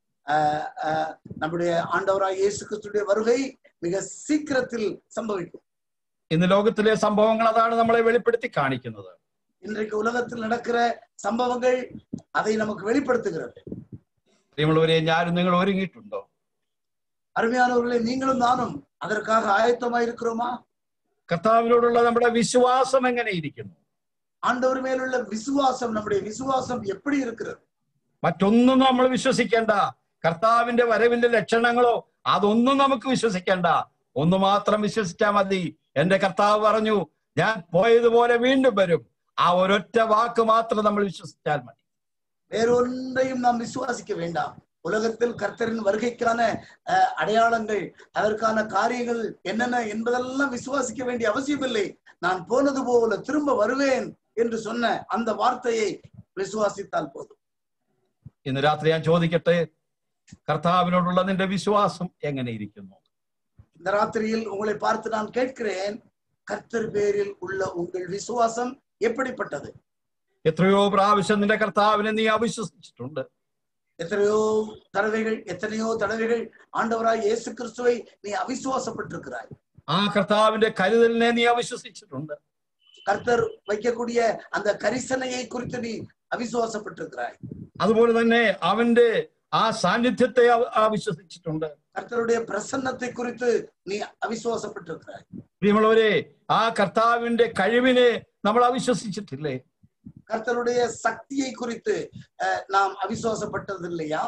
നമ്മുടെ ആണ്ടവരായ യേശു ക്രിസ്തുവിന്റെ വരുകை மிக சீக்கிரத்தில் சம்பவிக்கும். ഇന്ന് ലോകത്തിലെ സംഭവങ്ങൾ അതാണ് നമ്മളെ വെളിപ്പെടുത്തി കാണിക്കുന്നത്. இன்றைக்கு உலகத்தில் நடக்கிற சம்பவங்கள் அதை நமக்கு வெளிப்படுத்துகிறது. പ്രിയമുള്ളവരെ, ഞാനും നിങ്ങൾ ഒരുങ്ങിയിട്ടുണ്ടോ? அருமையானவர்களே, நீங்களும் நானும் அதற்காக ஆயத்தமாய் இருக்கிறோமா? കർത്താവിനോടുള്ള നമ്മുടെ വിശ്വാസം എങ്ങനെ ഇരിക്കുന്നു? ஆண்டவர் மேலுள்ள விசுவாசம், நம்முடைய விசுவாசம் எப்படி இருக்கிறது? മറ്റൊന്നും നമ്മൾ വിശ്വസിക്കേണ്ട. കർത്താവിന്റെ വരവിന്റെ ലക്ഷണങ്ങളോ അതൊന്നും നമുക്ക് വിശ്വസിക്കേണ്ട. ഒന്ന് മാത്രം വിശ്വസിച്ചാൽ മതി. എന്റെ കർത്താവ് പറഞ്ഞു, ഞാൻ പോയതുപോലെ വീണ്ടും വരും. ആ ഒരൊറ്റ വാക്ക് മാത്രം നമ്മൾ വിശ്വസിച്ചാൽ മതി. வேறொன்றையும் நாம் விசுவாசிக்க வேண்டாம். உலகத்தில் கர்த்தரின் வருகைக்கான அடையாளங்கள், அதற்கான காரியங்கள் என்னென்ன என்பதெல்லாம் விசுவாசிக்க வேண்டிய அவசியம் இல்லை. நான் போனது போல திரும்ப வருவேன் என்று சொன்ன அந்த வார்த்தையை விசுவாசித்தால் போதும். ഇന്ന് രാത്രി ഞാൻ ചോദിക്കട്ടെ, കർത്താവിനോടുള്ള നിന്റെ വിശ്വാസം എങ്ങനെ ഇരിക്കുന്നു? இந்த ராத்திரியில் உங்களை பார்த்து நான் கேட்கிறேன், கர்த்தர் பேரில் உள்ள உங்கள் விசுவாசம் எப்படிப்பட்டது? എത്രയോ പ്രാവശ്യം നിന്റെ കർത്താവിനെ നീ അവിശ്വസിച്ചിട്ടുണ്ട്. எத்தனையோ தடவைகள் எத்தனையோ தடவைகள் ஆண்டவராய் இயேசு கிறிஸ்துவை நீ அவிசுவாசப்பட்டிருக்கிறாய். ആ കർത്താവിന്റെ കരുതലിനെ നീ അവിശ്വസിച്ചിട്ടുണ്ട്. கர்த்தர் வைக்கக்கூடிய அந்த கரிசனையை குறித்து நீ அவிசுவாசப்பட்டிருக்கிறாய். അതുപോലെ തന്നെ അവന്റെ ആ സാന്നിധ്യത്തെ അവിശ്വസിച്ചിട്ടുണ്ട്. കർത്തരുടെ പ്രസന്നത്തെ കുറിച്ച് നീ അവിശ്വാസപ്പെട്ടിരിക്കുകയായി. പ്രിയമുള്ളവരെ, ആ കർത്താവിന്റെ കഴിവിനെ നമ്മൾ അവിശ്വസിച്ചിട്ടില്ലേ? കർത്തരുടെ ശക്തിയെ കുറിച്ച് നാം അവിശ്വാസപ്പെട്ടതില്ലയാ?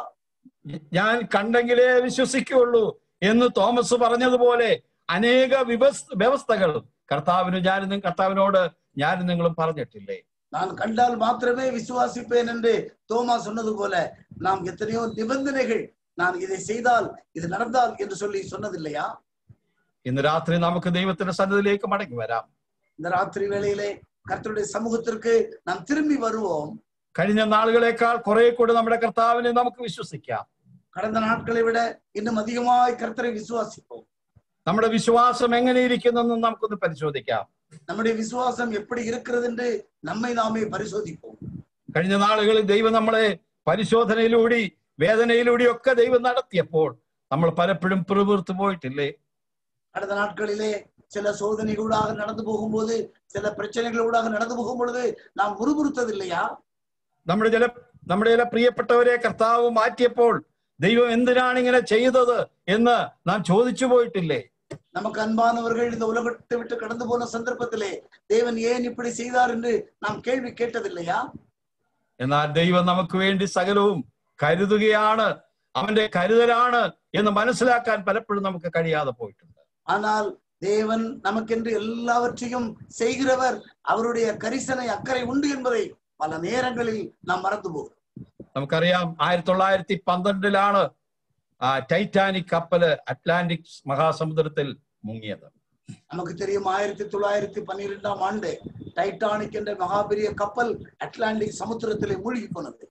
ഞാൻ കണ്ടെങ്കിലേ വിശ്വസിക്കുകയുള്ളൂ എന്ന് തോമസ് പറഞ്ഞതുപോലെ അനേക വ്യവസ്ഥകൾ കർത്താവിന് ഞാനും കർത്താവിനോട് ഞാനും നിങ്ങളും പറഞ്ഞിട്ടില്ലേ? நான் கண்டால் மாத்திரமே விசுவாசிப்பேன் என்று தோமா சொன்னது போல நாம் எத்தனையோ நிபந்தனைகள், நான் இதை செய்தால் இது நடந்தால் என்று சொல்லி சொன்னதில்லையா? ഇന്ന് രാത്രി നമുക്ക് ദൈവത്തിന്റെ സന്നിധിയിലേക്ക് മടങ്ങി വരാം. இந்த ராத்திரி வேளையிலே கர்த்தருடைய சமூகத்திற்கு நாம் திரும்பி வருவோம். കഴിഞ്ഞ നാളുകളേക്കാൾ കുറെ കൂടെ നമ്മുടെ കർത്താവിനെ നമുക്ക് വിശ്വസിക്കാം. கடந்த நாட்களை விட இன்னும் அதிகமாய் கர்த்தரை விசுவாசிப்போம். നമ്മുടെ വിശ്വാസം എങ്ങനെ ഇരിക്കുന്നെന്ന് നമുക്കൊന്ന് പരിശോധിക്കാം. நம்முடைய விசுவாசம் எப்படி இருக்கிறது என்று நம்மை நாமே பரிசோதிப்போம். കഴിഞ്ഞ നാളുകളിൽ ദൈവം നമ്മളെ പരിശോധനയിലൂടെ വേദനയിലൂടെ ഒക്കെ ദൈവം നടത്തിയപ്പോൾ നമ്മൾ പലപ്പോഴും പിറുപിറുത്തു പോയിട്ടില്ലേ? கடந்த நாட்களிலே சில சோதனைகளூடாக நடந்து போகும்போது, சில பிரச்சனைகளூடாக நடந்து പോകും பொழுது നാം മുറുമുറുത്തതില്ലയാ? നമ്മുടെ ചില നമ്മുടെ ചില പ്രിയപ്പെട്ടവരെ കർത്താവ് മാറ്റിയപ്പോൾ ദൈവം എന്തിനാണ് ഇങ്ങനെ ചെയ്തത് എന്ന് നാം ചോദിച്ചു പോയിട്ടില്ലേ? நமக்கு அன்பானவர்கள் இந்த உலகத்தை விட்டு கடந்து போன சந்தர்ப்பத்திலே தேவன் ஏன் இப்படி செய்தார் என்று நாம் கேள்வி கேட்டதில்லையா? എന്നാൽ ദൈവം നമുക്ക് വേണ്ടി സകലവും കരുതുകയാണ്, അവന്റെ കരുതലാണ് എന്ന് മനസ്സിലാക്കാൻ പലപ്പോഴും നമുക്ക് കഴിയാതെ പോയിട്ടുണ്ട്. ஆனால் தேவன் நமக்கென்று எல்லாவற்றையும் செய்கிறவர், அவருடைய கரிசனை அக்கறை உண்டு என்பதை പല നേരങ്ങളിൽ നാം മറന്നു പോകും. നമുക്കറിയാം, ആയിരത്തി തൊള്ളായിരത്തി പന്ത്രണ്ടിലാണ് ആ ടൈറ്റാനിക് കപ്പല് അറ്റ്ലാന്റിക് മഹാസമുദ്രത്തിൽ മുങ്ങിയത്. நமக்கு தெரியும், ஆயிரத்தி தொள்ளாயிரத்தி பன்னிரெண்டாம் ஆண்டு டைட்டானிக் என்ற மகாபெரிய கப்பல் அட்லாண்டிக் சமுத்திரத்திலே மூழ்கி போனது.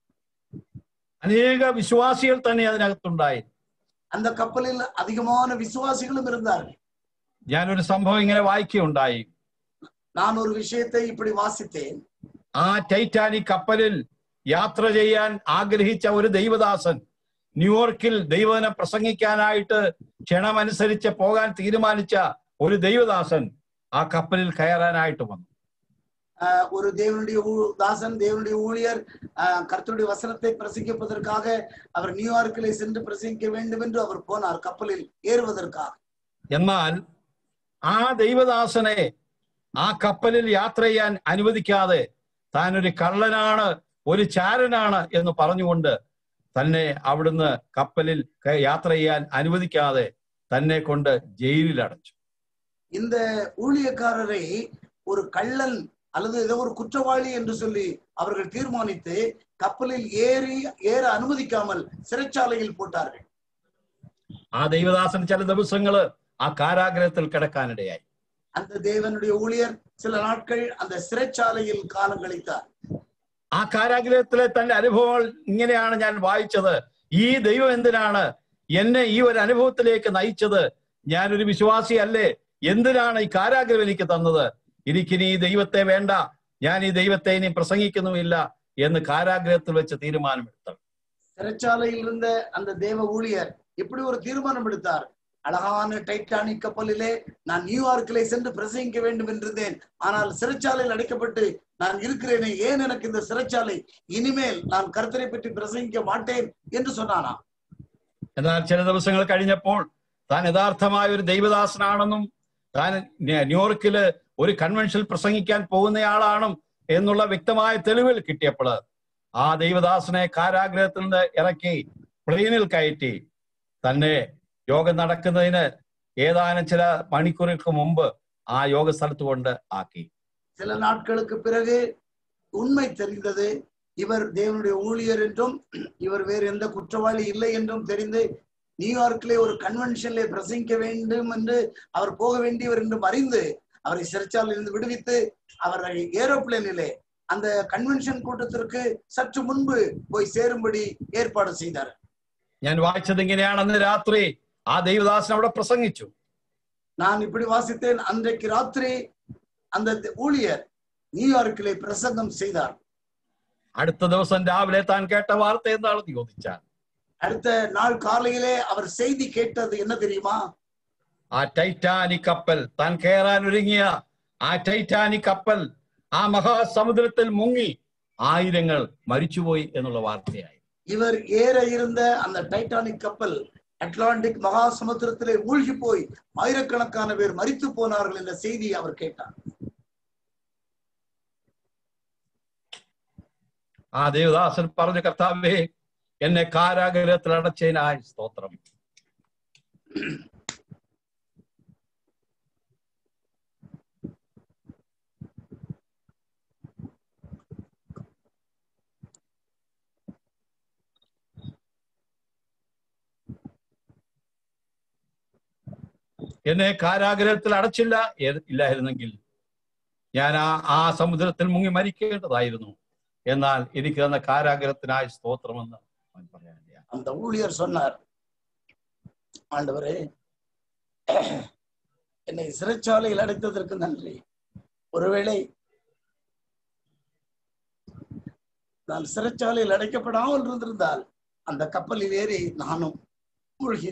അനേക വിശ്വാസികൾ തന്നെ അതിനകത്തുണ്ടായി. அந்த கப்பலில் அதிகமான விசுவாசிகளும் இருந்தார்கள். ഞാനൊരു സംഭവം ഇങ്ങനെ വായിക്കുകയുണ്ടായി. நான் ஒரு விஷயத்தை இப்படி வாசித்தேன். ആ ടൈറ്റാനിക് കപ്പലിൽ യാത്ര ചെയ്യാൻ ആഗ്രഹിച്ച ഒരു ദൈവദാസൻ ന്യൂയോർക്കിൽ ദൈവവചനം പ്രസംഗിക്കാനായിട്ട് ക്ഷണമനുസരിച്ച് പോകാൻ തീരുമാനിച്ച ഒരു ദൈവദാസൻ ആ കപ്പലിൽ കയറാനായിട്ട് വന്നു. ஒரு தேவனுடைய தாசன், தேவனுடைய ஊழியர் கர்த்தருடைய வசனத்தை பிரசங்கிப்பதற்காக அவர் நியூயார்க்கிலே சென்று பிரசங்கிக்க வேண்டும் என்று அவர் போனார், கப்பலில் ஏறுவதற்காக. എന്നാൽ ആ ദൈവദാസനെ ആ കപ്പലിൽ യാത്ര ചെയ്യാൻ അനുവദിക്കാതെ താൻ ഒരു കള്ളനാണ്, ഒരു ചാരനാണ് എന്ന് പറഞ്ഞുകൊണ്ട് തന്നെ അവിടുന്ന് കപ്പലിൽ യാത്ര ചെയ്യാൻ അനുവദിക്കാതെ തന്നെ കൊണ്ട് ജയിലിൽ അടച്ചു. இந்த ஊழியக்காரரை ஒரு கள்ளன் அல்லது ஏதோ ஒரு குற்றவாளி என்று சொல்லி அவர்கள் தீர்மானித்து கப்பலில் ஏறி ஏற அனுமதிக்காமல் சிறைச்சாலையில் போட்டார்கள். ആ ദൈവദാസൻ ചില ദിവസങ്ങള് ആ കാരാഗ്രഹത്തിൽ കിടക്കാനിടയായി. அந்த தேவனுடைய ஊழியர் சில நாட்கள் அந்த சிறைச்சாலையில் காலம் கழித்தார். ആ കാരാഗ്രഹത്തിലെ തന്റെ അനുഭവങ്ങൾ ഇങ്ങനെയാണ് ഞാൻ വായിച്ചത്. ഈ ദൈവം എന്തിനാണ് എന്നെ ഈ ഒരു അനുഭവത്തിലേക്ക് നയിച്ചത്? ഞാനൊരു വിശ്വാസി അല്ലേ? എന്തിനാണ് ഈ കാരാഗ്രഹം എനിക്ക് തന്നത്? എനിക്കിനി ഈ ദൈവത്തെ വേണ്ട, ഞാൻ ഈ ദൈവത്തെ ഇനി പ്രസംഗിക്കുന്നുമില്ല എന്ന് കാരാഗ്രഹത്തിൽ വെച്ച് തീരുമാനമെടുത്തു. சிறைச்சாலையில் இருந்த அந்த தேவ ஊழியர் இப்படி ஒரு தீர்மானம் எடுத்தார். அழகான டைட்டானிக் கப்பலிலே நான் நியூயார்க்கிலே சென்று பிரசங்கிக்க வேண்டும் என்றிருந்தேன், ஆனால் சிறைச்சாலையில் அடைக்கப்பட்டு நான் இருக்கிறேனே, ஏன் எனக்கு இந்த சிறைச்சாலை? இனிமேல் நான் கர்த்தரை பற்றி பிரசங்கிக்க மாட்டேன் என்று சொன்னானா. എന്നാൽ ചില ദിവസങ്ങൾ കഴിഞ്ഞപ്പോൾ താൻ യഥാർത്ഥമായ ഒരു ദൈവദാസനാണെന്നും താൻ ന്യൂയോർക്കില് ഒരു കൺവെൻഷനിൽ പ്രസംഗിക്കാൻ പോകുന്നയാളാണ് എന്നുള്ള വ്യക്തമായ തെളിവുകൾ കിട്ടിയപ്പോൾ ആ ദൈവദാസനെ കാരാഗ്രഹത്തിൽ നിന്ന് ഇറക്കി പ്ലെയിനിൽ കയറ്റി തന്നെ യോഗം നടക്കുന്നതിന് ഏതാനും ചില മണിക്കൂറുകൾക്ക് മുമ്പ് ആ യോഗ സ്ഥലത്ത് കൊണ്ട് ആക്കി. சில நாட்களுக்கு பிறகு உண்மை தெரிந்தது. இவர் தேவனுடைய ஊழியர் என்றும் இவர் வேறு எந்த குற்றவாளி இல்லை என்றும் தெரிந்து நியூயார்க்கிலே ஒரு கன்வென்ஷனிலே பிரசங்கிக்க வேண்டும் என்று அவர் போக வேண்டியவர் என்றும் அறிந்து அவரை சிறைச்சாலையில் இருந்து விடுவித்து அவரை ஏரோப்ளேனிலே அந்த கன்வென்ஷன் கூட்டத்திற்கு சற்று முன்பு போய் சேரும்படி ஏற்பாடு செய்தார். ഞാൻ വായിച്ചത് ഇങ്ങനെയാണ്. അന്ന് രാത്രി ആ ദൈവദാസൻ അവിടെ പ്രസംഗിച്ചു. நான் இப்படி வாசித்தேன். அன்றைக்கு ராத்திரி அந்த ஊழியர் நியூயார்க்கிலே பிரசங்கம் செய்தார். അടുത്ത ദിവസം രാവിലെ താൻ കേട്ട വാർത്ത എന്താണെന്ന് ചോദിച്ചാൽ அடுத்த நாள் காலையிலே அவர் செய்தி கேட்டது என்ன தெரியுமா? ആ ടൈറ്റാനിക് കപ്പൽ, താൻ കയറാൻ ഒരുങ്ങിയ ആ ടൈറ്റാനിക് കപ്പൽ ആ മഹാസമുദ്രത്തിൽ മുങ്ങി ആയിരങ്ങൾ മരിച്ചുപോയി എന്നുള്ള വാർത്തയായി. இவர் ஏற இருந்த அந்த டைட்டானிக் கப்பல் அட்லாண்டிக் மகா சமுத்திரத்திலே மூழ்கி போய் ஆயிரக்கணக்கான பேர் மரித்து போனார்கள் என்ற செய்தியை அவர் கேட்டார். ആ ദേവദാസൻ പറഞ്ഞു, കർത്താവേ, എന്നെ കാരാഗ്രഹത്തിൽ അടച്ചതിനായി സ്തോത്രം. എന്നെ കാരാഗ്രഹത്തിൽ അടച്ചില്ല ഇല്ലായിരുന്നെങ്കിൽ ഞാൻ ആ ആ സമുദ്രത്തിൽ മുങ്ങി മരിക്കേണ്ടതായിരുന്നു. എന്നാൽ എനിക്ക് തന്ന കാരാഗ്രഹത്തിനായി സ്തോത്രമെന്ന് അവൻ പറയാൻ. அந்த ஊழியர் சொன்னார், ஆண்டவரே என்னை சிறைச்சாலையில் அடைத்ததற்கு நன்றி. ஒருவேளை நான் சிறைச்சாலையில் அடைக்கப்படாமல் இருந்திருந்தால் அந்த கப்பலில் ஏறி நானும் மூழ்கி.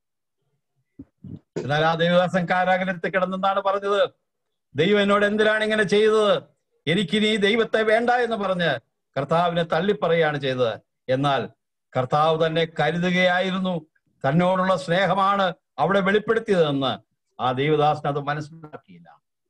എന്നാൽ ആ ദേവദാസൻ കാരാഗ്രഹത്തിൽ കിടന്നെന്നാണ് പറഞ്ഞത്. ദൈവം എന്നോട് എന്തിനാണ് ഇങ്ങനെ ചെയ്തത്? എനിക്കിനി ദൈവത്തെ വേണ്ട എന്ന് പറഞ്ഞ് കർത്താവിനെ തള്ളിപ്പറയാണ് ചെയ്തത്. എന്നാൽ കർത്താവ് തന്നെ കരുതുകയായിരുന്നു. തന്നോടുള്ള സ്നേഹമാണ് അവിടെ വെളിപ്പെടുത്തിയതെന്ന് ആ ദേവദാസൻ അത് മനസ്സിലാക്കിയില്ല.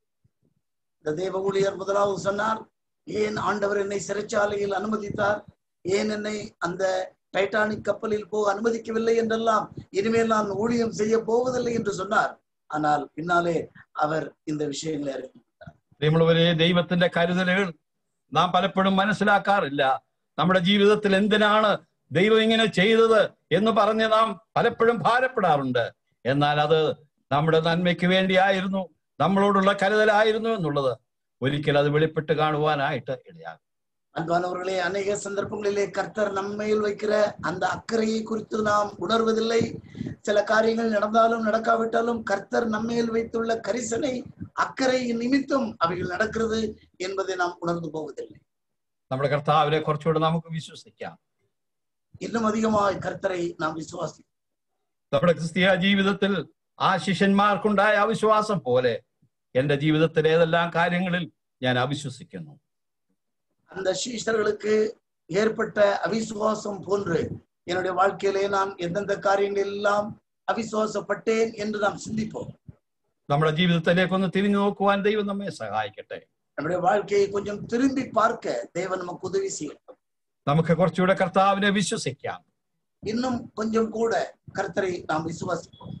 தேவ ஊழியர் முதலாவது சொன்னார், ஏன் ஆண்டவர் என்னை சிறைச்சாலையில் அனுமதித்தார், ஏன் என்னை அந்த டைட்டானிக் கப்பலில் போக அனுமதிக்கவில்லை என்றெல்லாம், இனிமேல் நான் ஊழியம் செய்ய போவதில்லை என்று சொன்னார். ஆனால் பின்னாலே அவர் இந்த விஷயங்களை அறிவித்தார். പ്രിയമുള്ളവരെ, ദൈവത്തിന്റെ കരുതലുകൾ നാം പലപ്പോഴും മനസ്സിലാക്കാറില്ല. നമ്മുടെ ജീവിതത്തിൽ എന്തിനാണ് ദൈവം ഇങ്ങനെ ചെയ്തത് എന്ന് പറഞ്ഞ് നാം പലപ്പോഴും ഭാരപ്പെടാറുണ്ട്. എന്നാൽ അത് നമ്മുടെ നന്മയ്ക്ക് വേണ്ടിയായിരുന്നു, നമ്മളോടുള്ള കരുതലായിരുന്നു എന്നുള്ളത് ഒരിക്കൽ അത് വെളിപ്പെട്ട് കാണുവാനായിട്ട് ഇടയാകും. அன்பானவர்களே, அநேக சந்தர்ப்பங்களிலே கர்த்தர் நம்மையில் வைக்கிற அந்த அக்கறையை குறித்து நாம் உணர்வதில்லை. சில காரியங்கள் நடந்தாலும் நடக்காவிட்டாலும் கர்த்தர் நம்மையில் வைத்துள்ள கரிசனை, அக்கறை நிமித்தம் அவைகள் நடக்கிறது என்பதை நாம் உணர்ந்து போவதில்லை. നമ്മുടെ കർത്താവിനെ കുറച്ചുകൂടെ നമുക്ക് വിശ്വസിക്കാം. இன்னும் அதிகமாய் கர்த்தரை நாம் விசுவாசிக்கும். നമ്മുടെ ക്രിസ്തീയ ജീവിതത്തിൽ ആ ശിഷ്യന്മാർക്കുണ്ടായ അവിശ്വാസം പോലെ എന്റെ ജീവിതത്തിലെ ഏതെല്ലാം കാര്യങ്ങളിൽ ഞാൻ അവിശ്വസിക്കുന്നു. அந்த சீஷர்களுக்கு ஏற்பட்ட அவிசுவாசம் போன்று என்னுடைய வாழ்க்கையிலே நான் எந்தெந்த காரியங்கள் எல்லாம் அவிசுவாசப்பட்டேன் என்று நாம் சிந்திப்போம். നമ്മുടെ ജീവിതത്തിലേക്ക് ഒന്ന് തിരിഞ്ഞു നോക്കുവാൻ ദൈവം നമ്മെ സഹായിക്കട്ടെ. நம்முடைய வாழ்க்கையை கொஞ்சம் திரும்பி பார்க்க தேவன் நமக்கு உதவி செய்யட்டும். നമുക്ക് കുറച്ചുകൂടെ കർത്താവിനെ വിശ്വസിക്കാം. இன்னும் கொஞ்சம் கூட கர்த்தரை நாம் விசுவாசிப்போம்.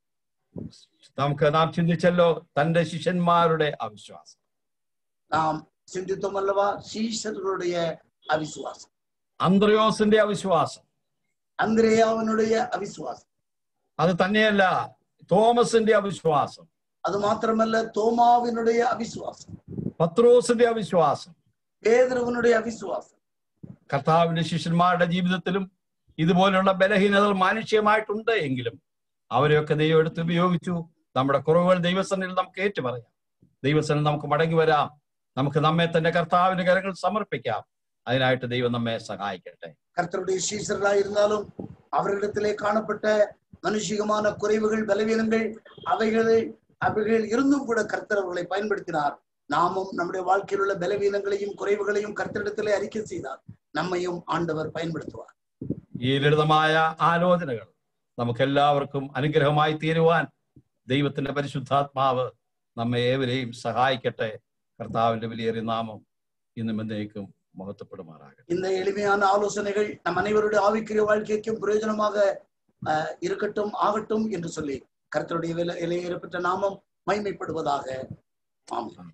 നമുക്ക് നാം ചിന്തിച്ചല്ലോ തന്റെ ശിഷ്യന്മാരുടെ അവിശ്വാസം. நாம் சிந்தித்தோம் அல்லவா சீஷர்களுடைய அவிசுவாசம், അന്ത്രയോസിന്റെ അവിശ്വാസം, அந்திரேயாவினுடைய அவிசுவாசம். അത് തന്നെയല്ല തോമസിന്റെ അവിശ്വാസം, அது மாத்திரமல்ல தோமாவினுடைய அவிசுவாசம், പത്രോസിന്റെ അവിശ്വാസം, பேதுருவினுடைய அவிசுவாസം. കർത്താവിന്റെ ശിഷ്യന്മാരുടെ ജീവിതത്തിലും ഇതുപോലുള്ള ബലഹീനതകൾ മാനുഷ്യമായിട്ടുണ്ട് എങ്കിലും അവരെയൊക്കെ ദൈവം എടുത്ത് ഉപയോഗിച്ചു. നമ്മുടെ കുറവുകൾ ദൈവസന്നിധിയിൽ നമുക്ക് ഏറ്റുപറയാം. ദൈവസന്നിധിയിൽ നമുക്ക് മടങ്ങി വരാം. നമുക്ക് നമ്മെ തന്നെ കർത്താവിന്റെ കരങ്ങൾ സമർപ്പിക്കാം. അതിനായിട്ട് ദൈവം നമ്മെ സഹായിക്കട്ടെ. கர்த்தருடைய சீஷர்களாய் இருந்தாலும் அவர்களிடத்திலே காணப்பட்ட மனுஷிகமான குறைவுகள், பலவீனங்கள், அவைகளை அவைகள் இருந்தும் கூட கர்த்தர் அவர்களை பயன்படுத்தினார். நாமும் நம்முடைய வாழ்க்கையில் உள்ள பலவீனங்களையும் குறைவுகளையும் கர்த்தரிடத்திலே அறிக்கை செய்தார். நம்மையும் ஆண்டவர் பயன்படுத்துவார். ഈ ലളിതമായ ആലോചനകൾ നമുക്ക് എല്ലാവർക്കും അനുഗ്രഹമായി തീരുവാൻ ദൈവത്തിന്റെ പരിശുദ്ധാത്മാവ് നമ്മെ ഏവരെയും സഹായിക്കട്ടെ. കർത്താവിന്റെ വിലയേറിയ നാമം ഇന്നും എന്നേക്കും മഹത്വപ്പെടുമാറാകട്ടെ. இந்த எளிமையான ஆலோசனைகள் நம் அனைவருடைய ஆவிக்குரிய வாழ்க்கைக்கும் பிரயோஜனமாக இருக்கட்டும், ஆகட்டும் என்று சொல்லி கர்த்தருடைய விலையேறப்பட்ட நாமம் மகிமைப்படுவதாக. ஆமென்.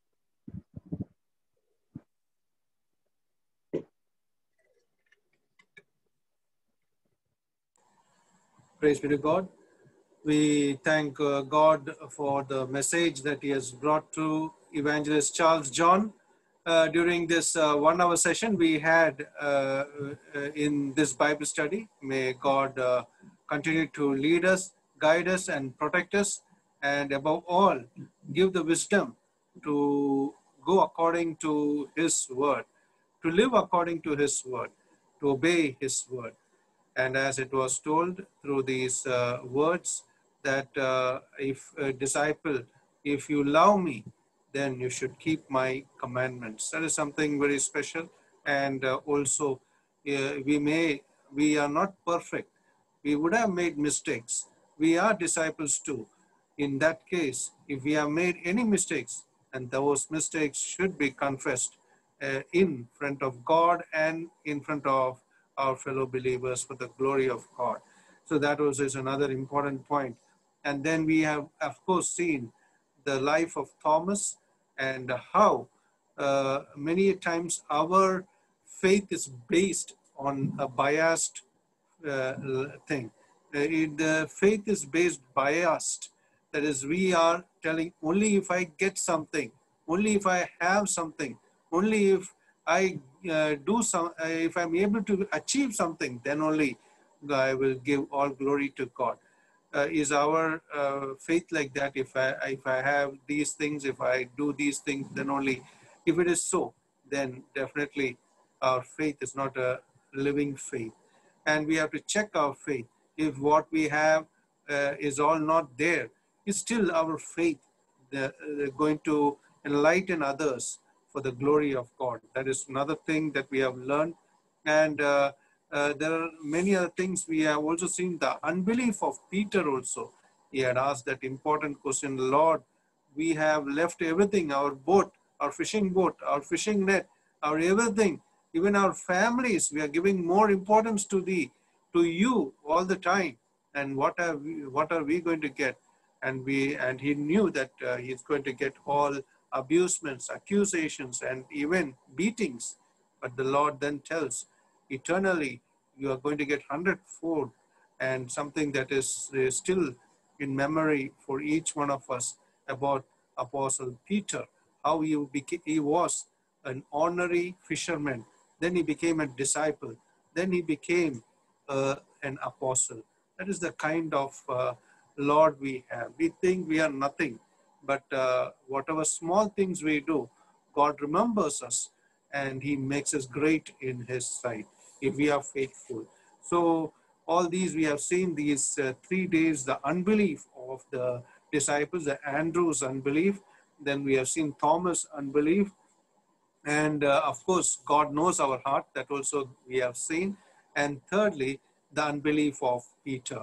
Praise be to God. We thank uh, God for the message that he has brought to Evangelist Charles John. Uh, during this uh, one-hour session we had uh, uh, in this Bible study. May God uh, continue to lead us, guide us, and protect us, and above all, give the wisdom to go according to his word, to live according to his word, to obey his word. And as it was told through these uh, words, that uh, if a disciple, if you love me, then you should keep my commandments. That is something very special. And uh, also, uh, we may, we are not perfect. We would have made mistakes. We are disciples too. In that case, if we have made any mistakes, and those mistakes should be confessed uh, in front of God and in front of our fellow believers for the glory of God. So that was is another important point. And then we have, of course, seen the life of Thomas and how uh, many times our faith is based on a biased uh, thing. Uh, the faith is based biased. That is, we are telling only if I get something, only if I have something, only if I uh, do some, uh, if I'm able to achieve something, then only I will give all glory to God. Uh, is our uh, faith like that? If I, if I have these things, if I do these things, then only, if it is so, then definitely our faith is not a living faith. And we have to check our faith. If what we have uh, is all not there, is still our faith the, uh, going to enlighten others for the glory of God? That is another thing that we have learned. And uh, uh, there are many other things. We have also seen the unbelief of Peter also. He had asked that important question, Lord, we have left everything, our boat, our fishing boat, our fishing net, our everything, even our families. We are giving more importance to thee, to you all the time. And what are we, what are we going to get? And we and he knew that uh, he's going to get all abusements, accusations, and even beatings. But the Lord then tells, eternally, you are going to get hundredfold, and something that is uh, still in memory for each one of us about Apostle Peter, how he, became, he was an ordinary fisherman. Then he became a disciple. Then he became uh, an apostle. That is the kind of uh, Lord we have. We think we are nothing, but uh, whatever small things we do, God remembers us and he makes us great in his sight if we are faithful. So all these we have seen, these uh, three days, the unbelief of the disciples, the Andrew's unbelief. Then we have seen Thomas' unbelief. And uh, of course, God knows our heart. That also we have seen. And thirdly, the unbelief of Peter.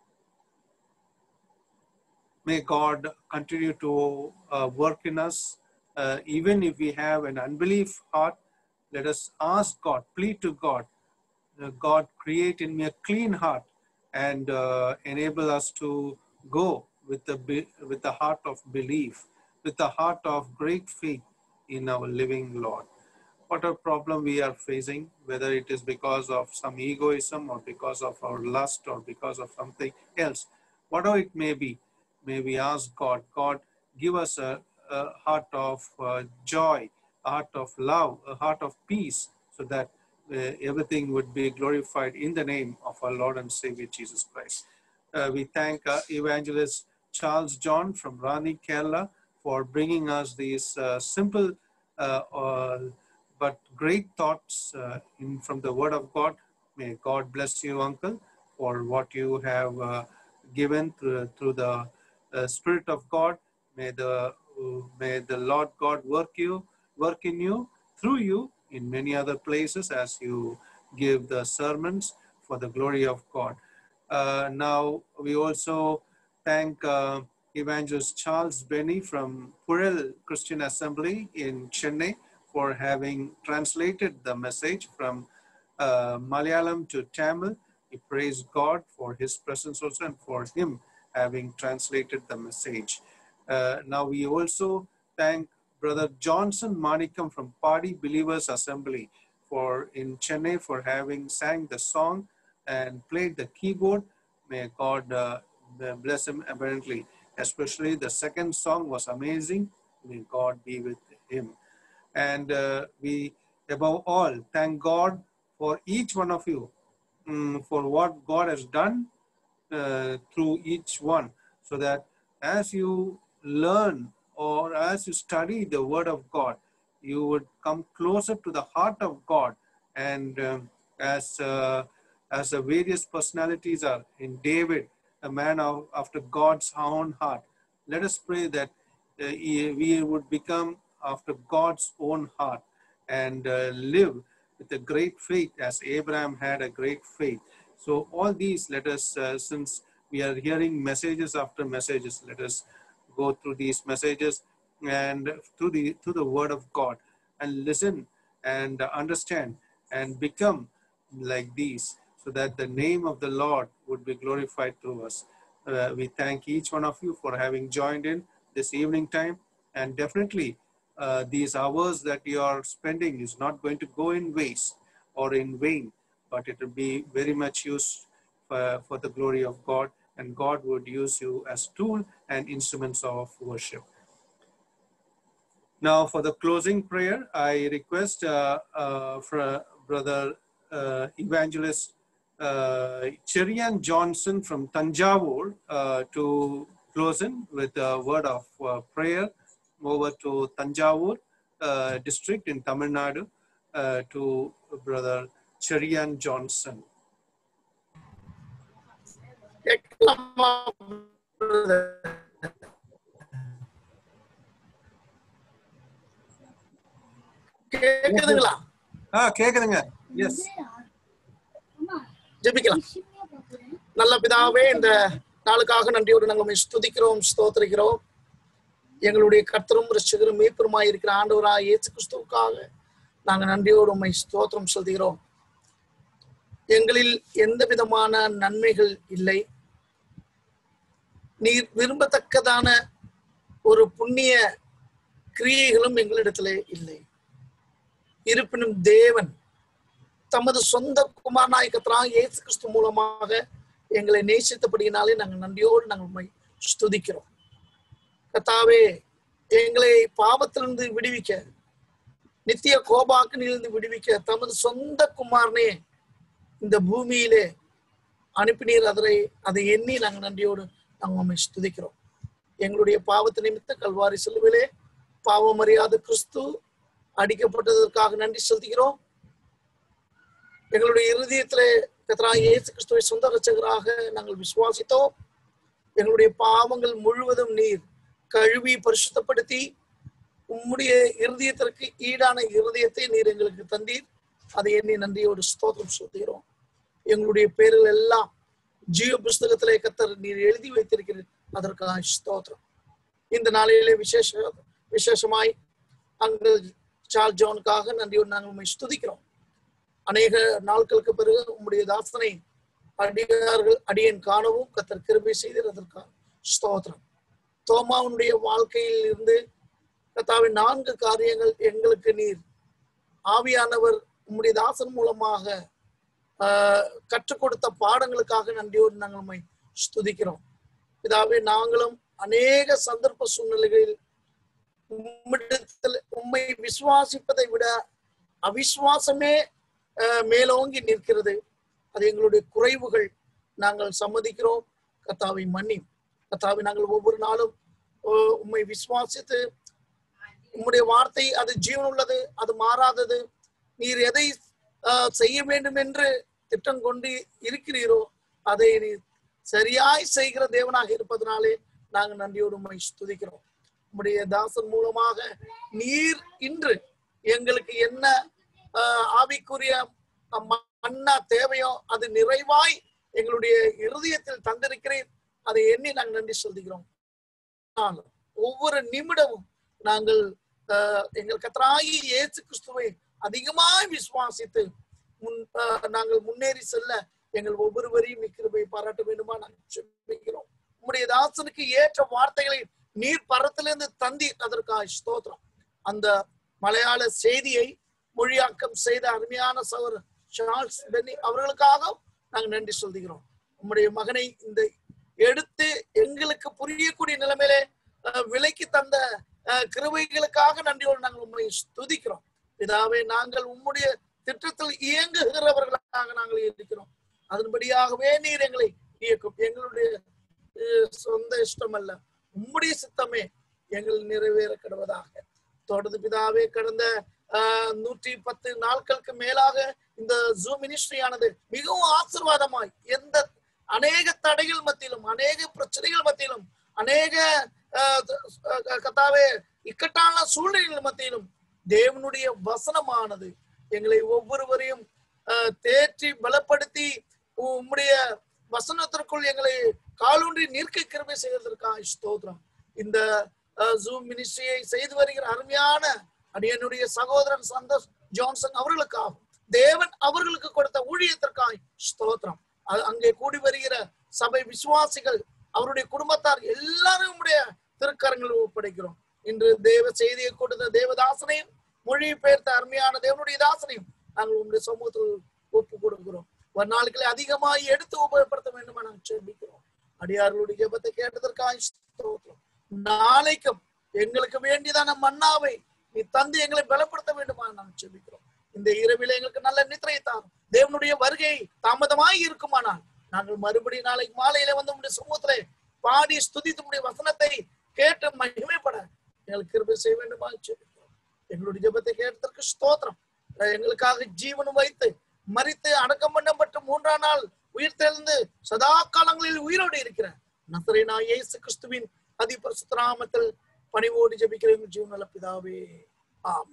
May God continue to uh, work in us. Uh, even if we have an unbelief heart, let us ask God, plead to God, uh, God, create in me a clean heart and uh, enable us to go with the, with the heart of belief, with the heart of great faith in our living Lord. Whatever problem we are facing, whether it is because of some egoism or because of our lust or because of something else, whatever it may be, may we ask God, God, give us a, a heart of uh, joy, a heart of love, a heart of peace, so that uh, everything would be glorified in the name of our Lord and Savior, Jesus Christ. Uh, we thank uh, Evangelist Charles John from Rani, Kerala, for bringing us these uh, simple uh, uh, but great thoughts uh, in, from the Word of God. May God bless you, Uncle, for what you have uh, given through, through the uh, Spirit of God. May the uh, may the Lord God work you, work in you, through you, in many other places as you give the sermons for the glory of God. Uh, now we also thank uh, Evangelist Charles Benny from Purel Christian Assembly in Chennai for having translated the message from uh, Malayalam to Tamil. We praise God for his presence also and for him having translated the message. Uh, now we also thank Brother Johnson Manikam from Padi Believers Assembly for in Chennai for having sang the song and played the keyboard. May God uh, bless him abundantly. Especially the second song was amazing. May God be with him. And uh, we, above all, thank God for each one of you, um, for what God has done uh, through each one, so that as you learn or as you study the Word of God, you would come closer to the heart of God. And um, as uh, as the various personalities are in David, a man of, after God's own heart, let us pray that uh, he, we would become after God's own heart and uh, live with a great faith as Abraham had a great faith. So all these, let us, uh, since we are hearing messages after messages, let us go through these messages and through the, through the Word of God and listen and understand and become like these, so that the name of the Lord would be glorified through us. Uh, we thank each one of you for having joined in this evening time, and definitely uh, these hours that you are spending is not going to go in waste or in vain, but it will be very much used for, for the glory of God, and God would use you as tool and instruments of worship. Now, for the closing prayer, I request uh, uh, for Brother uh, Evangelist uh, Cherian Johnson from Tanjavur uh, to close in with a word of uh, prayer over to Tanjavur uh, district in Tamil Nadu uh, to Brother Cherian Johnson. கேக்குதுங்களா? ஆ கேக்குதுங்க. எஸ். ஜெபிக்கலாம். நல்ல பிதாவே, இந்த நாளுக்காக நன்றியோடு நாங்கள் உம்மை ஸ்துதிக்கிறோம், ஸ்தோத்திரிக்கிறோம். எங்களுடைய கர்த்தரும் இரட்சகரும் மீட்பருமாய் இருக்கிற ஆண்டவராய் இயேசு கிறிஸ்துவுக்காக நாங்கள் நன்றியோடு உம்மை ஸ்தோத்திரம் செலுத்துகிறோம். எங்களில் எந்த விதமான நன்மைகள் இல்லை. நீர் விரும்பத்தக்கதான ஒரு புண்ணிய கிரியைகளும் எங்களிடத்திலே இல்லை. இருப்பினும் தேவன் தமது சொந்த குமாரனாய் கர்த்தராகிய இயேசு கிறிஸ்து மூலமாக எங்களை நேசித்தபடியினாலே நாங்கள் நன்றியோடு நாங்கள் உம்மை ஸ்துதிக்கிறோம். கர்த்தாவே, எங்களை பாவத்திலிருந்து விடுவிக்க, நித்திய கோபாக்கினிலிருந்து விடுவிக்க தமது சொந்த குமாரனே இந்த பூமியிலே அனுப்பினீர். அதை அதை எண்ணி நாங்கள் நன்றியோடு நாங்கள் உம்மை ஸ்துதிக்கிறோம். எங்களுடைய பாவத்து நிமித்த கல்வாரி சிலுவையிலே பாவம் அறியாத கிறிஸ்து அடிக்கப்பட்டதற்காக நன்றி செலுத்துகிறோம். எங்களுடைய இருதயத்திலே கர்த்தராகிய இயேசு கிறிஸ்துவை சொந்த இரட்சகராக நாங்கள் விசுவாசித்தோம். எங்களுடைய பாவங்கள் முழுவதும் நீர் கழுவி பரிசுத்தப்படுத்தி உம்முடைய இருதயத்திற்கு ஈடான இருதயத்தை நீர் எங்களுக்கு தந்தீர். அதை எண்ணி நன்றியோடு ஸ்தோத்திரம் செலுத்துகிறோம். எங்களுடைய பேர்கள் எல்லாம் ஜீவ புஸ்தகத்திலே கர்த்தர் நீர் எழுதி வைத்திருக்கிறீர். அதற்காக ஸ்தோத்திரம். இந்த நாளிலே விசேஷ விசேஷமாய் அங்கு சார்ல் ஜோனுக்காக நன்றியோடு நாங்கள் உம்மை ஸ்துதிக்கிறோம். அநேக நாட்களுக்கு பிறகு உம்முடைய தாசனை அடியார்கள் அடியேன் காணவும் கர்த்தர் கிருபை செய்ததற்காக ஸ்தோத்திரம். தோமாவுடைய வாழ்க்கையில் இருந்து கர்த்தாவின் நான்கு காரியங்கள் எங்களுக்கு நீர் ஆவியானவர் உம்முடைய தாசன் மூலமாக ஆஹ் கற்றுக் கொடுத்த பாடங்களுக்காக நன்றியோடு நாங்கள் உம்மை ஸ்துதிக்கிறோம். இதாவே நாங்களும் அநேக சந்தர்ப்ப சூழ்நிலைகளில் உம்மிடத்தில் உம்மை விசுவாசிப்பதை விட அவிசுவாசமே மேலோங்கி நிற்கிறது. அது எங்களுடைய குறைவுகள். நாங்கள் சம்மதிக்கிறோம். கர்த்தாவை மன்னி. கர்த்தாவை நாங்கள் ஒவ்வொரு நாளும் உம்மை விசுவாசித்து உம்முடைய வார்த்தை அது ஜீவன் உள்ளது, அது மாறாதது. நீர் எதை ஆஹ் செய்ய வேண்டும் என்று திட்டம் கொண்டு இருக்கிறீரோ அதை நீர் சரியாய் செய்கிற தேவனாக இருப்பதனாலே நாங்கள் நன்றியோடு உம்மை ஸ்துதிக்கிறோம். உம்முடைய தாசன் மூலமாக நீர் இன்று எங்களுக்கு என்ன ஆஹ் ஆவிக்குரிய மன்னா தேவையோ அது நிறைவாய் எங்களுடைய இருதயத்தில் தந்திருக்கிறேன். அதை எண்ணி நாங்கள் நன்றி சொல்கிறோம். ஒவ்வொரு நிமிடமும் நாங்கள் ஆஹ் எங்கள் கர்த்தராகிய இயேசு கிறிஸ்துவை அதிகமாய் விசுவாசித்து முன் நாங்கள் முன்னேறி செல்ல எங்கள் ஒவ்வொருவரையும் கிருபை பாராட்ட வேண்டுமா நாங்கள் ஜெபிக்கிறோம். உம்முடைய தாசனுக்கு ஏற்ற வார்த்தைகளை நீர் பரத்திலிருந்து தந்தி அதற்காக ஸ்தோத்திரம். அந்த மலையாள செய்தியை மொழியாக்கம் செய்த அருமையான சகோதரர் சார்ல்ஸ் பென்னி அவர்களுக்காக நாங்கள் நன்றி சொல்கிறோம். உம்முடைய மகனை இந்த எடுத்து எங்களுக்கு புரியக்கூடிய நிலைமையிலே விலைக்கு தந்த கிருபைகளுக்காக நன்றியோடு நாங்கள் உம்மை துதிக்கிறோம். இதாவே நாங்கள் உம்முடைய திட்டத்தில் இயங்குகிறவர்களாக நாங்கள் இருக்கிறோம். அதன்படியாகவே நீர் எங்களை இயக்கும். எங்களுடைய சொந்த இஷ்டம் அல்ல, உம்முடைய சித்தமே எங்கள் நிறைவேற கிடவதாக. தொடர்ந்து பிதாவே கடந்த ஆஹ் நூற்றி பத்து நாட்களுக்கு மேலாக இந்த ஜூம் மினிஸ்ட்ரியானது மிகவும் ஆசீர்வாதமாய் எந்த அநேக தடைகள் மத்தியிலும் அநேக பிரச்சனைகள் மத்தியிலும் அநேக கர்த்தாவே இக்கட்டான சூழ்நிலைகள் மத்தியிலும் தேவனுடைய வசனமானது எங்களை ஒவ்வொருவரையும் அஹ் தேற்றி பலப்படுத்தி உம்முடைய வசனத்திற்குள் எங்களை காலூன்றி நிற்க கிருபை செய்வதற்காக ஸ்தோத்திரம். இந்த ஜூம் மினிஸ்ட்ரியை செய்து வருகிற அருமையான அடியனுடைய சகோதரன் சந்தோஷ் ஜான்சன் அவர்களுக்காக தேவன் அவர்களுக்கு கொடுத்த ஊழியத்திற்காக ஸ்தோத்திரம். அங்கே கூடி வருகிற சபை விசுவாசிகள் அவருடைய குடும்பத்தார் எல்லாரும் உடைய திருக்கரங்களில் ஒப்படைக்கிறோம். இன்று தேவ செய்தியை கொடுத்த தேவதாசனையும் மொழிபெயர்த்த அருமையான தேவனுடைய தாசனையும் நாங்கள் உங்களுடைய சமூகத்தில் ஒப்பு கொடுக்கிறோம். ஒரு நாளுக்களை அதிகமாக எடுத்து உபயோகப்படுத்த வேண்டுமா நாங்கள் ஜெபிக்கிறோம். அடியார்களுடைய ஜெபத்தை கேட்டதற்காக ஸ்தோத்திரம். நாளைக்கும் எங்களுக்கு வேண்டியதான மன்னாவை நீ தந்து எங்களை பலப்படுத்த வேண்டுமா நாம் ஜெபிக்கிறோம். இந்த இரவில எங்களுக்கு நல்ல நித்திரையை தாரும். தேவனுடைய வருகை தாமதமாய் இருக்குமானால் நாங்கள் மறுபடியும் நாளைக்கு மாலையில வந்து உங்களுடைய சமூகத்திலே பாடி ஸ்துதித்து உங்களுடைய வசனத்தை கேட்டு மகிமைப்பட எங்களுக்கு கிருபை செய்ய வேண்டுமா ஜெபிக்கிறோம். எங்களுடைய ஜெபத்தை கேட்டதற்கு ஸ்தோத்திரம். எங்களுக்காக ஜீவனும் வைத்து மரித்து அடக்கம் பண்ணப்பட்டு மூன்றாம் நாள் உயிர் தெழுந்து சதா காலங்களில் உயிரோடு இருக்கிற நசரேனாகிய இயேசு கிறிஸ்துவின் அதிபரிசுத்த நாமத்தில் பணிவோடு ஜெபிக்கிறேன் ஜீவனுள்ள பிதாவே. ஆமென்.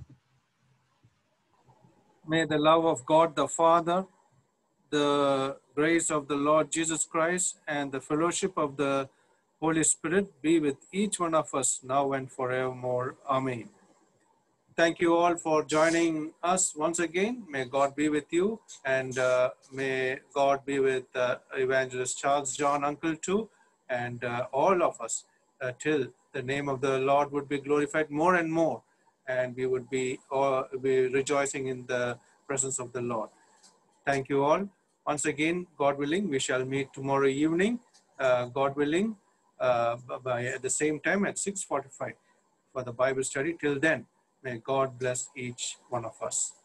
May the love of God the Father, the grace of the Lord Jesus Christ, and the fellowship of the Holy Spirit be with each one of us now and forevermore. Amen. Thank you all for joining us once again. May God be with you, and uh, may God be with uh, Evangelist Charles John Uncle too, and uh, all of us uh, till the name of the Lord would be glorified more and more, and we would be, uh, be rejoicing in the presence of the Lord. Thank you all. Once again, God willing, we shall meet tomorrow evening, uh, God willing, uh, by, at the same time at six forty-five for the Bible study. Till then, may God bless each one of us.